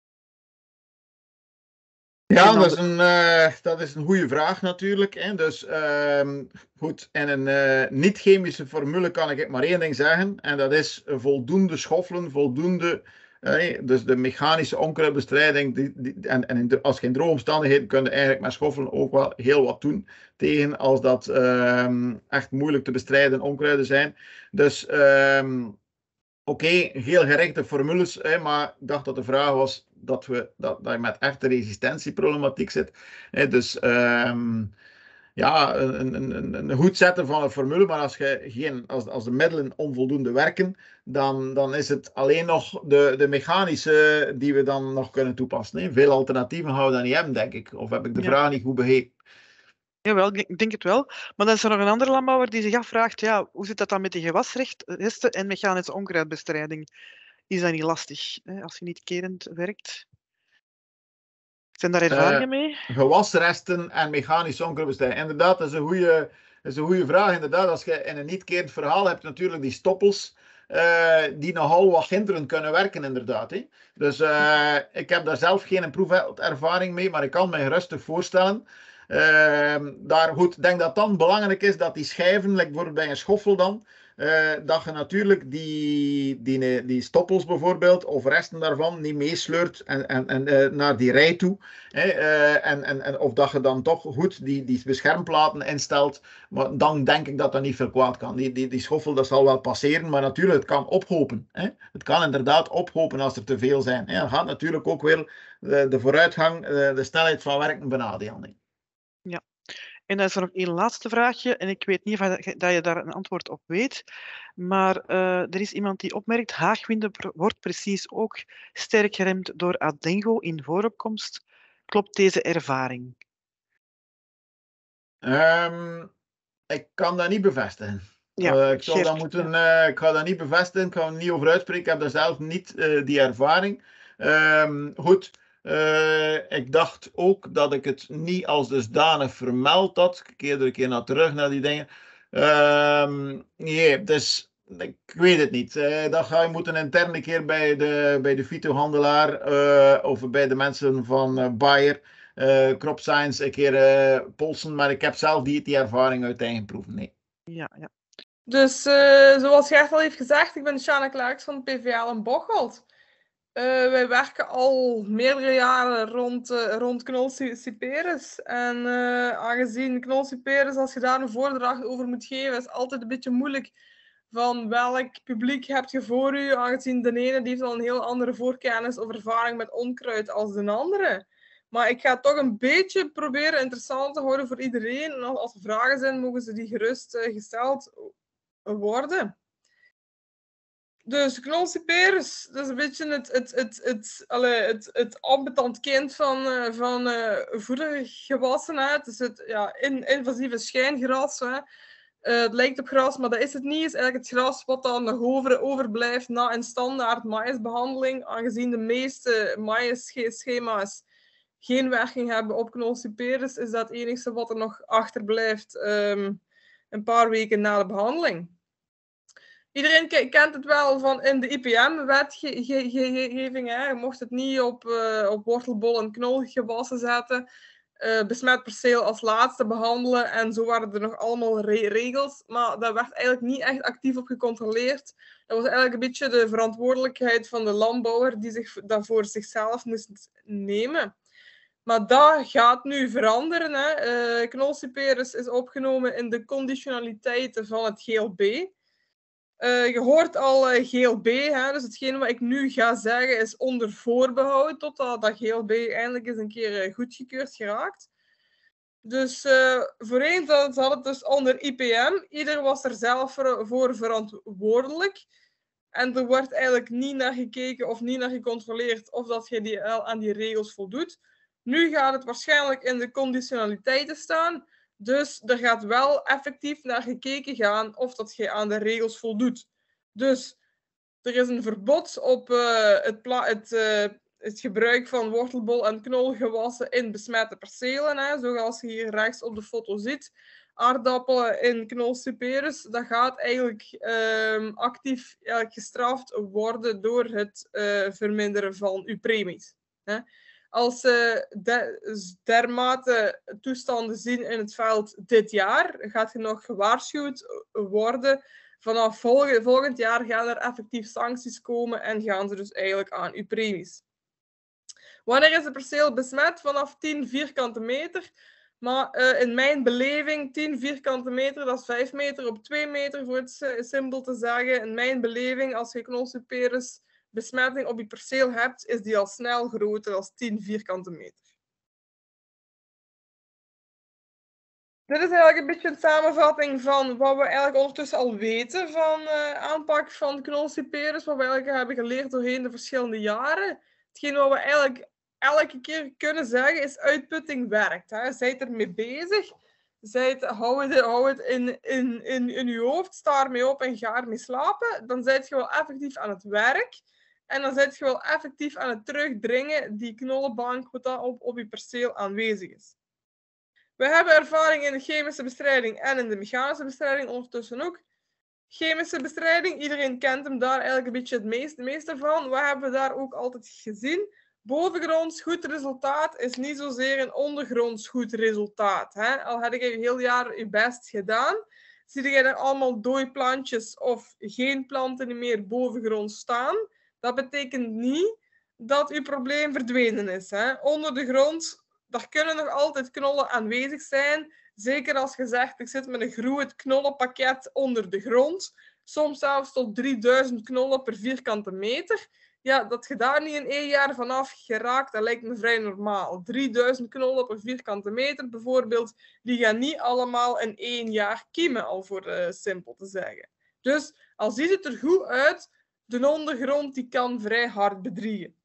Ja, dat is een goede vraag natuurlijk. Dus goed, en een niet-chemische formule kan ik maar 1 ding zeggen. En dat is voldoende schoffelen, voldoende... dus de mechanische onkruidbestrijding, als je in droge omstandigheden kun je eigenlijk met schoffelen ook wel heel wat doen tegen als dat echt moeilijk te bestrijden onkruiden zijn. Dus oké, heel gerichte formules, maar ik dacht dat de vraag was dat je met echte resistentieproblematiek zit. Dus ja, een goed zetten van een formule, maar als de middelen onvoldoende werken, dan is het alleen nog de mechanische die we dan nog kunnen toepassen. Veel alternatieven gaan we dan niet hebben, denk ik. Of heb ik de vraag niet goed begrepen? Jawel, ik denk het wel. Maar dan is er nog een andere landbouwer die zich afvraagt, ja, hoe zit dat dan met die gewasresten en mechanische onkruidbestrijding? Is dat niet lastig, als je niet kerend werkt? Zijn daar ervaringen mee? Gewasresten en mechanische onkruidbestrijding. Inderdaad, dat is een goede vraag. Inderdaad, als je in een niet-kerend verhaal hebt natuurlijk die stoppels. die nogal wat hinderend kunnen werken, inderdaad. Hè. Dus ik heb daar zelf geen proefervaring mee, maar ik kan me rustig voorstellen. Daar goed, ik denk dat dan belangrijk is dat die schijven, like bijvoorbeeld bij een schoffel dan, dat je natuurlijk die stoppels bijvoorbeeld, of resten daarvan, niet meesleurt en naar die rij toe. Of dat je dan toch goed die beschermplaten instelt. Maar dan denk ik dat dat niet veel kwaad kan. Die schoffel, dat zal wel passeren, maar natuurlijk, het kan ophopen. Hè? Het kan inderdaad ophopen als er te veel zijn. Hè? Dan gaat natuurlijk ook weer de vooruitgang, de snelheid van werken benadelen. Ja. En dan is er nog één laatste vraagje. En ik weet niet of dat je daar een antwoord op weet. Maar er is iemand die opmerkt, Haagwinde wordt precies ook sterk geremd door Adengo in vooropkomst. Klopt deze ervaring? Ik kan dat niet bevestigen. Ja, ik ga dat niet bevestigen, ik ga er niet over uitspreken. Ik heb daar zelf niet die ervaring. Goed. Ik dacht ook dat ik het niet als dusdanig vermeld had. Ik keerde een keer terug naar die dingen. Nee, dus ik weet het niet. Dat ga je moeten intern een keer bij de fytohandelaar of bij de mensen van Bayer, Crop Science, een keer polsen. Maar ik heb zelf die ervaring uit eigen proeven. Nee. Ja. Dus zoals Gert al heeft gezegd, ik ben Sjane Klaaks van PVL in Bocholt. Wij werken al meerdere jaren rond knolcyperus. En aangezien knolcyperus, als je daar een voordracht over moet geven, is altijd een beetje moeilijk van welk publiek heb je voor u, aangezien de ene die heeft al een heel andere voorkennis of ervaring met onkruid als de andere. Maar ik ga het toch een beetje proberen interessant te houden voor iedereen. En als er vragen zijn, mogen ze die gerust gesteld worden. Dus knolcyperus, dat is een beetje het ambetant kind van voedergewassen. Het is het invasieve schijngras. Het lijkt op gras, maar dat is het niet. Het is eigenlijk het gras wat dan nog overblijft na een standaard maïsbehandeling. Aangezien de meeste maïsschema's geen werking hebben op knolcyperus, is dat het enige wat er nog achterblijft een paar weken na de behandeling. Iedereen kent het wel van in de IPM-wetgeving. Je mocht het niet op wortelbol en knolgewassen zetten. Besmet perceel als laatste behandelen. En zo waren er nog allemaal regels. Maar daar werd eigenlijk niet echt actief op gecontroleerd. Dat was eigenlijk een beetje de verantwoordelijkheid van de landbouwer die zich dat voor zichzelf moest nemen. Maar dat gaat nu veranderen. Knolcyperus is opgenomen in de conditionaliteiten van het GLB. Je hoort al GLB, dus hetgeen wat ik nu ga zeggen is onder voorbehoud totdat dat GLB eindelijk eens een keer goedgekeurd geraakt. Dus voorheen zat het dus onder IPM. Ieder was er zelf voor verantwoordelijk. En er wordt eigenlijk niet naar gekeken of niet naar gecontroleerd of dat je aan die regels voldoet. Nu gaat het waarschijnlijk in de conditionaliteiten staan. Dus er gaat wel effectief naar gekeken gaan of dat je aan de regels voldoet. Dus er is een verbod op het gebruik van wortelbol- en knolgewassen in besmette percelen. Zoals je hier rechts op de foto ziet. Aardappelen in knolcyperus, dat gaat eigenlijk actief gestraft worden door het verminderen van uw premies. Als dermate toestanden zien in het veld dit jaar, gaat je nog gewaarschuwd worden. Vanaf volgend jaar gaan er effectief sancties komen en gaan ze dus eigenlijk aan uw premies. Wanneer is het perceel besmet? Vanaf 10 vierkante meter. Maar in mijn beleving, 10 vierkante meter, dat is 5 meter op 2 meter, voor het simpel te zeggen. In mijn beleving, als je knolcyperus besmetting op je perceel hebt, is die al snel groter dan 10 vierkante meter. Dit is eigenlijk een beetje een samenvatting van wat we eigenlijk ondertussen al weten van aanpak van knolcyperus, wat we eigenlijk hebben geleerd doorheen de verschillende jaren. Hetgeen wat we eigenlijk elke keer kunnen zeggen is uitputting werkt. Zijt ermee bezig, hou het in je hoofd, sta ermee op en ga ermee slapen. Dan zijt je wel effectief aan het werk. En dan zijt je wel effectief aan het terugdringen die knollenbank wat dan op je perceel aanwezig is. We hebben ervaring in de chemische bestrijding en in de mechanische bestrijding ondertussen ook. chemische bestrijding. Iedereen kent hem daar eigenlijk een beetje het meeste van. Wat hebben we daar ook altijd gezien? Bovengronds goed resultaat is niet zozeer een ondergronds goed resultaat. Hè? Al heb je heel jaar je best gedaan, zie je er allemaal dode plantjes of geen planten meer bovengronds staan. Dat betekent niet dat uw probleem verdwenen is. Hè? Onder de grond, daar kunnen nog altijd knollen aanwezig zijn. Zeker als je zegt, ik zit met een groeit knollenpakket onder de grond. Soms zelfs tot 3000 knollen per vierkante meter. Ja, dat je daar niet in 1 jaar vanaf geraakt, dat lijkt me vrij normaal. 3000 knollen per vierkante meter bijvoorbeeld, die gaan niet allemaal in 1 jaar kiemen, al voor simpel te zeggen. Dus al ziet het er goed uit, de ondergrond die kan vrij hard bedriegen.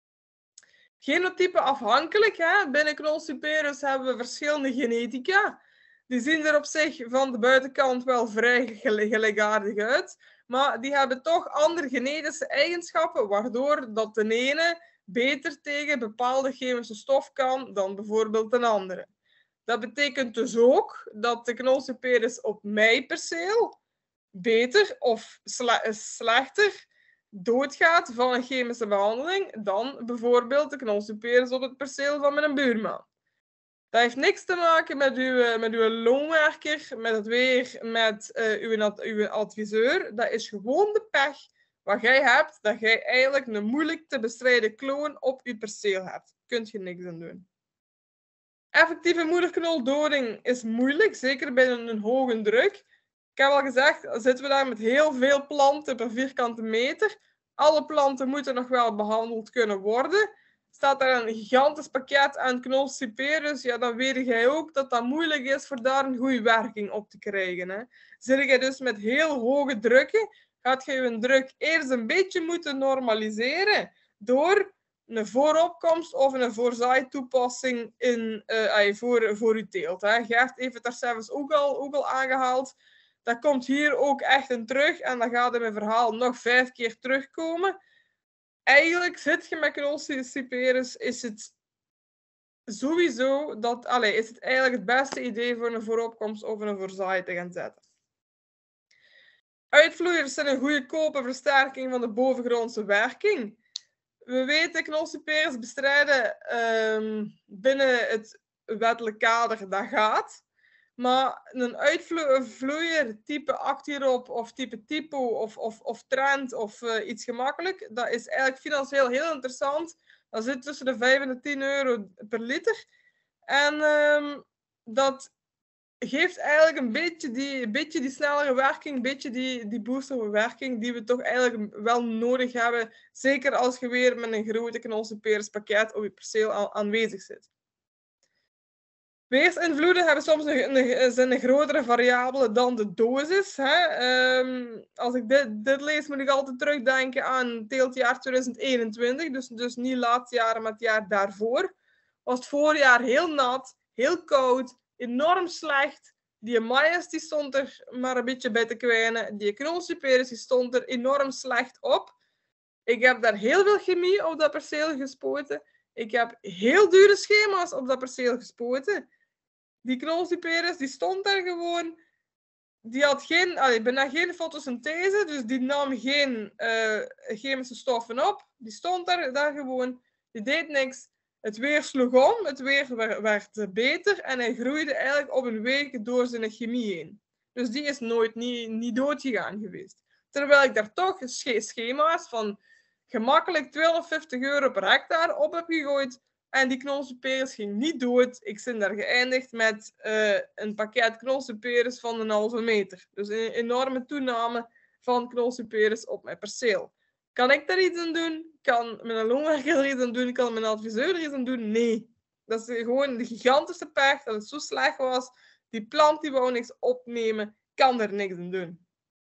Genotype afhankelijk, hè? Binnen Knolcyperus hebben we verschillende genetica. Die zien er op zich van de buitenkant wel vrij gelijkaardig uit. Maar die hebben toch andere genetische eigenschappen, waardoor dat de ene beter tegen bepaalde chemische stof kan dan bijvoorbeeld een andere. Dat betekent dus ook dat de Knolcyperus op meiperceel beter of slechter doodgaat van een chemische behandeling dan bijvoorbeeld de Knolcyperus op het perceel van mijn buurman. Dat heeft niks te maken met uw loonwerker, met het weer, met uw adviseur. Dat is gewoon de pech wat jij hebt, dat jij eigenlijk een moeilijk te bestrijden kloon op je perceel hebt. Daar kun je niks aan doen. Effectieve moederknoldoding is moeilijk, zeker bij een hoge druk. Ik heb al gezegd, zitten we daar met heel veel planten per vierkante meter. Alle planten moeten nog wel behandeld kunnen worden. Staat er een gigantisch pakket aan Knolcyperus, ja, dan weet jij ook dat dat moeilijk is voor daar een goede werking op te krijgen. Hè. Zit je dus met heel hoge drukken, gaat je je druk eerst een beetje moeten normaliseren door een vooropkomst of een voorzaaitoepassing voor je teelt. Hè. Gert heeft het daar zelfs ook al aangehaald. Dat komt hier ook echt in terug en dan gaat in mijn verhaal nog 5 keer terugkomen. Eigenlijk zit je met Knolcyperus, is het sowieso is het eigenlijk het beste idee voor een vooropkomst of een voorzaai te gaan zetten. Uitvloeiers zijn een goedkope versterking van de bovengrondse werking. We weten Knolcyperus bestrijden binnen het wettelijk kader, dat gaat. Maar een uitvloeier type Actirop of type Typo of Trend of iets gemakkelijk, dat is eigenlijk financieel heel interessant. Dat zit tussen de 5 en de 10 euro per liter. En dat geeft eigenlijk een beetje die snellere werking, een beetje die boostere werking die we toch eigenlijk wel nodig hebben. Zeker als je weer met een grote Knolcyperus pakket op je perceel aanwezig zit. Weersinvloeden hebben soms zijn een grotere variabele dan de dosis. Hè. Als ik dit lees, moet ik altijd terugdenken aan teeltjaar 2021. Dus niet laatste jaar, maar het jaar daarvoor. Was het voorjaar heel nat, heel koud, enorm slecht. Die Maïs die stond er maar een beetje bij te kwijnen. Die Knolcyperus die stond er enorm slecht op. Ik heb daar heel veel chemie op dat perceel gespoten. Ik heb heel dure schema's op dat perceel gespoten. Die Knolcyperus die stond daar gewoon. Die had bijna geen fotosynthese, dus die nam geen chemische stoffen op. Die stond daar gewoon. Die deed niks. Het weer sloeg om, het weer werd beter en hij groeide eigenlijk op een week door zijn chemie heen. Dus die is nooit niet doodgegaan geweest. Terwijl ik daar toch schema's van gemakkelijk 250 euro per hectare op heb gegooid. En die Knolcyperus ging niet dood. Ik ben daar geëindigd met een pakket Knolcyperus van 1,5 meter. Dus een enorme toename van Knolcyperus op mijn perceel. Kan ik daar iets aan doen? Kan mijn loonwerker er iets aan doen? Kan mijn adviseur er iets aan doen? Nee. Dat is gewoon de gigantische pech dat het zo slecht was. Die plant die wou niks opnemen, kan er niks aan doen.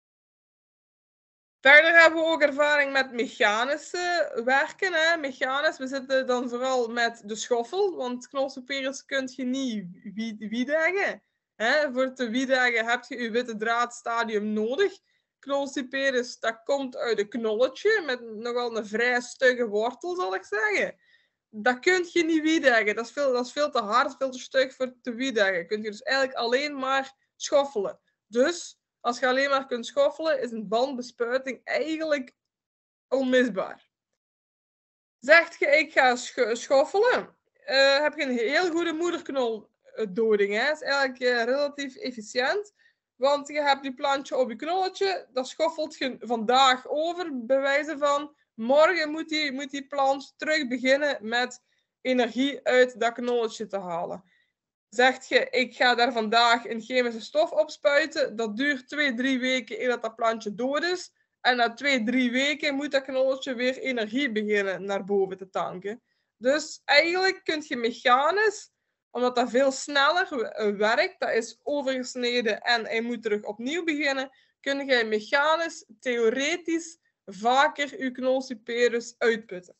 Verder hebben we ook ervaring met mechanisch werken. Hè. Mechanisch, we zitten dan vooral met de schoffel, want Knolcyperus kun je niet wiedeggen. Voor te wiedeggen heb je je witte draadstadium nodig. Knolcyperus, dat komt uit een knolletje met nogal een vrij stugge wortel, zal ik zeggen. Dat kun je niet wiedeggen. Dat is veel te hard, veel te stug voor te wiedeggen. Kun je dus eigenlijk alleen maar schoffelen. Dus Als je alleen maar kunt schoffelen, is een bandbespuiting eigenlijk onmisbaar. Zegt je, ik ga schoffelen, heb je een heel goede moederknoldoding. Dat is eigenlijk relatief efficiënt. Want je hebt je plantje op je knolletje, dat schoffelt je vandaag over, bij wijze van. Morgen moet die plant terug beginnen met energie uit dat knolletje te halen. Zegt je, ik ga daar vandaag een chemische stof op spuiten, dat duurt 2-3 weken eer dat plantje dood is. En na 2-3 weken moet dat knolletje weer energie beginnen naar boven te tanken. Dus eigenlijk kun je mechanisch, omdat dat veel sneller werkt, dat is overgesneden en hij moet terug opnieuw beginnen, kun je mechanisch, theoretisch, vaker je knolcyperus uitputten.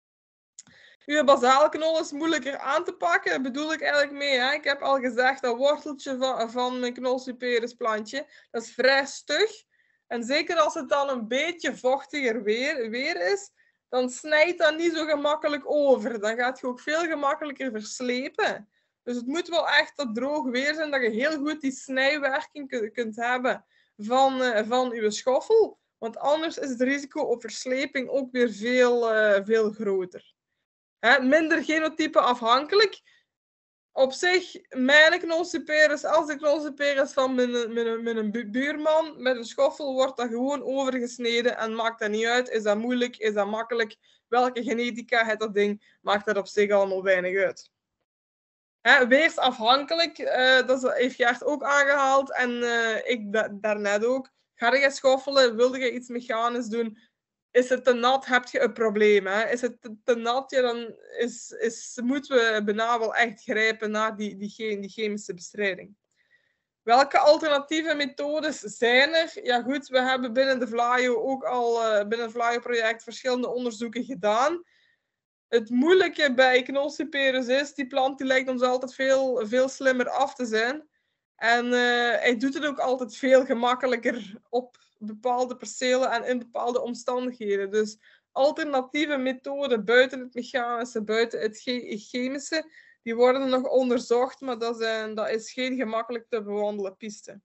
Uw bazaalknol is moeilijker aan te pakken, daar bedoel ik eigenlijk mee. Hè? Ik heb al gezegd, dat worteltje van mijn knolcyperusplantje, dat is vrij stug. En zeker als het dan een beetje vochtiger weer is, dan snijdt dat niet zo gemakkelijk over. Dan gaat je ook veel gemakkelijker verslepen. Dus het moet wel echt dat droog weer zijn, dat je heel goed die snijwerking kunt hebben van uw schoffel. Want anders is het risico op versleping ook weer veel groter. Minder genotype afhankelijk. Op zich, mijn knolcyperus, als de knolcyperus van mijn buurman met een schoffel, wordt dat gewoon overgesneden en maakt dat niet uit. Is dat moeilijk? Is dat makkelijk? Welke genetica heeft dat ding? Maakt dat op zich allemaal weinig uit. Weersafhankelijk, dat heeft Gert ook aangehaald en ik daarnet ook. Ga je schoffelen? Wilde je iets mechanisch doen? Is het te nat, heb je een probleem. Hè? Is het te nat, ja, dan moeten we bijna wel echt grijpen naar die chemische bestrijding. Welke alternatieve methodes zijn er? Ja goed, we hebben binnen de Vlaio ook al binnen het Vlaio-project verschillende onderzoeken gedaan. Het moeilijke bij knolcyperus is, die plant die lijkt ons altijd veel slimmer af te zijn. En hij doet het ook altijd veel gemakkelijker op bepaalde percelen en in bepaalde omstandigheden. Dus alternatieve methoden buiten het mechanische, buiten het chemische, die worden nog onderzocht, maar dat is geen gemakkelijk te bewandelen piste.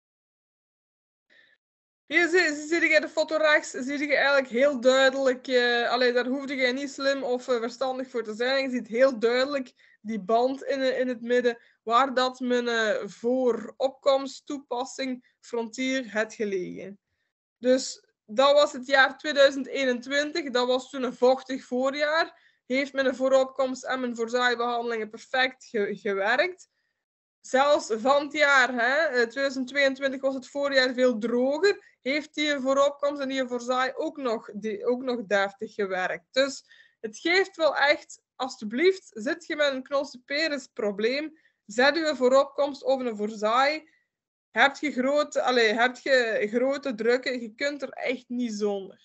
Hier zie je de foto rechts, zie je eigenlijk heel duidelijk, daar hoefde je niet slim of verstandig voor te zijn. Je ziet heel duidelijk die band in het midden, waar dat mijn vooropkomsttoepassing Frontier het gelegen. Dus dat was het jaar 2021, dat was toen een vochtig voorjaar. Heeft mijn vooropkomst en mijn voorzaaibehandelingen perfect gewerkt. Zelfs van het jaar, 2022 was het voorjaar veel droger. Heeft die vooropkomst en die voorzaai ook nog deftig gewerkt. Dus het geeft wel echt, alsjeblieft, zit je met een knolcyperus probleem, zet je vooropkomst of een voorzaai. Heb je grote drukken, je kunt er echt niet zonder.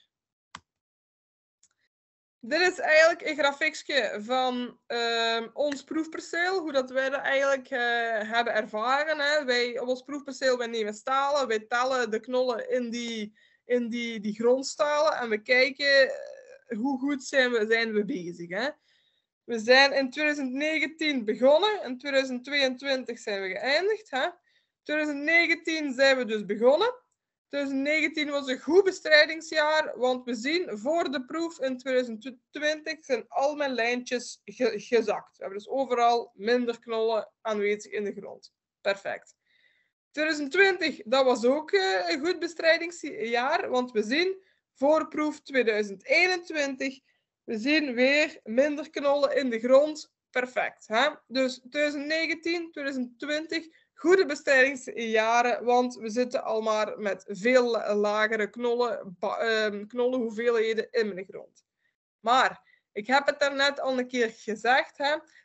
Dit is eigenlijk een grafiekje van ons proefperceel, hoe dat wij dat eigenlijk hebben ervaren. Hè. Wij, op ons proefperceel, wij nemen stalen, wij tellen de knollen in die grondstalen en we kijken hoe goed zijn we bezig. Hè. We zijn in 2019 begonnen, in 2022 zijn we geëindigd. Hè. 2019 zijn we dus begonnen. 2019 was een goed bestrijdingsjaar, want we zien voor de proef in 2020 zijn al mijn lijntjes gezakt. We hebben dus overal minder knollen aanwezig in de grond. Perfect. 2020, dat was ook een goed bestrijdingsjaar, want we zien voor proef 2021, we zien weer minder knollen in de grond. Perfect. Hè? Dus 2019, 2020... goede bestrijdingsjaren, want we zitten al maar met veel lagere knollenhoeveelheden in de grond. Maar, ik heb het daarnet al een keer gezegd,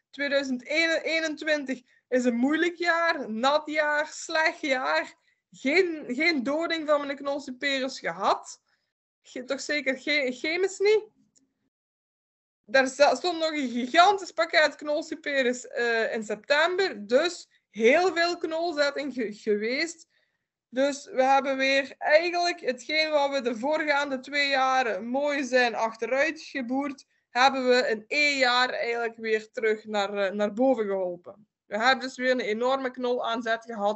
2021 is een moeilijk jaar, nat jaar, slecht jaar. Geen doding van mijn knolcyperus gehad. Toch zeker chemisch niet. Daar stond nog een gigantisch pakket knolcyperus in september, dus heel veel knolzetting geweest. Dus we hebben weer eigenlijk hetgeen wat we de voorgaande 2 jaren mooi zijn achteruit geboerd, hebben we in 1 jaar eigenlijk weer terug naar boven geholpen. We hebben dus weer een enorme knolaanzet gehad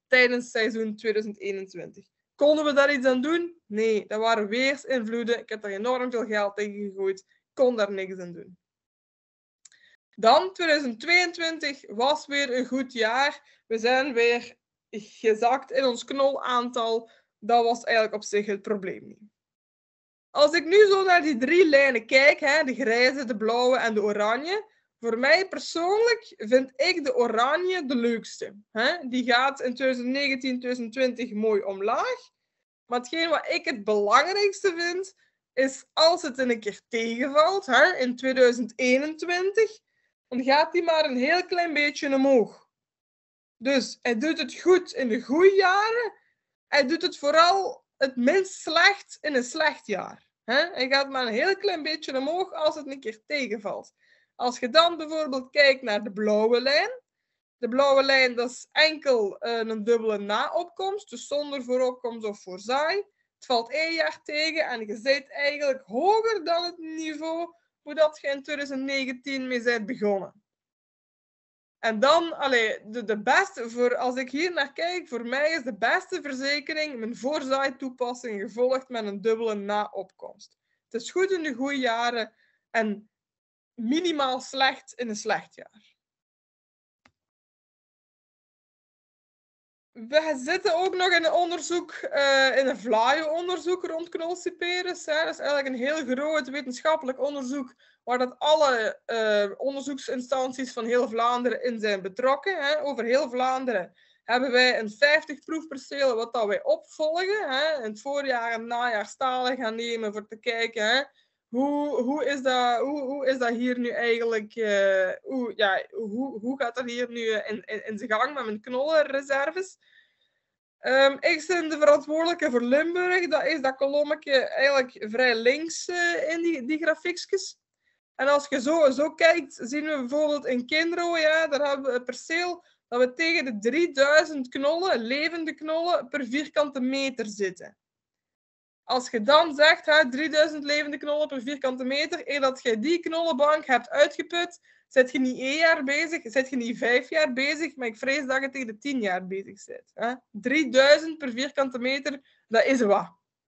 tijdens seizoen 2021. Konden we daar iets aan doen? Nee, dat waren weersinvloeden. Ik heb er enorm veel geld tegen gegooid. Kon daar niks aan doen. Dan 2022 was weer een goed jaar. We zijn weer gezakt in ons knolaantal. Dat was eigenlijk op zich het probleem niet. Als ik nu zo naar die 3 lijnen kijk, hè, de grijze, de blauwe en de oranje. Voor mij persoonlijk vind ik de oranje de leukste. Hè? Die gaat in 2019, 2020 mooi omlaag. Maar hetgeen wat ik het belangrijkste vind, is als het een keer tegenvalt, hè, in 2021, dan gaat die maar een heel klein beetje omhoog. Dus hij doet het goed in de goede jaren. Hij doet het vooral het minst slecht in een slecht jaar. Hè? Hij gaat maar een heel klein beetje omhoog als het een keer tegenvalt. Als je dan bijvoorbeeld kijkt naar de blauwe lijn. De blauwe lijn, dat is enkel een dubbele na-opkomst, dus zonder vooropkomst of voorzaai. Het valt 1 jaar tegen en je zit eigenlijk hoger dan het niveau hoe dat je in 2019 mee bent begonnen. En dan, de beste, als ik hier naar kijk, voor mij is de beste verzekering mijn voorzaaitoepassing gevolgd met een dubbele na-opkomst. Het is goed in de goede jaren en minimaal slecht in een slecht jaar. We zitten ook nog in een onderzoek, in een VLAIO-onderzoek rond knolcyperus. Dat is eigenlijk een heel groot wetenschappelijk onderzoek waar dat alle onderzoeksinstanties van heel Vlaanderen in zijn betrokken. Hè. Over heel Vlaanderen hebben wij een 50 proefpercelen wat dat wij opvolgen. Hè. In het voorjaar en najaar stalen gaan nemen voor te kijken. Hè. Hoe is dat hier nu eigenlijk? Hoe gaat dat hier nu in zijn gang met mijn knollenreserves? Ik ben de verantwoordelijke voor Limburg. Dat is dat kolommetje eigenlijk vrij links in die grafiekjes. En als je zo kijkt, zien we bijvoorbeeld in Kinro, ja, daar hebben we een perceel dat we tegen de 3000 knollen, levende knollen, per vierkante meter zitten. Als je dan zegt, 3000 levende knollen per vierkante meter, eer dat je die knollenbank hebt uitgeput, zit je niet 1 jaar bezig, zit je niet 5 jaar bezig, maar ik vrees dat je tegen de 10 jaar bezig bent. 3000 per vierkante meter, dat is wat.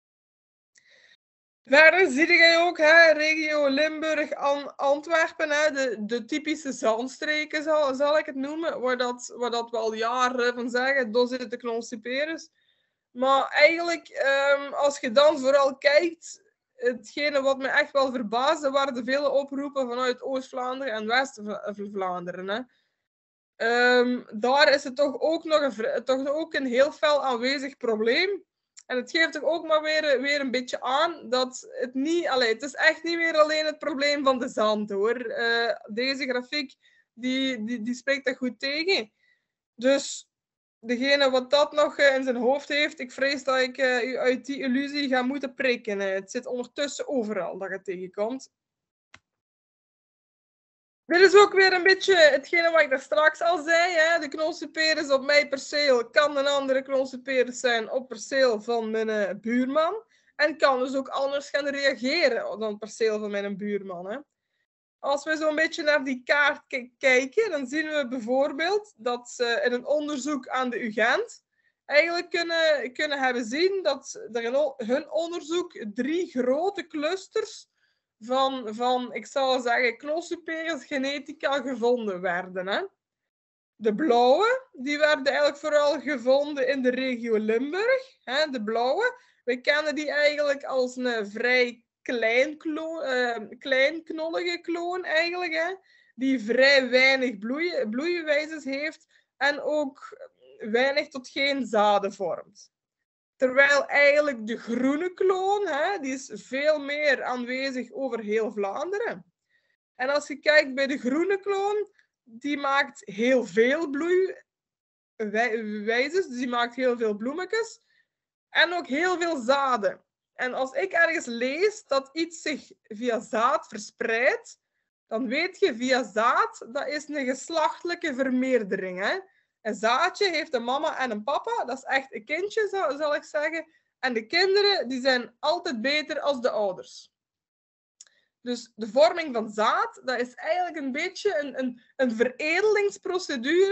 Verder zie je ook, regio Limburg, Antwerpen, de typische zandstreken zal ik het noemen, waar dat we al jaren van zeggen, daar zit de knolcyperus. Maar eigenlijk, als je dan vooral kijkt, hetgene wat me echt wel verbaasde, waren de vele oproepen vanuit Oost-Vlaanderen en West-Vlaanderen. Daar is het toch ook een heel fel aanwezig probleem. En het geeft toch ook maar weer een beetje aan dat het niet... het is echt niet meer alleen het probleem van de zand, hoor. Deze grafiek, die spreekt dat goed tegen. Dus... degene wat dat nog in zijn hoofd heeft, ik vrees dat ik u uit die illusie ga moeten prikken. Het zit ondertussen overal dat het tegenkomt. Dit is ook weer een beetje hetgene wat ik daar straks al zei. De knolcyperus op mijn perceel kan een andere knolcyperus zijn op perceel van mijn buurman. En kan dus ook anders gaan reageren dan het perceel van mijn buurman. Als we zo'n beetje naar die kaart kijken, dan zien we bijvoorbeeld dat ze in een onderzoek aan de UGent eigenlijk kunnen hebben zien dat er in hun onderzoek 3 grote clusters van ik zal zeggen, knolcyperus genetica gevonden werden. De blauwe, die werden eigenlijk vooral gevonden in de regio Limburg. De blauwe, we kennen die eigenlijk als een vrij kleinknollige kloon eigenlijk, die vrij weinig bloeiwijzes heeft en ook weinig tot geen zaden vormt. Terwijl eigenlijk de groene kloon, die is veel meer aanwezig over heel Vlaanderen. En als je kijkt bij de groene kloon, die maakt heel veel bloeiwijzes, dus die maakt heel veel bloemetjes en ook heel veel zaden. En als ik ergens lees dat iets zich via zaad verspreidt, dan weet je via zaad, dat is een geslachtelijke vermeerdering. Een zaadje heeft een mama en een papa, dat is echt een kindje, zal ik zeggen. En de kinderen die zijn altijd beter als de ouders. Dus de vorming van zaad, dat is eigenlijk een beetje een veredelingsprocedure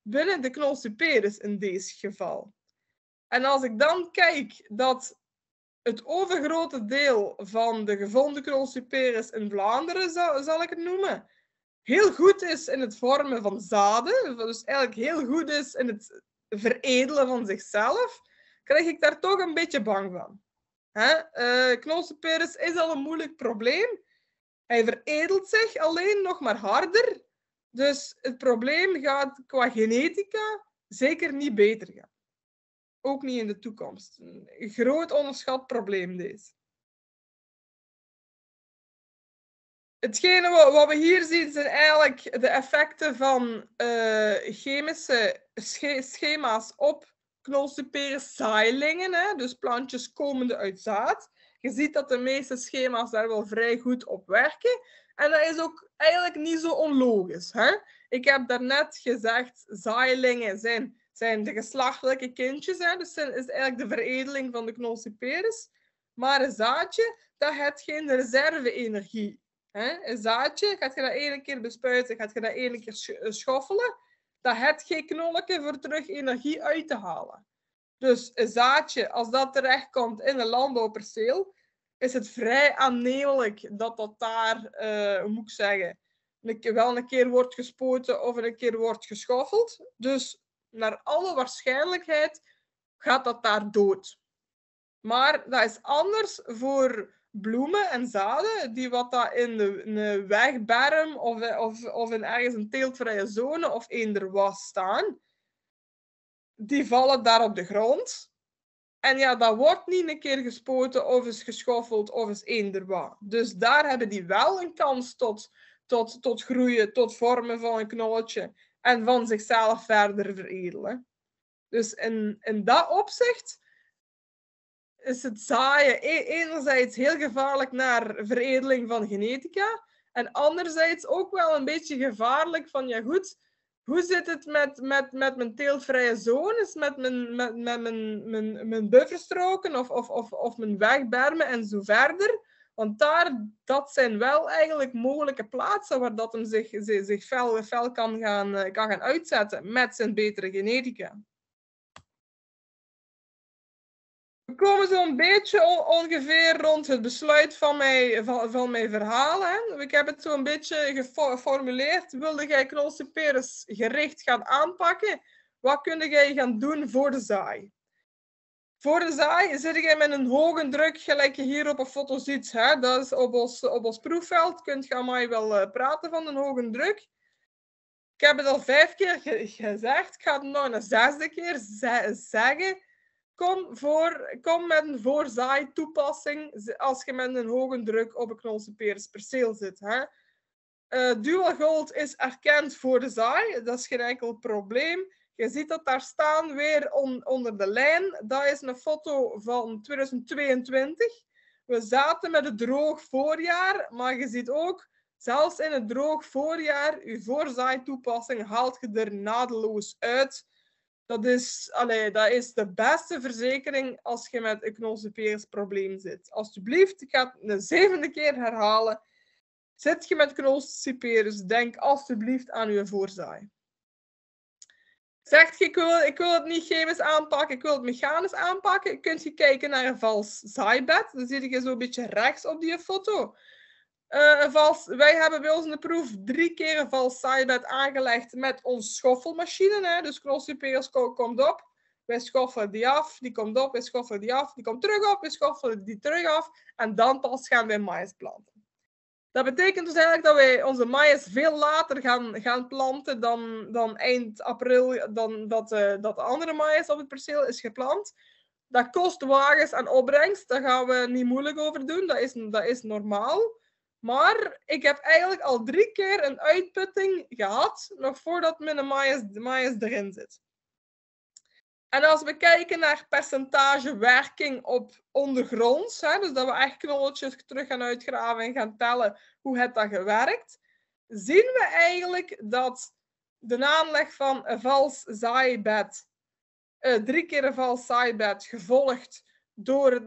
binnen de knolcyperus in deze geval. En als ik dan kijk dat het overgrote deel van de gevonden knolcyperus in Vlaanderen, zal ik het noemen, heel goed is in het vormen van zaden, dus eigenlijk heel goed is in het veredelen van zichzelf, krijg ik daar toch een beetje bang van. Knolcyperus is al een moeilijk probleem. Hij veredelt zich alleen nog maar harder. Dus het probleem gaat qua genetica zeker niet beter gaan. Ook niet in de toekomst. Een groot onderschat probleem deze. Hetgene wat we hier zien zijn eigenlijk de effecten van chemische schema's op knolcyperus zaailingen. Dus plantjes komende uit zaad. Je ziet dat de meeste schema's daar wel vrij goed op werken. En dat is ook eigenlijk niet zo onlogisch. Hè? Ik heb daarnet gezegd, zaailingen zijn de geslachtelijke kindjes. Hè? Dus is eigenlijk de veredeling van de knolcyperus. Maar een zaadje, dat heeft geen reserve-energie. Een zaadje, gaat je dat 1 keer bespuiten, gaat je dat 1 keer schoffelen, dat heeft geen knolletje voor terug energie uit te halen. Dus een zaadje, als dat terechtkomt in een landbouwperceel, is het vrij aannemelijk dat dat daar, hoe moet ik zeggen, wel een keer wordt gespoten of een keer wordt geschoffeld. Dus naar alle waarschijnlijkheid gaat dat daar dood. Maar dat is anders voor bloemen en zaden, die wat dat in een wegberm of in ergens een teeltvrije zone of eender was staan. Die vallen daar op de grond. En ja, dat wordt niet een keer gespoten of is geschoffeld of is eender wat. Dus daar hebben die wel een kans tot groeien, tot vormen van een knolletje en van zichzelf verder veredelen. Dus in dat opzicht is het zaaien enerzijds heel gevaarlijk naar veredeling van genetica en anderzijds ook wel een beetje gevaarlijk van, ja goed, hoe zit het met mijn teeltvrije zones, met mijn bufferstroken of mijn wegbermen en zo verder? Want dat zijn wel eigenlijk mogelijke plaatsen waar dat hem zich fel kan gaan uitzetten met zijn betere genetica. We komen zo'n beetje ongeveer rond het besluit van mijn verhaal. Hè. Ik heb het zo'n beetje geformuleerd. Wilde jij knolcyperus gericht gaan aanpakken? Wat kun jij gaan doen voor de zaai? Voor de zaai zit je met een hoge druk, gelijk je hier op een foto ziet. Hè. Dat is op ons proefveld. Kunt je aan mij wel praten van een hoge druk. Ik heb het al 5 keer gezegd. Ik ga het nog een 6e keer zeggen. Kom met een voorzaai-toepassing als je met een hoge druk op een knolcyperus perceel zit. Hè. Dual Gold is erkend voor de zaai. Dat is geen enkel probleem. Je ziet dat daar staan weer onder de lijn. Dat is een foto van 2022. We zaten met een droog voorjaar, maar je ziet ook, zelfs in een droog voorjaar, je voorzaai-toepassing haalt je er naadloos uit. Dat is de beste verzekering als je met een knolcyperus probleem zit. Alsjeblieft, ik ga het een 7e keer herhalen. Zit je met knolcyperus, denk alsjeblieft aan je voorzaai. Zegt je, ik wil het niet chemisch aanpakken, ik wil het mechanisch aanpakken. Kun je kijken naar een vals zaaibed. Dan zie je zo'n beetje rechts op die foto. Wij hebben bij ons in de proef 3 keer een vals zaaibed aangelegd met onze schoffelmachine. Hè. Dus knolcyperus komt op, wij schoffelen die af, die komt op, wij schoffelen die af, die komt terug op, wij schoffelen die terug af en dan pas gaan wij maïs planten. Dat betekent dus eigenlijk dat wij onze maïs veel later gaan planten dan eind april, dan dat de andere maïs op het perceel is geplant. Dat kost wagens en opbrengst, daar gaan we niet moeilijk over doen, dat is normaal. Maar ik heb eigenlijk al 3 keer een uitputting gehad, nog voordat mijn maïs erin zit. En als we kijken naar percentage werking op ondergronds, hè, dus dat we echt knolletjes terug gaan uitgraven en gaan tellen hoe het dat gewerkt, zien we eigenlijk dat de aanleg van een vals zaaibed, 3 keer een vals zaaibed, gevolgd door de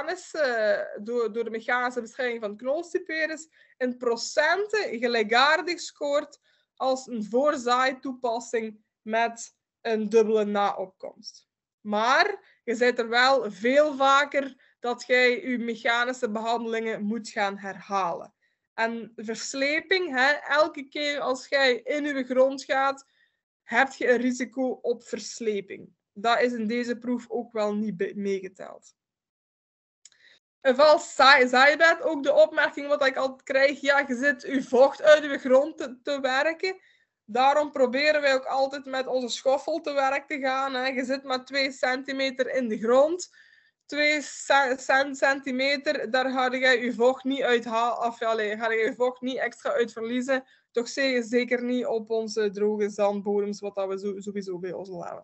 mechanische bestrijding van knolcyperus, in procenten gelijkaardig scoort als een voorzaaitoepassing met een dubbele naopkomst. Maar je zit er wel veel vaker dat jij je mechanische behandelingen moet gaan herhalen. En versleping, elke keer als jij in je grond gaat, heb je een risico op versleping. Dat is in deze proef ook wel niet meegeteld. Een vals zaaibed, ook de opmerking wat ik altijd krijg, ja, je zit je vocht uit je grond te werken. Daarom proberen wij ook altijd met onze schoffel te werk te gaan. Je zit maar 2 centimeter in de grond. 2 centimeter, daar ga je je vocht niet uithalen, of ga je je vocht niet extra uit verliezen. Toch zeker niet op onze droge zandbodems, wat dat we sowieso bij ons hebben.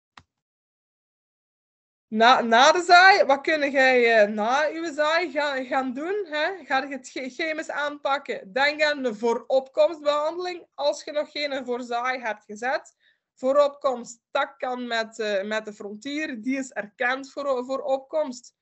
Na de zaai, wat kun jij na je zaai gaan doen? Ga je het chemisch aanpakken? Denk aan de vooropkomstbehandeling, als je nog geen voorzaai hebt gezet. Vooropkomst, dat kan met de frontier, die is erkend voor opkomst.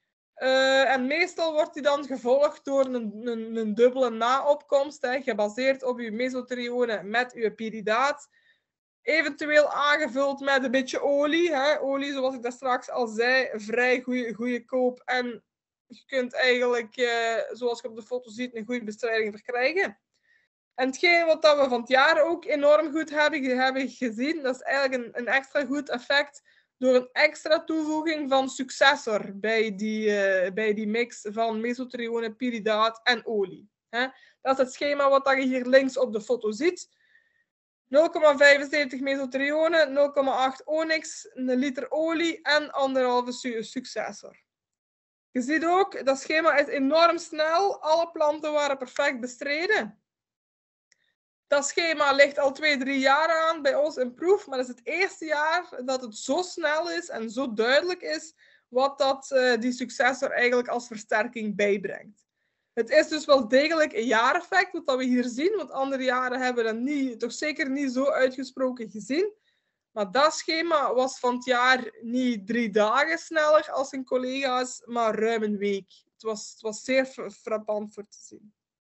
En meestal wordt die dan gevolgd door een dubbele naopkomst, gebaseerd op je mesothelione met je piridaat. Eventueel aangevuld met een beetje olie. Olie, zoals ik daar straks al zei, vrij goedkoop. En je kunt eigenlijk, zoals je op de foto ziet, een goede bestrijding verkrijgen. En hetgeen wat we van het jaar ook enorm goed hebben gezien, dat is eigenlijk een extra goed effect door een extra toevoeging van successor bij die mix van mesothelione, piridaat en olie. Dat is het schema wat je hier links op de foto ziet. 0,75 mesothelione, 0,8 onyx, 1 liter olie en 1,5 successor. Je ziet ook, dat schema is enorm snel. Alle planten waren perfect bestreden. Dat schema ligt al 2-3 jaar aan bij ons in proef, maar dat is het eerste jaar dat het zo snel is en zo duidelijk is wat die successor eigenlijk als versterking bijbrengt. Het is dus wel degelijk een jaareffect, wat we hier zien, want andere jaren hebben we dat toch zeker niet zo uitgesproken gezien. Maar dat schema was van het jaar niet 3 dagen sneller als hun collega's, maar ruim een week. Het was zeer frappant voor te zien.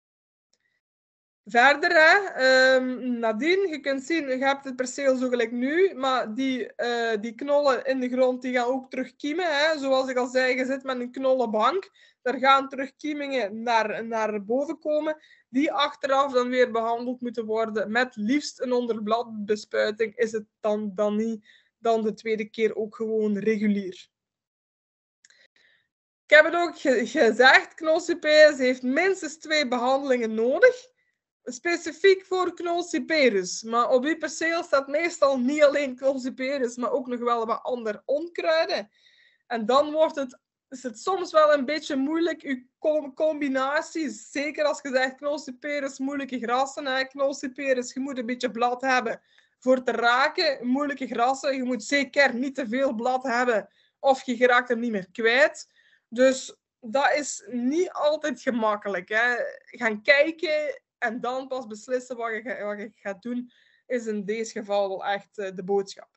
Verder, nadien, je kunt zien, je hebt het perceel zo gelijk nu, maar die knollen in de grond die gaan ook terugkiemen. Zoals ik al zei, je zit met een knollenbank. Daar gaan terugkiemingen naar boven komen, die achteraf dan weer behandeld moeten worden met liefst een onderbladbespuiting. Is het dan niet, dan de tweede keer ook gewoon regulier. Ik heb het ook gezegd, knolcyperus heeft minstens 2 behandelingen nodig. Specifiek voor knolcyperus. Maar op uw perceel staat meestal niet alleen knolcyperus, maar ook nog wel wat andere onkruiden. En dan is het soms wel een beetje moeilijk, uw combinaties. Zeker als je zegt knolcyperus, moeilijke grassen. Knolcyperus, je moet een beetje blad hebben voor te raken. Moeilijke grassen, je moet zeker niet te veel blad hebben of je geraakt hem niet meer kwijt. Dus dat is niet altijd gemakkelijk. Gaan kijken en dan pas beslissen wat je gaat doen, is in deze geval wel echt de boodschap.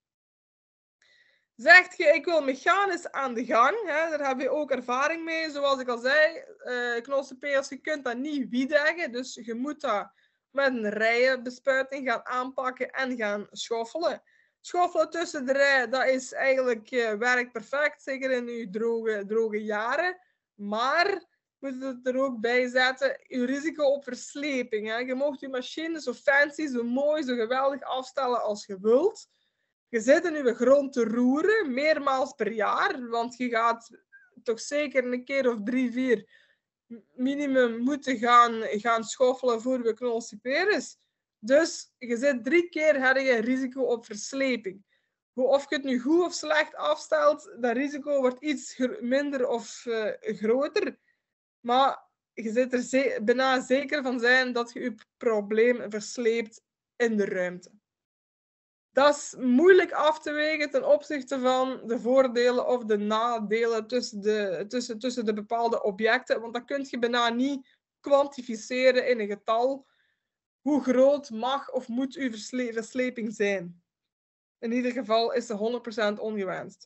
Zegt je, ik wil mechanisch aan de gang, daar heb je ook ervaring mee. Zoals ik al zei, knolcyperus, je kunt dat niet wiedeggen, dus je moet dat met een rijenbespuiting gaan aanpakken en gaan schoffelen. Schoffelen tussen de rijen, dat is eigenlijk werkt perfect, zeker in je droge jaren. Maar moet het er ook bij zetten, je risico op versleping. Je mag je machine zo fancy, zo mooi, zo geweldig afstellen als je wilt. Je zit in je grond te roeren, meermaals per jaar, want je gaat toch zeker een keer of 3-4 minimum moeten gaan schoffelen voor je knolcyperus. Dus je zit 3 keer heb je risico op versleping. Of je het nu goed of slecht afstelt, dat risico wordt iets minder of groter. Maar je zit er bijna zeker van zijn dat je je probleem versleept in de ruimte. Dat is moeilijk af te wegen ten opzichte van de voordelen of de nadelen tussen de bepaalde objecten. Want dat kun je bijna niet kwantificeren in een getal. Hoe groot mag of moet uw versleping zijn? In ieder geval is ze 100% ongewenst.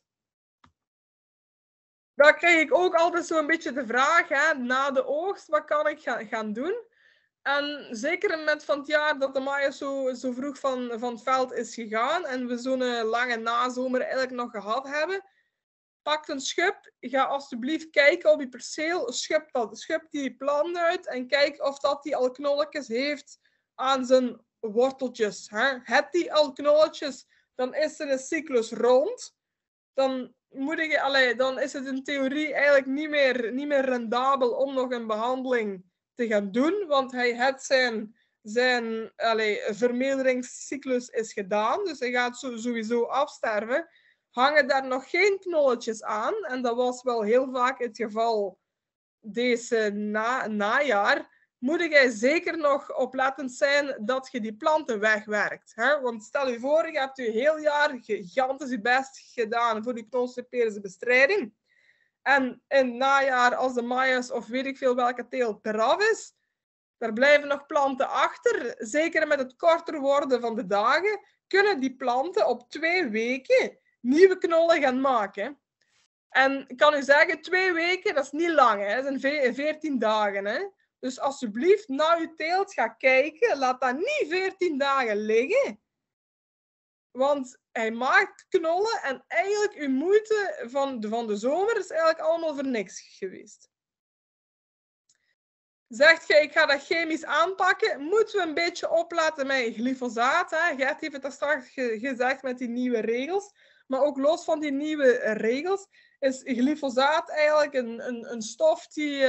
Dan krijg ik ook altijd zo'n beetje de vraag, na de oogst, wat kan ik gaan doen? En zeker in het moment van het jaar dat de maïs zo vroeg van het veld is gegaan en we zo'n lange nazomer eigenlijk nog gehad hebben, pak een schub, ga alsjeblieft kijken op je perceel, schub die plant uit en kijk of dat die al knolletjes heeft aan zijn worteltjes. Hè? Heb die al knolletjes, dan is er een cyclus rond. Dan is het in theorie eigenlijk niet meer rendabel om nog een behandeling te gaan doen, want hij heeft zijn vermeerderingscyclus is gedaan, dus hij gaat sowieso afsterven. Hangen daar nog geen knolletjes aan, en dat was wel heel vaak het geval deze najaar, moet jij zeker nog oplettend zijn dat je die planten wegwerkt. Hè? Want stel je voor, je hebt je heel jaar gigantisch je best gedaan voor die knolcyperische bestrijding. En in het najaar, als de maïs of weet ik veel welke teelt eraf is, daar blijven nog planten achter. Zeker met het korter worden van de dagen, kunnen die planten op 2 weken nieuwe knollen gaan maken. En ik kan u zeggen, 2 weken, dat is niet lang. Hè? Dat zijn 14 dagen. Hè? Dus alsjeblieft, naar uw teelt, ga kijken. Laat dat niet 14 dagen liggen. Want hij maakt knollen en eigenlijk uw moeite van de zomer is eigenlijk allemaal voor niks geweest. Zegt je, ik ga dat chemisch aanpakken, moeten we een beetje opletten met glyfosaat. Hè? Gert heeft het daar straks gezegd met die nieuwe regels. Maar ook los van die nieuwe regels is glyfosaat eigenlijk een stof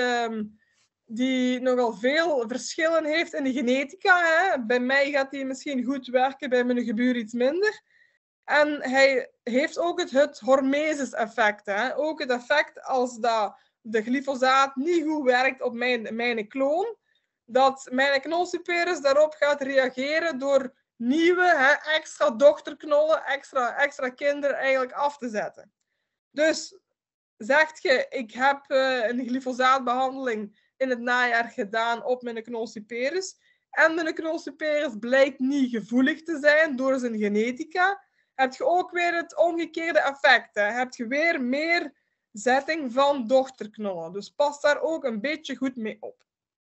die nogal veel verschillen heeft in de genetica. Hè? Bij mij gaat die misschien goed werken, bij mijn gebuur iets minder. En hij heeft ook het hormesis effect. Hè? Ook het effect als de glyfosaat niet goed werkt op mijn kloon, dat mijn knolcyperus daarop gaat reageren door nieuwe, extra dochterknollen, extra kinderen eigenlijk af te zetten. Dus zegt je, ik heb een glyfosaatbehandeling in het najaar gedaan op mijn knolcyperus en mijn knolcyperus blijkt niet gevoelig te zijn door zijn genetica, heb je ook weer het omgekeerde effect. Hè? Heb je weer meer zetting van dochterknollen. Dus pas daar ook een beetje goed mee op.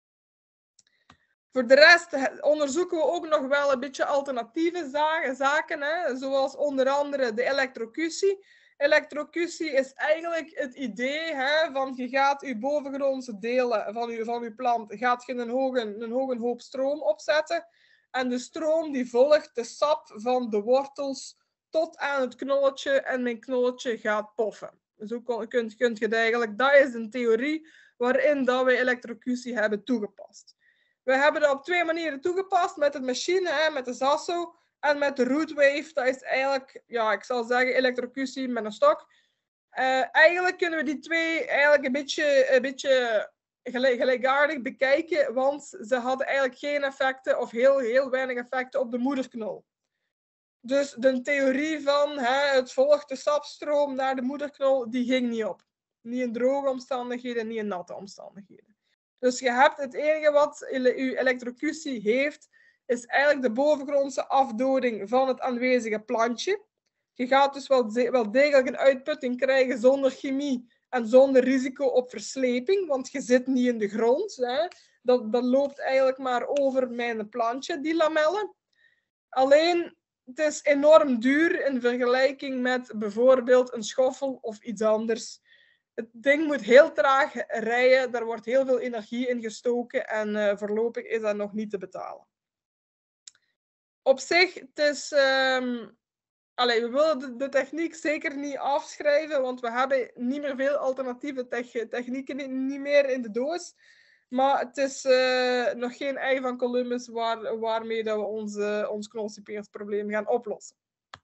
Voor de rest onderzoeken we ook nog wel een beetje alternatieve zaken, hè? Zoals onder andere de elektrocutie. Elektrocutie is eigenlijk het idee van je gaat je bovengrondse delen van je plant gaat je een hoge hoop stroom opzetten en de stroom die volgt de sap van de wortels tot aan het knolletje en mijn knolletje gaat poffen. Zo kunt je het eigenlijk, dat is een theorie waarin dat we elektrocutie hebben toegepast. We hebben dat op 2 manieren toegepast, met de machine, met de Sasso en met de Rootwave. Dat is eigenlijk, ja, ik zal zeggen elektrocutie met een stok. Eigenlijk kunnen we die twee eigenlijk een beetje gelijkaardig bekijken, want ze hadden eigenlijk geen effecten of heel weinig effecten op de moederknol. Dus de theorie van het volgt de sapstroom naar de moederknol, die ging niet op. Niet in droge omstandigheden, niet in natte omstandigheden. Dus je hebt het enige wat je elektrocutie heeft, is eigenlijk de bovengrondse afdoding van het aanwezige plantje. Je gaat dus wel degelijk een uitputting krijgen zonder chemie en zonder risico op versleping, want je zit niet in de grond. Hè. Dat loopt eigenlijk maar over mijn plantje, die lamellen. Alleen, het is enorm duur in vergelijking met bijvoorbeeld een schoffel of iets anders. Het ding moet heel traag rijden, daar wordt heel veel energie in gestoken en voorlopig is dat nog niet te betalen. Op zich, het is, we willen de techniek zeker niet afschrijven, want we hebben niet meer veel alternatieve technieken niet meer in de doos. Maar het is nog geen ei van Columbus waarmee dat we ons knolcypeersprobleem gaan oplossen.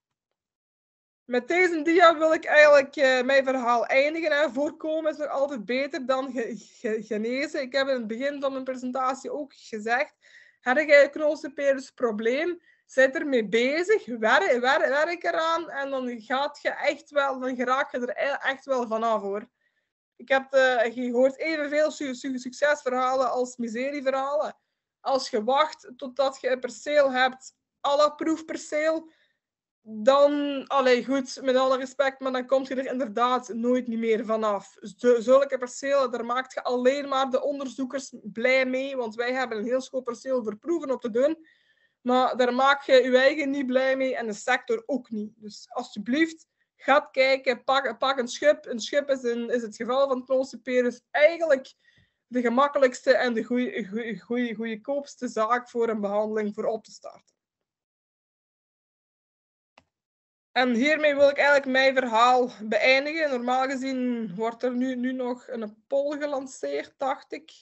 Met deze dia wil ik eigenlijk mijn verhaal eindigen. Hè. Voorkomen is nog altijd beter dan genezen. Ik heb in het begin van mijn presentatie ook gezegd, heb je een knolcypeersprobleem, zit ermee bezig, werk eraan en dan geraak je er echt wel vanaf hoor. Ik heb gehoord evenveel succesverhalen als miserieverhalen. Als je wacht totdat je een perceel hebt, à la proefperceel, dan, allee, goed, met alle respect, maar dan kom je er inderdaad nooit niet meer vanaf. Zulke percelen, daar maakt je alleen maar de onderzoekers blij mee, want wij hebben een heel schoon perceel voor proeven op te doen. Maar daar maak je je eigen niet blij mee en de sector ook niet. Dus alsjeblieft, ga kijken, pak een schub. Een schub is het geval van knolseperus eigenlijk de gemakkelijkste en de goedkoopste zaak voor een behandeling voor op te starten. En hiermee wil ik eigenlijk mijn verhaal beëindigen. Normaal gezien wordt er nu nog een poll gelanceerd, dacht ik.